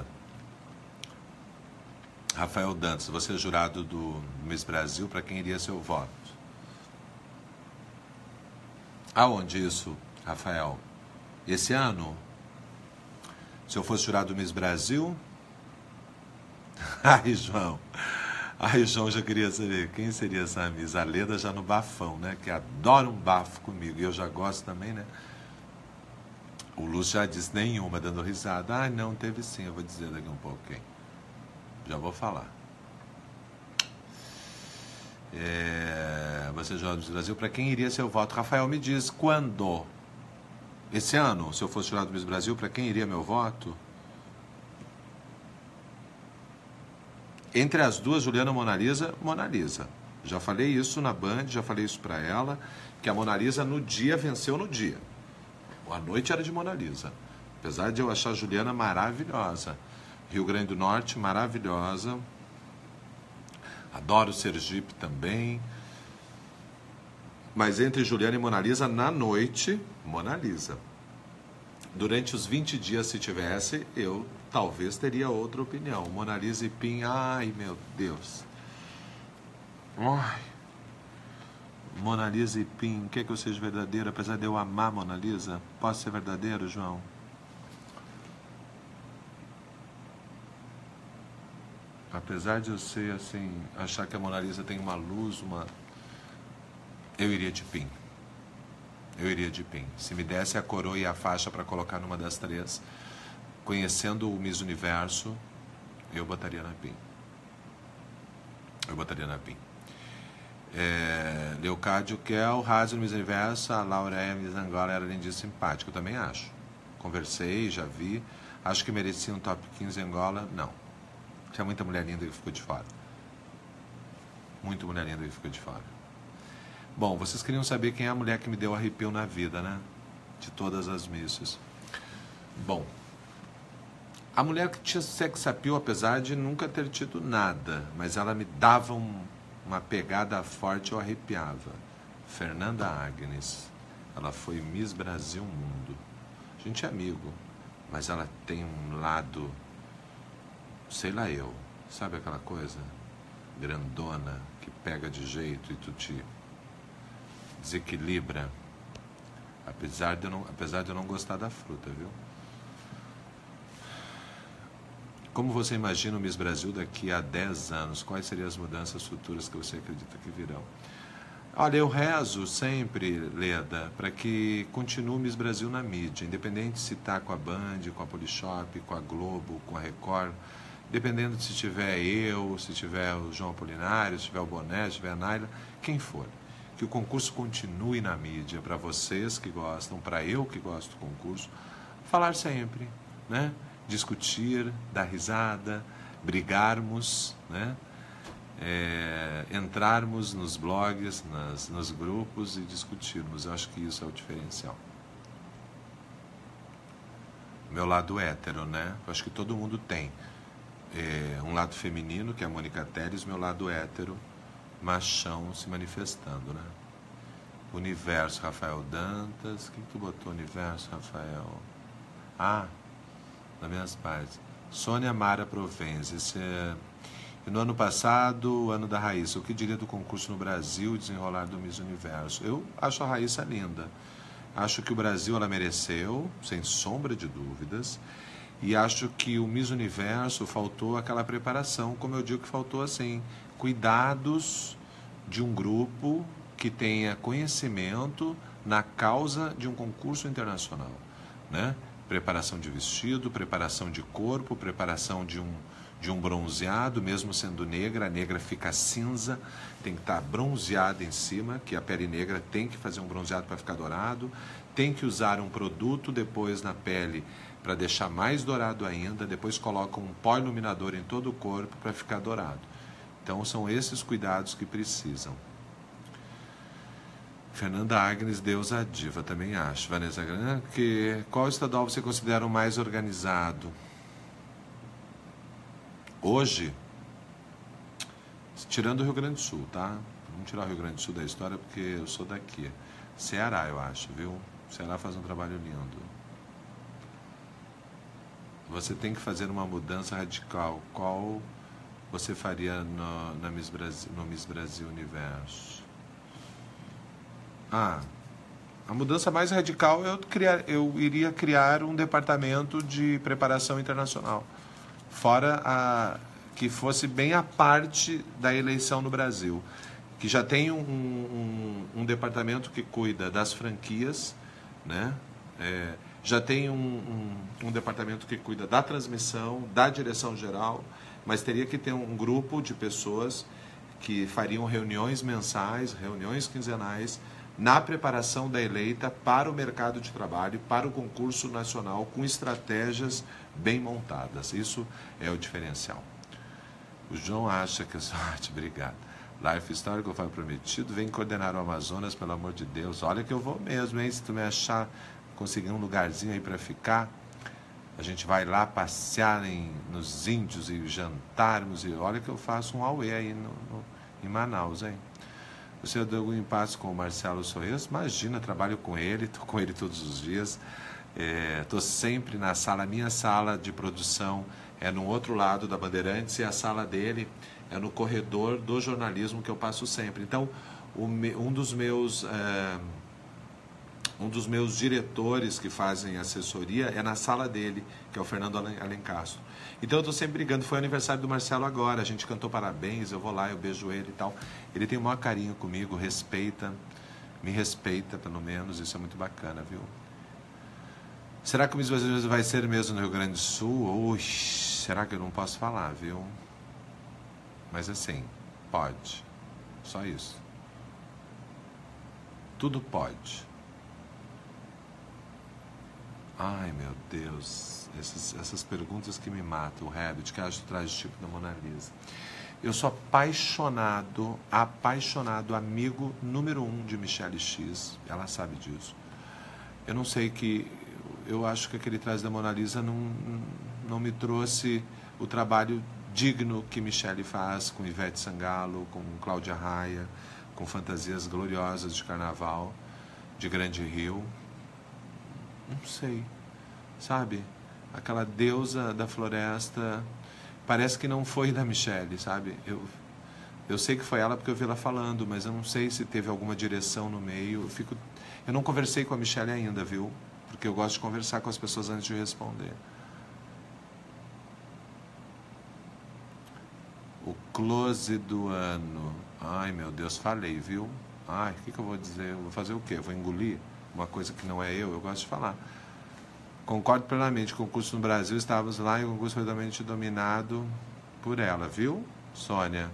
Rafael Dantas, você é jurado do Miss Brasil, para quem iria seu voto? Aonde isso, Rafael? Esse ano? Se eu fosse jurado do Miss Brasil? Ai, João. Ai, João, já queria saber quem seria essa Miss. A Leda já no bafão, né? Que adora um bafo comigo. E eu já gosto também, né? O Lúcio já disse nenhuma, dando risada. Ah, não, teve sim, eu vou dizer daqui um pouquinho. Já vou falar. É, você jurado do Brasil, para quem iria seu voto? Rafael, me diz, quando? Esse ano, se eu fosse jurado do Miss Brasil, para quem iria meu voto? Entre as duas, Juliana e Mona Lisa, Mona Lisa. Já falei isso na Band, já falei isso para ela, que a Mona Lisa no dia venceu no dia. A noite era de Mona Lisa. Apesar de eu achar a Juliana maravilhosa. Rio Grande do Norte, maravilhosa. Adoro Sergipe também. Mas entre Juliana e Mona Lisa, na noite, Mona Lisa. Durante os vinte dias, se tivesse, eu talvez teria outra opinião. Mona Lisa e Pim, ai meu Deus. Ai. Mona Lisa e Pim, quer que eu seja verdadeiro? Apesar de eu amar Mona Lisa, posso ser verdadeiro, João? Apesar de eu ser assim, achar que a Mona Lisa tem uma luz, uma... eu iria de Pim. Eu iria de Pim. Se me desse a coroa e a faixa para colocar numa das três, conhecendo o Miss Universo, eu botaria na Pim. Eu botaria na Pim. É, Leocádio Kel, Rádio no Miss Universo, a Laura é Miss Angola, era lindíssima e simpática. Eu também acho. Conversei, já vi. Acho que merecia um top quinze Angola. Não. Tinha muita mulher linda que ficou de fora. Muita mulher linda que ficou de fora. Bom, vocês queriam saber quem é a mulher que me deu arrepio na vida, né? De todas as missas. Bom, a mulher que tinha sex appeal, apesar de nunca ter tido nada, mas ela me dava um, uma pegada forte, eu arrepiava. Fernanda Agnes. Ela foi Miss Brasil Mundo. A gente é amigo, mas ela tem um lado, sei lá eu, sabe aquela coisa grandona que pega de jeito e tu te desequilibra, apesar de eu não, apesar de eu não gostar da fruta, viu? Como você imagina o Miss Brasil daqui a dez anos? Quais seriam as mudanças futuras que você acredita que virão? Olha, eu rezo sempre, Leda, para que continue Miss Brasil na mídia, independente se está com a Band, com a Polishop, com a Globo, com a Record, dependendo de se tiver eu, se tiver o João Apolinário, se tiver o Boné, se tiver a Naila, quem for. Que o concurso continue na mídia, para vocês que gostam, para eu que gosto do concurso, falar sempre, né? Discutir, dar risada, brigarmos, né? É, entrarmos nos blogs, nas, nos grupos e discutirmos. Eu acho que isso é o diferencial. Meu lado hétero, né? Eu acho que todo mundo tem é, um lado feminino, que é a Mônica Teles, meu lado hétero, machão se manifestando, né? Universo, Rafael Dantas. O que tu botou, Universo, Rafael? Ah, nas minhas páginas. Sônia Mara Provenzi. Esse é... E no ano passado, o ano da Raíssa, o que diria do concurso no Brasil e desenrolar do Miss Universo? Eu acho a Raíssa linda. Acho que o Brasil ela mereceu, sem sombra de dúvidas. E acho que o Miss Universo faltou aquela preparação, como eu digo que faltou assim, cuidados de um grupo que tenha conhecimento na causa de um concurso internacional, né? Preparação de vestido, preparação de corpo, preparação de um de um bronzeado, mesmo sendo negra, a negra fica cinza, tem que estar bronzeada em cima, que a pele negra tem que fazer um bronzeado para ficar dourado, tem que usar um produto depois na pele para deixar mais dourado ainda, depois coloca um pó iluminador em todo o corpo para ficar dourado. Então são esses cuidados que precisam. Fernanda Agnes, deusa diva, também acho. Vanessa Grana, que qual estadual você considera o mais organizado? Hoje, tirando o Rio Grande do Sul, tá? Vamos tirar o Rio Grande do Sul da história porque eu sou daqui. Ceará, eu acho, viu? Ceará faz um trabalho lindo. Você tem que fazer uma mudança radical. Qual você faria no, na Miss Brasil, no Miss Brasil Universo? Ah, a mudança mais radical eu, criar, eu iria criar um departamento de preparação internacional. Fora a, que fosse bem a parte da eleição no Brasil, que já tem um, um, um departamento que cuida das franquias, né? É, já tem um, um, um departamento que cuida da transmissão, da direção geral, mas teria que ter um grupo de pessoas que fariam reuniões mensais, reuniões quinzenais, na preparação da eleita para o mercado de trabalho, para o concurso nacional, com estratégias bem montadas. Isso é o diferencial. O João acha que é sorte, obrigado. Life Story, que eu falo prometido, vem coordenar o Amazonas, pelo amor de Deus. Olha que eu vou mesmo, hein? Se tu me achar, conseguir um lugarzinho aí para ficar, a gente vai lá passear em, nos índios e jantarmos. E olha que eu faço um auê aí no, no, em Manaus, hein? Você deu algum impasse com o Marcelo Sorres? Imagina, trabalho com ele, estou com ele todos os dias. Estou é, sempre na sala, a minha sala de produção é no outro lado da Bandeirantes e a sala dele é no corredor do jornalismo que eu passo sempre. Então, o, um dos meus é, um dos meus diretores que fazem assessoria é na sala dele, que é o Fernando Alencastro. Então eu estou sempre brigando. Foi aniversário do Marcelo agora, a gente cantou parabéns, eu vou lá, eu beijo ele e tal. Ele tem o maior carinho comigo, respeita, me respeita pelo menos, isso é muito bacana, viu? Será que o Miss Brasil vai ser mesmo no Rio Grande do Sul? Ui, será que eu não posso falar, viu? Mas assim, pode. Só isso. Tudo pode. Ai, meu Deus. Essas, essas perguntas que me matam. O Rabbit, que acho que traz o tipo da Mona Lisa. Eu sou apaixonado, apaixonado, amigo número um de Michelle X. Ela sabe disso. Eu não sei que... Eu acho que aquele traje da Mona Lisa não, não me trouxe o trabalho digno que Michelle faz com Ivete Sangalo, com Cláudia Raia, com fantasias gloriosas de carnaval, de Grande Rio. Não sei, sabe? Aquela deusa da floresta, parece que não foi da Michelle, sabe? Eu, eu sei que foi ela porque eu vi ela falando, mas eu não sei se teve alguma direção no meio. Eu, fico, eu não conversei com a Michelle ainda, viu? Porque eu gosto de conversar com as pessoas antes de responder. O close do ano. Ai, meu Deus, falei, viu? Ai, o que, que eu vou dizer? Eu vou fazer o quê? Eu vou engolir uma coisa que não é eu? Eu gosto de falar. Concordo plenamente. O concurso no Brasil, estávamos lá e o concurso foi totalmente dominado por ela, viu, Sônia?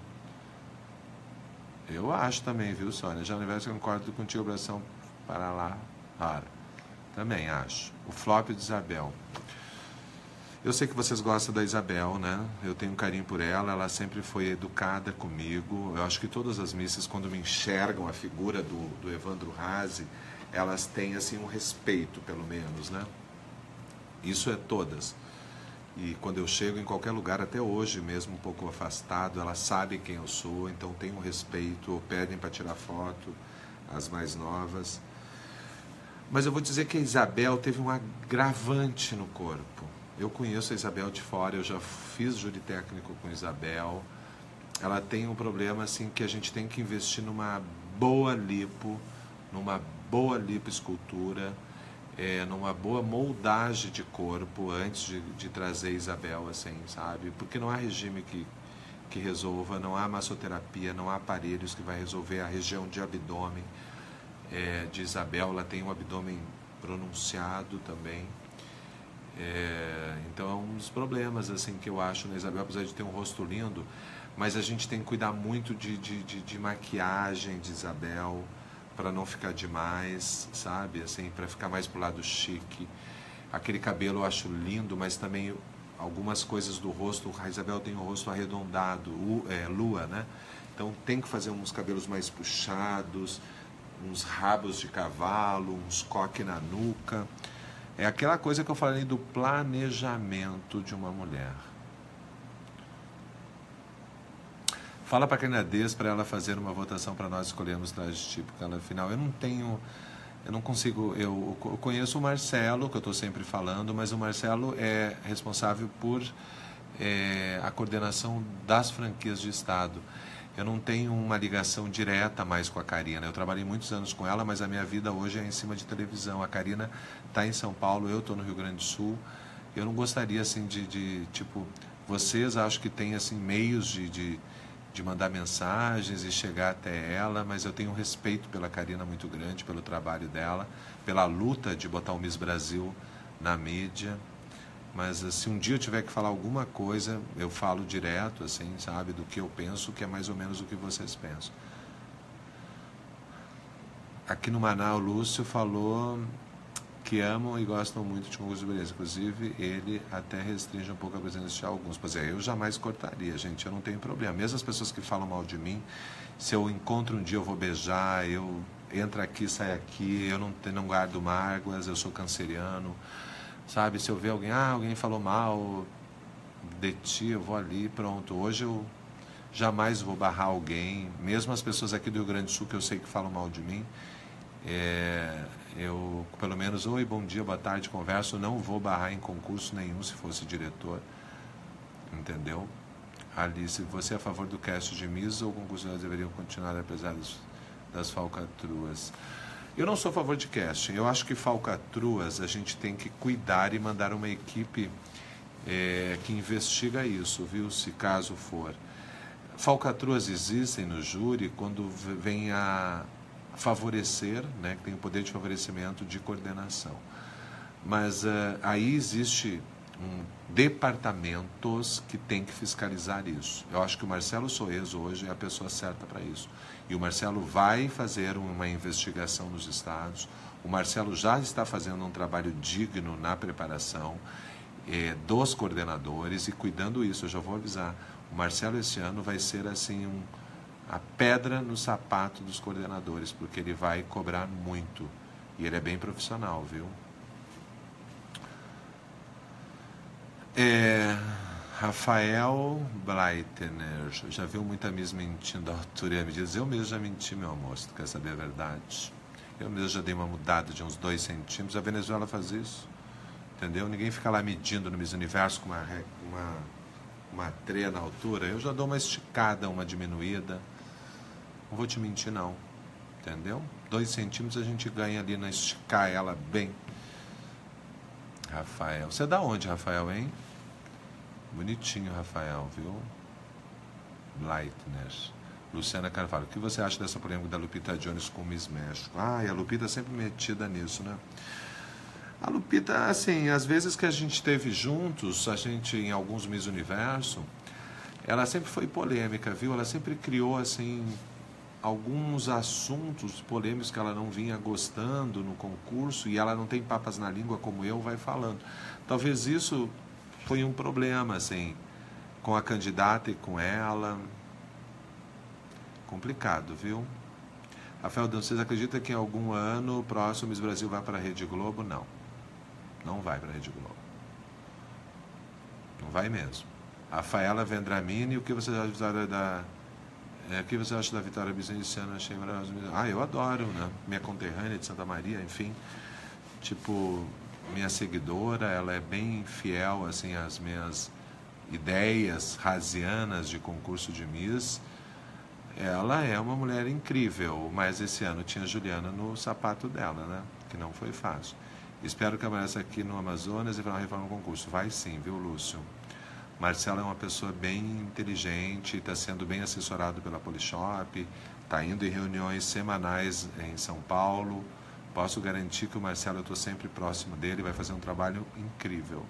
Eu acho também, viu, Sônia? Já no universo concordo contigo, abração para lá, para. Também acho. O flop de Isabel. Eu sei que vocês gostam da Isabel, né? Eu tenho um carinho por ela, ela sempre foi educada comigo. Eu acho que todas as missas, quando me enxergam a figura do, do Evandro Hazy, elas têm, assim, um respeito, pelo menos, né? Isso é todas. E quando eu chego em qualquer lugar, até hoje, mesmo um pouco afastado, elas sabem quem eu sou, então tem um respeito, ou pedem para tirar foto, as mais novas. Mas eu vou dizer que a Isabel teve um agravante no corpo. Eu conheço a Isabel de fora, eu já fiz júri técnico com a Isabel. Ela tem um problema assim que a gente tem que investir numa boa lipo, numa boa lipoescultura, é, numa boa moldagem de corpo antes de, de trazer a Isabel, assim, sabe? Porque não há regime que, que resolva, não há massoterapia, não há aparelhos que vai resolver a região de abdômen. É, de Isabel, ela tem um abdômen pronunciado também. É, então é um dos problemas assim, que eu acho na Isabel, apesar de ter um rosto lindo, mas a gente tem que cuidar muito de, de, de, de maquiagem de Isabel, para não ficar demais, sabe? Assim, para ficar mais pro lado chique. Aquele cabelo eu acho lindo, mas também algumas coisas do rosto, a Isabel tem o rosto arredondado, é, lua, né? Então tem que fazer uns cabelos mais puxados, uns rabos de cavalo, uns coque na nuca. É aquela coisa que eu falei do planejamento de uma mulher. Fala para a Canadês para ela fazer uma votação para nós escolhermos traje típico. Afinal, eu não tenho, eu não consigo, eu, eu conheço o Marcelo, que eu estou sempre falando, mas o Marcelo é responsável por é, a coordenação das franquias de Estado. Eu não tenho uma ligação direta mais com a Karina. Eu trabalhei muitos anos com ela, mas a minha vida hoje é em cima de televisão. A Karina está em São Paulo, eu estou no Rio Grande do Sul. Eu não gostaria, assim, de, de tipo, vocês acho que têm, assim, meios de, de, de mandar mensagens e chegar até ela, mas eu tenho um respeito pela Karina muito grande, pelo trabalho dela, pela luta de botar o Miss Brasil na mídia. Mas se um dia eu tiver que falar alguma coisa, eu falo direto, assim, sabe, do que eu penso, que é mais ou menos o que vocês pensam. Aqui no Manaus, o Lúcio falou que amam e gostam muito de concurso de beleza. Inclusive, ele até restringe um pouco a presença de alguns. Pois é, eu jamais cortaria, gente, eu não tenho problema. Mesmo as pessoas que falam mal de mim, se eu encontro um dia, eu vou beijar, eu entro aqui, saio aqui, eu não, não guardo mágoas, eu sou canceriano. Sabe, se eu ver alguém, ah, alguém falou mal de ti, eu vou ali, pronto. Hoje eu jamais vou barrar alguém, mesmo as pessoas aqui do Rio Grande do Sul que eu sei que falam mal de mim, é, eu, pelo menos, oi, bom dia, boa tarde, converso, não vou barrar em concurso nenhum se fosse diretor, entendeu? Alice, você é a favor do cast de Miss ou concursos deveriam continuar apesar das, das falcatruas? Eu não sou a favor de casting. Eu acho que falcatruas a gente tem que cuidar e mandar uma equipe é, que investiga isso, viu? Se caso for. Falcatruas existem no júri quando vem a favorecer, né, que tem o poder de favorecimento de coordenação. Mas uh, aí existe um, departamentos que tem que fiscalizar isso. Eu acho que o Marcelo Soeso hoje é a pessoa certa para isso. E o Marcelo vai fazer uma investigação nos estados. O Marcelo já está fazendo um trabalho digno na preparação eh, dos coordenadores e cuidando isso. Eu já vou avisar. O Marcelo esse ano vai ser assim um, a pedra no sapato dos coordenadores, porque ele vai cobrar muito. E ele é bem profissional, viu? É... Rafael Bleitner, já viu muita Miss mentindo da altura e a medidas? Eu mesmo já menti, meu amor, se tu quer saber a verdade. Eu mesmo já dei uma mudada de uns dois centímetros. A Venezuela faz isso, entendeu? Ninguém fica lá medindo no Miss Universo com uma, uma, uma treia na altura. Eu já dou uma esticada, uma diminuída. Não vou te mentir, não, entendeu? Dois centímetros a gente ganha ali na esticar ela bem. Rafael, você é da onde, Rafael, hein? Bonitinho, Rafael, viu? Leitner. Luciana Carvalho, o que você acha dessa polêmica da Lupita Jones com o Miss México? Ah, e a Lupita sempre metida nisso, né? A Lupita, assim, às vezes que a gente esteve juntos, a gente em alguns Miss Universo, ela sempre foi polêmica, viu? Ela sempre criou, assim, alguns assuntos polêmicos que ela não vinha gostando no concurso e ela não tem papas na língua como eu, vai falando. Talvez isso foi um problema, assim, com a candidata e com ela. Complicado, viu? Rafael Dan, vocês acreditam que em algum ano próximo Miss Brasil vai para a Rede Globo? Não. Não vai para a Rede Globo. Não vai mesmo. Rafaela Vendramini, o que você acha da... É, o que você acha da Vitória Bizantina esse ano? Achei maravilhoso. Ah, eu adoro, né? Minha conterrânea de Santa Maria, enfim. Tipo, minha seguidora, ela é bem fiel, assim, às minhas ideias razianas de concurso de Miss. Ela é uma mulher incrível, mas esse ano tinha a Juliana no sapato dela, né? Que não foi fácil. Espero que apareça aqui no Amazonas e vai reformar o concurso. Vai sim, viu, Lúcio? Marcelo é uma pessoa bem inteligente, está sendo bem assessorado pela Polishop, está indo em reuniões semanais em São Paulo. Posso garantir que o Marcelo, eu estou sempre próximo dele, vai fazer um trabalho incrível.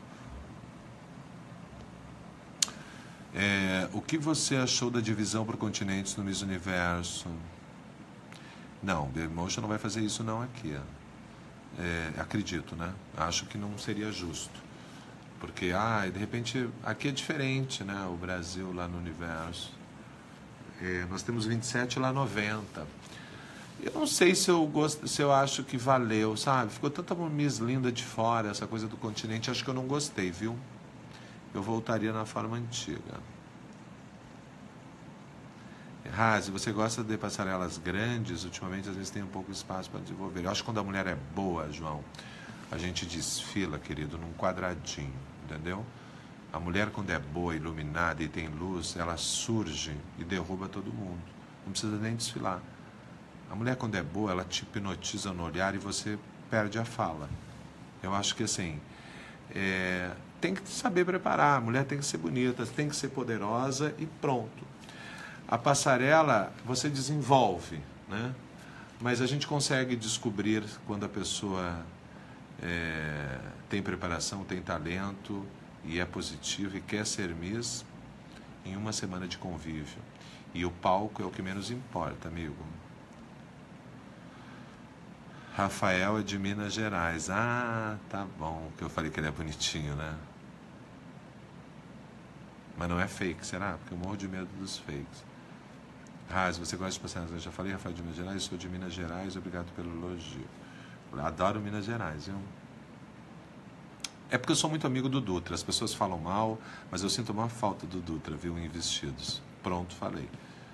É, o que você achou da divisão por continentes no Miss Universo? Não, Dailymotion não vai fazer isso não aqui. É, acredito, né? Acho que não seria justo. Porque, ah, de repente, aqui é diferente, né? O Brasil lá no Universo. É, nós temos vinte e sete, lá noventa. Eu não sei se eu, gosto, se eu acho que valeu, sabe? Ficou tanta Miss linda de fora, essa coisa do continente, acho que eu não gostei, viu? Eu voltaria na forma antiga. Razi, você gosta de passarelas grandes? Ultimamente, às vezes, tem um pouco de espaço para desenvolver. Eu acho que quando a mulher é boa, João, a gente desfila, querido, num quadradinho, entendeu? A mulher, quando é boa, iluminada e tem luz, ela surge e derruba todo mundo. Não precisa nem desfilar. A mulher, quando é boa, ela te hipnotiza no olhar e você perde a fala. Eu acho que, assim, é... tem que saber preparar. A mulher tem que ser bonita, tem que ser poderosa e pronto. A passarela, você desenvolve, né? Mas a gente consegue descobrir quando a pessoa é, tem preparação, tem talento e é positiva e quer ser Miss em uma semana de convívio. E o palco é o que menos importa, amigo. Rafael é de Minas Gerais. Ah, tá bom, que eu falei que ele é bonitinho, né? Mas não é fake, será? Porque eu morro de medo dos fakes. Razi, você gosta de passear? Eu já falei, Rafael de Minas Gerais, sou de Minas Gerais, obrigado pelo elogio. Eu adoro Minas Gerais, viu? É porque eu sou muito amigo do Dutra, as pessoas falam mal, mas eu sinto uma falta do Dutra, viu, em vestidos. Pronto, falei.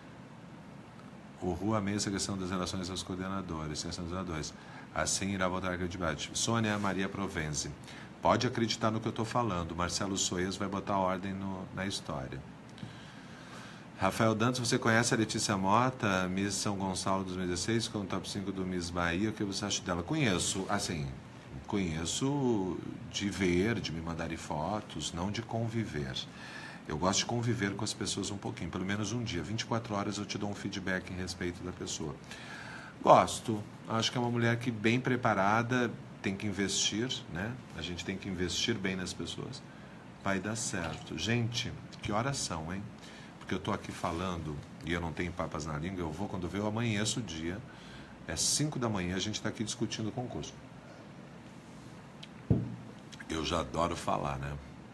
O Rua amei essa questão das relações aos coordenadores, questão dos coordenadores. Assim irá voltar a credibilidade. Sônia Maria Provenzi. Pode acreditar no que eu estou falando. Marcelo Soez vai botar ordem no, na história. Rafael Dantas, você conhece a Letícia Mota, Miss São Gonçalo dois mil e dezesseis, com o top cinco do Miss Bahia. O que você acha dela? Conheço, assim, conheço de ver, de me mandarem fotos, não de conviver. Eu gosto de conviver com as pessoas um pouquinho, pelo menos um dia. vinte e quatro horas eu te dou um feedback em respeito da pessoa. Gosto. Acho que é uma mulher que, bem preparada, tem que investir, né? A gente tem que investir bem nas pessoas. Vai dar certo. Gente, que horas são, hein? Porque eu estou aqui falando e eu não tenho papas na língua, eu vou, quando eu ver, eu amanheço o dia. É cinco da manhã, a gente está aqui discutindo o concurso. Eu já adoro falar, né?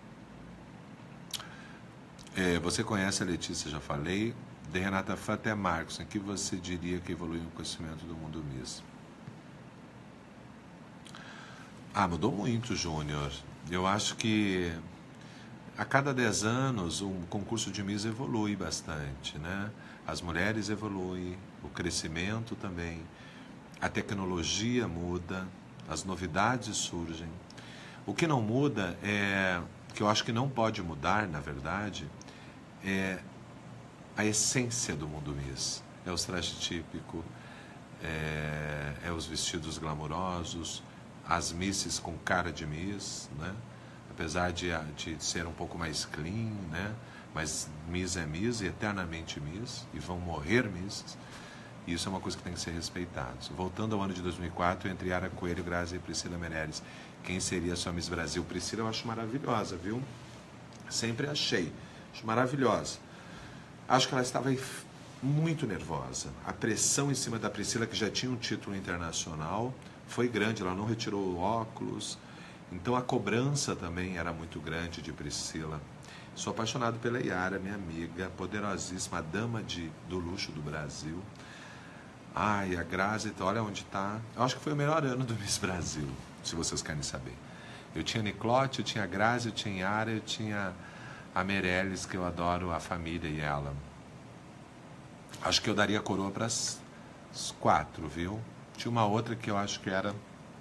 É, você conhece a Letícia, já falei. De Renata Fata é Marcos. Em que você diria que evoluiu o conhecimento do mundo Miss? Ah, mudou muito, Júnior. Eu acho que a cada dez anos o concurso de Miss evolui bastante, né? As mulheres evoluem, o crescimento também, a tecnologia muda, as novidades surgem. O que não muda é, que eu acho que não pode mudar, na verdade, é a essência do mundo Miss. É o traje típico, é, é os vestidos glamourosos, as misses com cara de Miss, né? Apesar de, de ser um pouco mais clean, né? Mas Miss é Miss e eternamente Miss, e vão morrer Misses. E isso é uma coisa que tem que ser respeitado. Voltando ao ano de dois mil e quatro, entre Yara Coelho, Grazi e Priscila Meirelles, quem seria a sua Miss Brasil? Priscila eu acho maravilhosa, viu? Sempre achei. Acho maravilhosa. Acho que ela estava muito nervosa. A pressão em cima da Priscila, que já tinha um título internacional, foi grande. Ela não retirou o óculos. Então a cobrança também era muito grande de Priscila. Sou apaixonado pela Yara, minha amiga, poderosíssima, a dama de, do luxo do Brasil. Ai, a Grazi, olha onde está. Eu acho que foi o melhor ano do Miss Brasil, se vocês querem saber. Eu tinha Niclote, eu tinha a Grazi, eu tinha a Yara, eu tinha a Meirelles, que eu adoro a família e ela. Acho que eu daria a coroa para as quatro, viu? Tinha uma outra que eu acho que era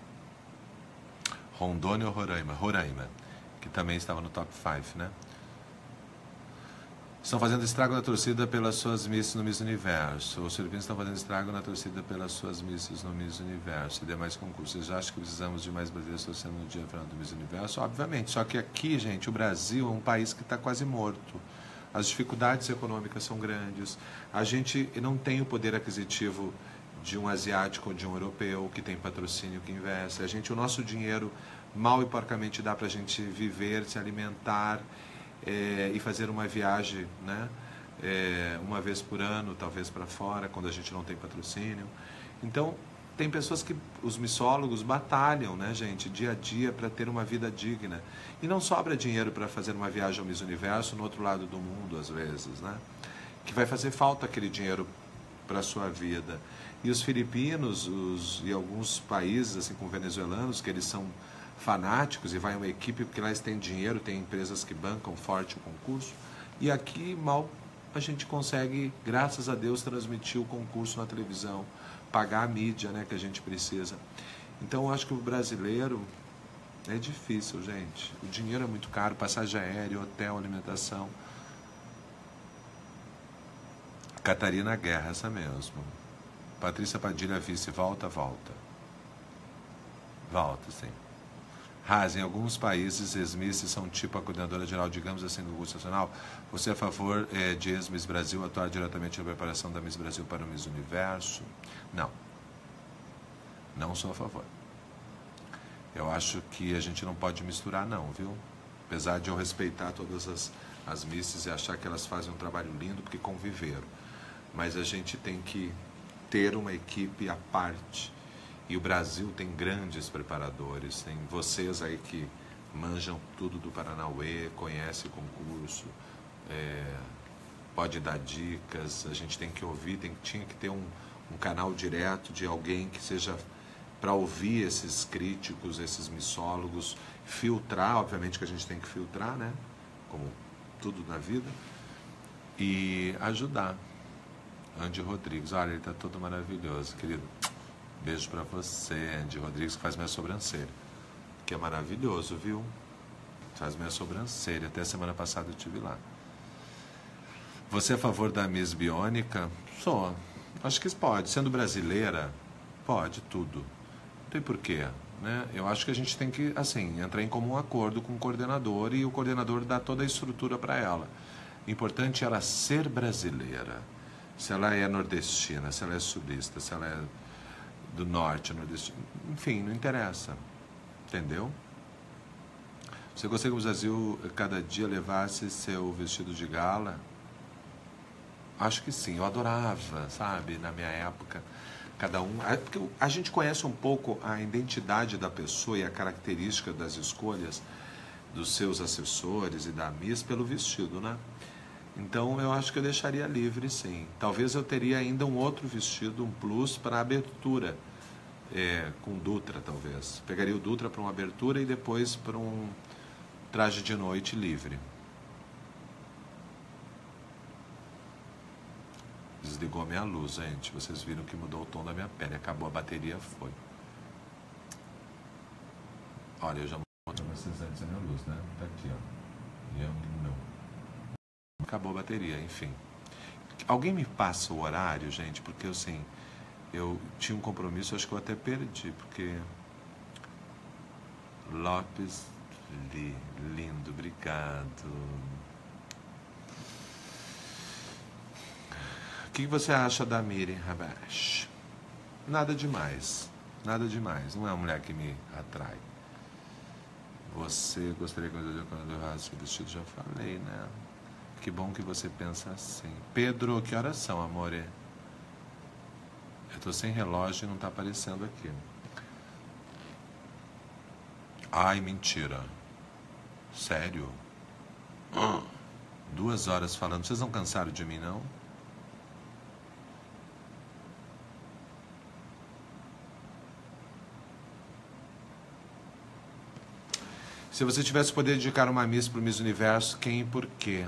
Rondônia ou Roraima? Roraima, que também estava no top cinco, né? Estão fazendo estrago na torcida pelas suas misses no Miss Universo. Os filipinos estão fazendo estrago na torcida pelas suas misses no Miss Universo e demais concursos. Vocês acham que precisamos de mais brasileiros torcendo no dia final do Miss Universo? Obviamente. Só que aqui, gente, o Brasil é um país que está quase morto. As dificuldades econômicas são grandes. A gente não tem o poder aquisitivo de um asiático ou de um europeu que tem patrocínio, que investe. A gente, o nosso dinheiro, mal e porcamente, dá para a gente viver, se alimentar, É, e fazer uma viagem, né, é, uma vez por ano, talvez para fora, quando a gente não tem patrocínio. Então, tem pessoas que, os missólogos, batalham, né, gente, dia a dia para ter uma vida digna. E não sobra dinheiro para fazer uma viagem ao Miss Universo no outro lado do mundo, às vezes, né, que vai fazer falta aquele dinheiro para a sua vida. E os filipinos os, e alguns países, assim como venezuelanos, que eles são fanáticos e vai uma equipe porque lá eles têm dinheiro, tem empresas que bancam forte o concurso, e aqui mal a gente consegue, graças a Deus, transmitir o concurso na televisão, pagar a mídia, né, que a gente precisa. Então eu acho que o brasileiro é difícil, gente. O dinheiro é muito caro, passagem aérea, hotel, alimentação. Catarina Guerra, essa mesmo. Patrícia Padilha, vice, volta, volta. Volta, sim. Raz, em alguns países, ex-misses são tipo a coordenadora geral, digamos assim, do concurso nacional. Você é a favor é, de ex-Miss Brasil atuar diretamente na preparação da Miss Brasil para o Miss Universo? Não. Não sou a favor. Eu acho que a gente não pode misturar, não, viu? Apesar de eu respeitar todas as, as misses e achar que elas fazem um trabalho lindo, porque conviveram. Mas a gente tem que ter uma equipe à parte. E o Brasil tem grandes preparadores, tem vocês aí que manjam tudo do Paranauê, conhecem o concurso, é, pode dar dicas, a gente tem que ouvir, tem, tinha que ter um, um canal direto de alguém que seja para ouvir esses críticos, esses missólogos, filtrar, obviamente que a gente tem que filtrar, né, como tudo na vida, e ajudar. Andy Rodrigues, olha, ele está todo maravilhoso, querido. Beijo pra você, Andy Rodrigues, que faz minha sobrancelha. Que é maravilhoso, viu? Faz minha sobrancelha. Até semana passada eu estive lá. Você é a favor da Miss Biônica? Sou. Acho que pode. Sendo brasileira, pode tudo. Não tem porquê, né? Eu acho que a gente tem que, assim, entrar em comum acordo com o coordenador e o coordenador dá toda a estrutura para ela. O importante é ela ser brasileira. Se ela é nordestina, se ela é sulista, se ela é do norte, nordestino, enfim, não interessa, entendeu? Você gostaria que o Brasil cada dia levasse seu vestido de gala? Acho que sim, eu adorava, sabe, na minha época, cada um, porque a gente conhece um pouco a identidade da pessoa e a característica das escolhas dos seus assessores e da Miss pelo vestido, né? Então eu acho que eu deixaria livre, sim. Talvez eu teria ainda um outro vestido, um plus para abertura, é, com Dutra talvez. Pegaria o Dutra para uma abertura e depois para um traje de noite livre. Desligou a minha luz, gente. Vocês viram que mudou o tom da minha pele. Acabou a bateria, foi. Olha, eu já mostrei para vocês antes a minha luz, né? Tá aqui, ó. E eu não. Acabou a bateria, enfim. Alguém me passa o horário, gente, porque assim, eu tinha um compromisso, acho que eu até perdi, porque Lopes, li, lindo, obrigado. que você acha da Miriam Habash? Nada demais. Nada demais. Não é uma mulher que me atrai. Você gostaria que eu quando eu rasgue o vestido? Já falei, né? Que bom que você pensa assim. Pedro, que horas são, amore? Eu tô sem relógio e não tá aparecendo aqui. Ai, mentira. Sério? Duas horas falando. Vocês não cansaram de mim, não? Se você tivesse o poder de dedicar uma missa para o Miss Universo, quem e por quê?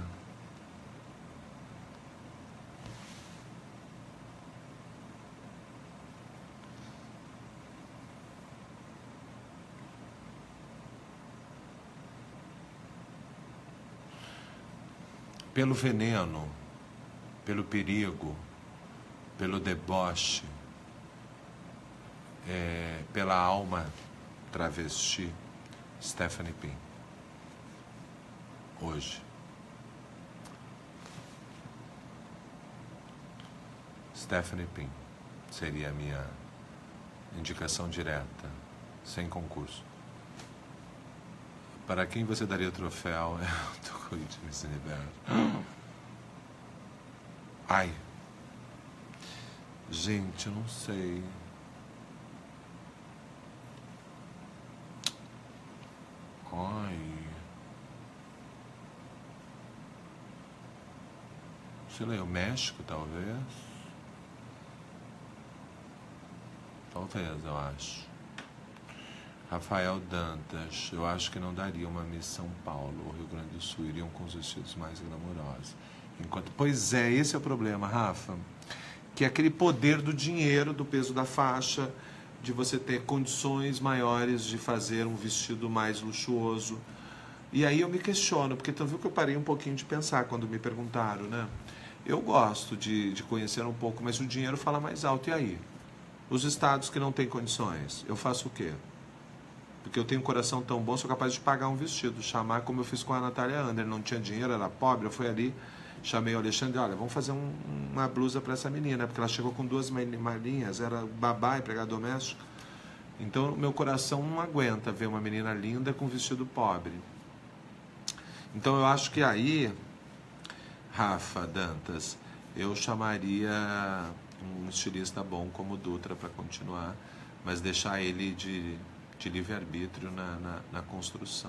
Pelo veneno, pelo perigo, pelo deboche, é, pela alma travesti, Stephanie Pin. Hoje. Stephanie Pin seria a minha indicação direta, sem concurso. Para quem você daria o troféu? Eu tô com isso nesse universo. Ai. Gente, eu não sei. Ai. Sei lá, o México, talvez. Talvez, eu acho. Rafael Dantas, eu acho que não daria uma Miss São Paulo ou Rio Grande do Sul, iriam com os vestidos mais glamourosos. Enquanto... Pois é, esse é o problema, Rafa, que é aquele poder do dinheiro, do peso da faixa, de você ter condições maiores de fazer um vestido mais luxuoso. E aí eu me questiono, porque tu viu que eu parei um pouquinho de pensar quando me perguntaram, né? Eu gosto de, de conhecer um pouco, mas o dinheiro fala mais alto, e aí? Os estados que não têm condições, eu faço o quê? Porque eu tenho um coração tão bom, sou capaz de pagar um vestido, chamar como eu fiz com a Natália Ander, não tinha dinheiro, era pobre, eu fui ali, chamei o Alexandre, olha, vamos fazer um, uma blusa para essa menina, porque ela chegou com duas malinhas, era babá, empregado doméstico. Então, meu coração não aguenta ver uma menina linda com vestido pobre. Então, eu acho que aí, Rafa Dantas, eu chamaria um estilista bom como o Dutra para continuar, mas deixar ele de... de livre-arbítrio na, na, na construção.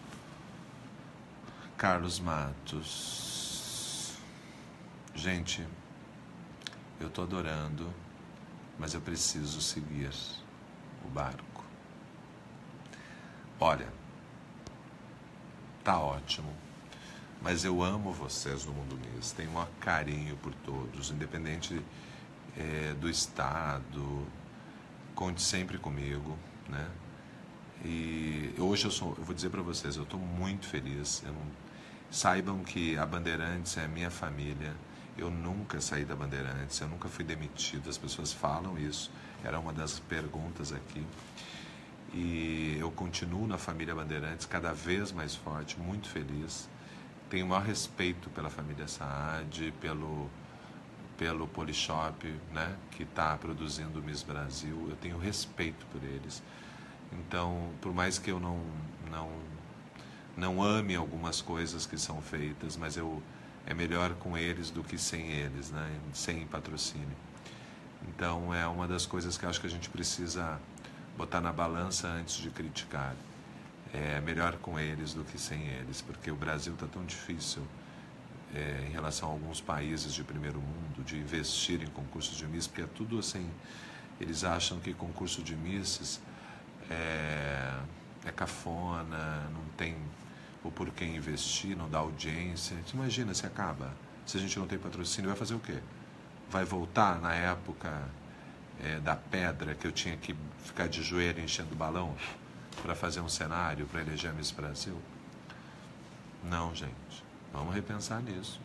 Carlos Matos. Gente, eu tô adorando, mas eu preciso seguir o barco. Olha, tá ótimo, mas eu amo vocês no Mundo Miss, tenho um maior carinho por todos, independente é, do estado, conte sempre comigo, né? E hoje eu, sou, eu vou dizer para vocês, eu estou muito feliz. Eu não, saibam que a Bandeirantes é a minha família. Eu nunca saí da Bandeirantes, eu nunca fui demitido. As pessoas falam isso, era uma das perguntas aqui. E eu continuo na família Bandeirantes, cada vez mais forte, muito feliz. Tenho o maior respeito pela família Saad, pelo, pelo Polishop, né, que está produzindo o Miss Brasil. Eu tenho respeito por eles. Então, por mais que eu não, não, não ame algumas coisas que são feitas, mas eu, é melhor com eles do que sem eles, né? Sem patrocínio. Então, é uma das coisas que eu acho que a gente precisa botar na balança antes de criticar. É melhor com eles do que sem eles, porque o Brasil está tão difícil é, em relação a alguns países de primeiro mundo, de investir em concursos de Miss, porque é tudo assim, eles acham que concurso de Misses É, é cafona, não tem o porquê investir, não dá audiência. Você imagina se acaba, se a gente não tem patrocínio, vai fazer o quê? Vai voltar na época é, da pedra, que eu tinha que ficar de joelho enchendo balão para fazer um cenário, para eleger a Miss Brasil? Não, gente, vamos repensar nisso.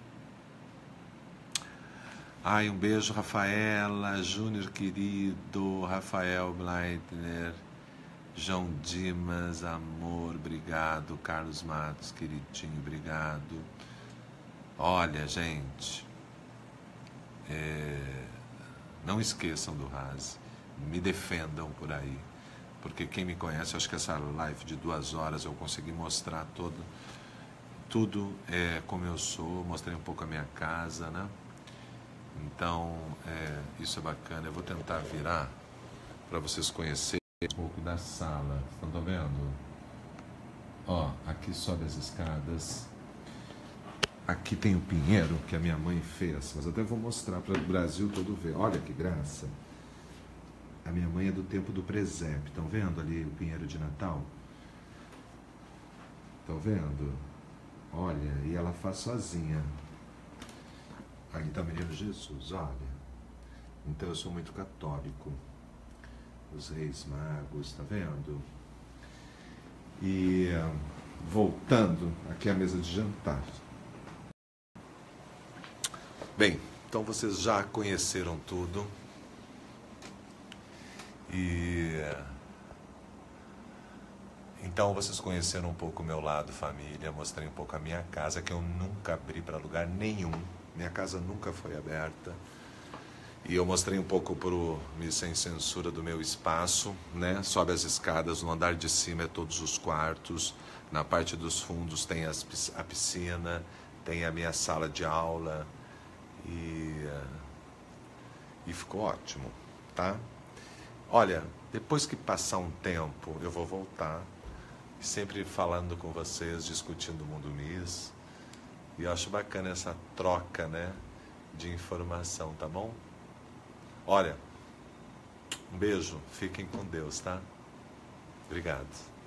Ai, um beijo, Rafaela, Júnior querido, Rafael Bleitner, João Dimas, amor, obrigado. Carlos Matos, queridinho, obrigado. Olha, gente, É, não esqueçam do Razi, me defendam por aí, porque quem me conhece, acho que essa live de duas horas eu consegui mostrar todo, tudo é, como eu sou, mostrei um pouco a minha casa, né? Então, é, isso é bacana. Eu vou tentar virar para vocês conhecerem um pouco da sala. Estão vendo? Ó, aqui sobe as escadas. Aqui tem o pinheiro que a minha mãe fez, mas até vou mostrar para o Brasil todo ver. Olha que graça. A minha mãe é do tempo do presépio. Estão vendo ali o pinheiro de Natal? Estão vendo? Olha, e ela faz sozinha. Ali está o menino Jesus, olha. Então eu sou muito católico. Os reis magos, tá vendo? E voltando aqui à mesa de jantar. Bem, então vocês já conheceram tudo. E então vocês conheceram um pouco o meu lado família, mostrei um pouco a minha casa, que eu nunca abri para lugar nenhum. Minha casa nunca foi aberta. E eu mostrei um pouco pro Sem Censura do meu espaço, né? Sobe as escadas, no andar de cima é todos os quartos, na parte dos fundos tem as, a piscina, tem a minha sala de aula e, e ficou ótimo, tá? Olha, depois que passar um tempo, eu vou voltar, sempre falando com vocês, discutindo o Mundo Miss. E eu acho bacana essa troca, né, de informação, tá bom? Olha, um beijo, fiquem com Deus, tá? Obrigado.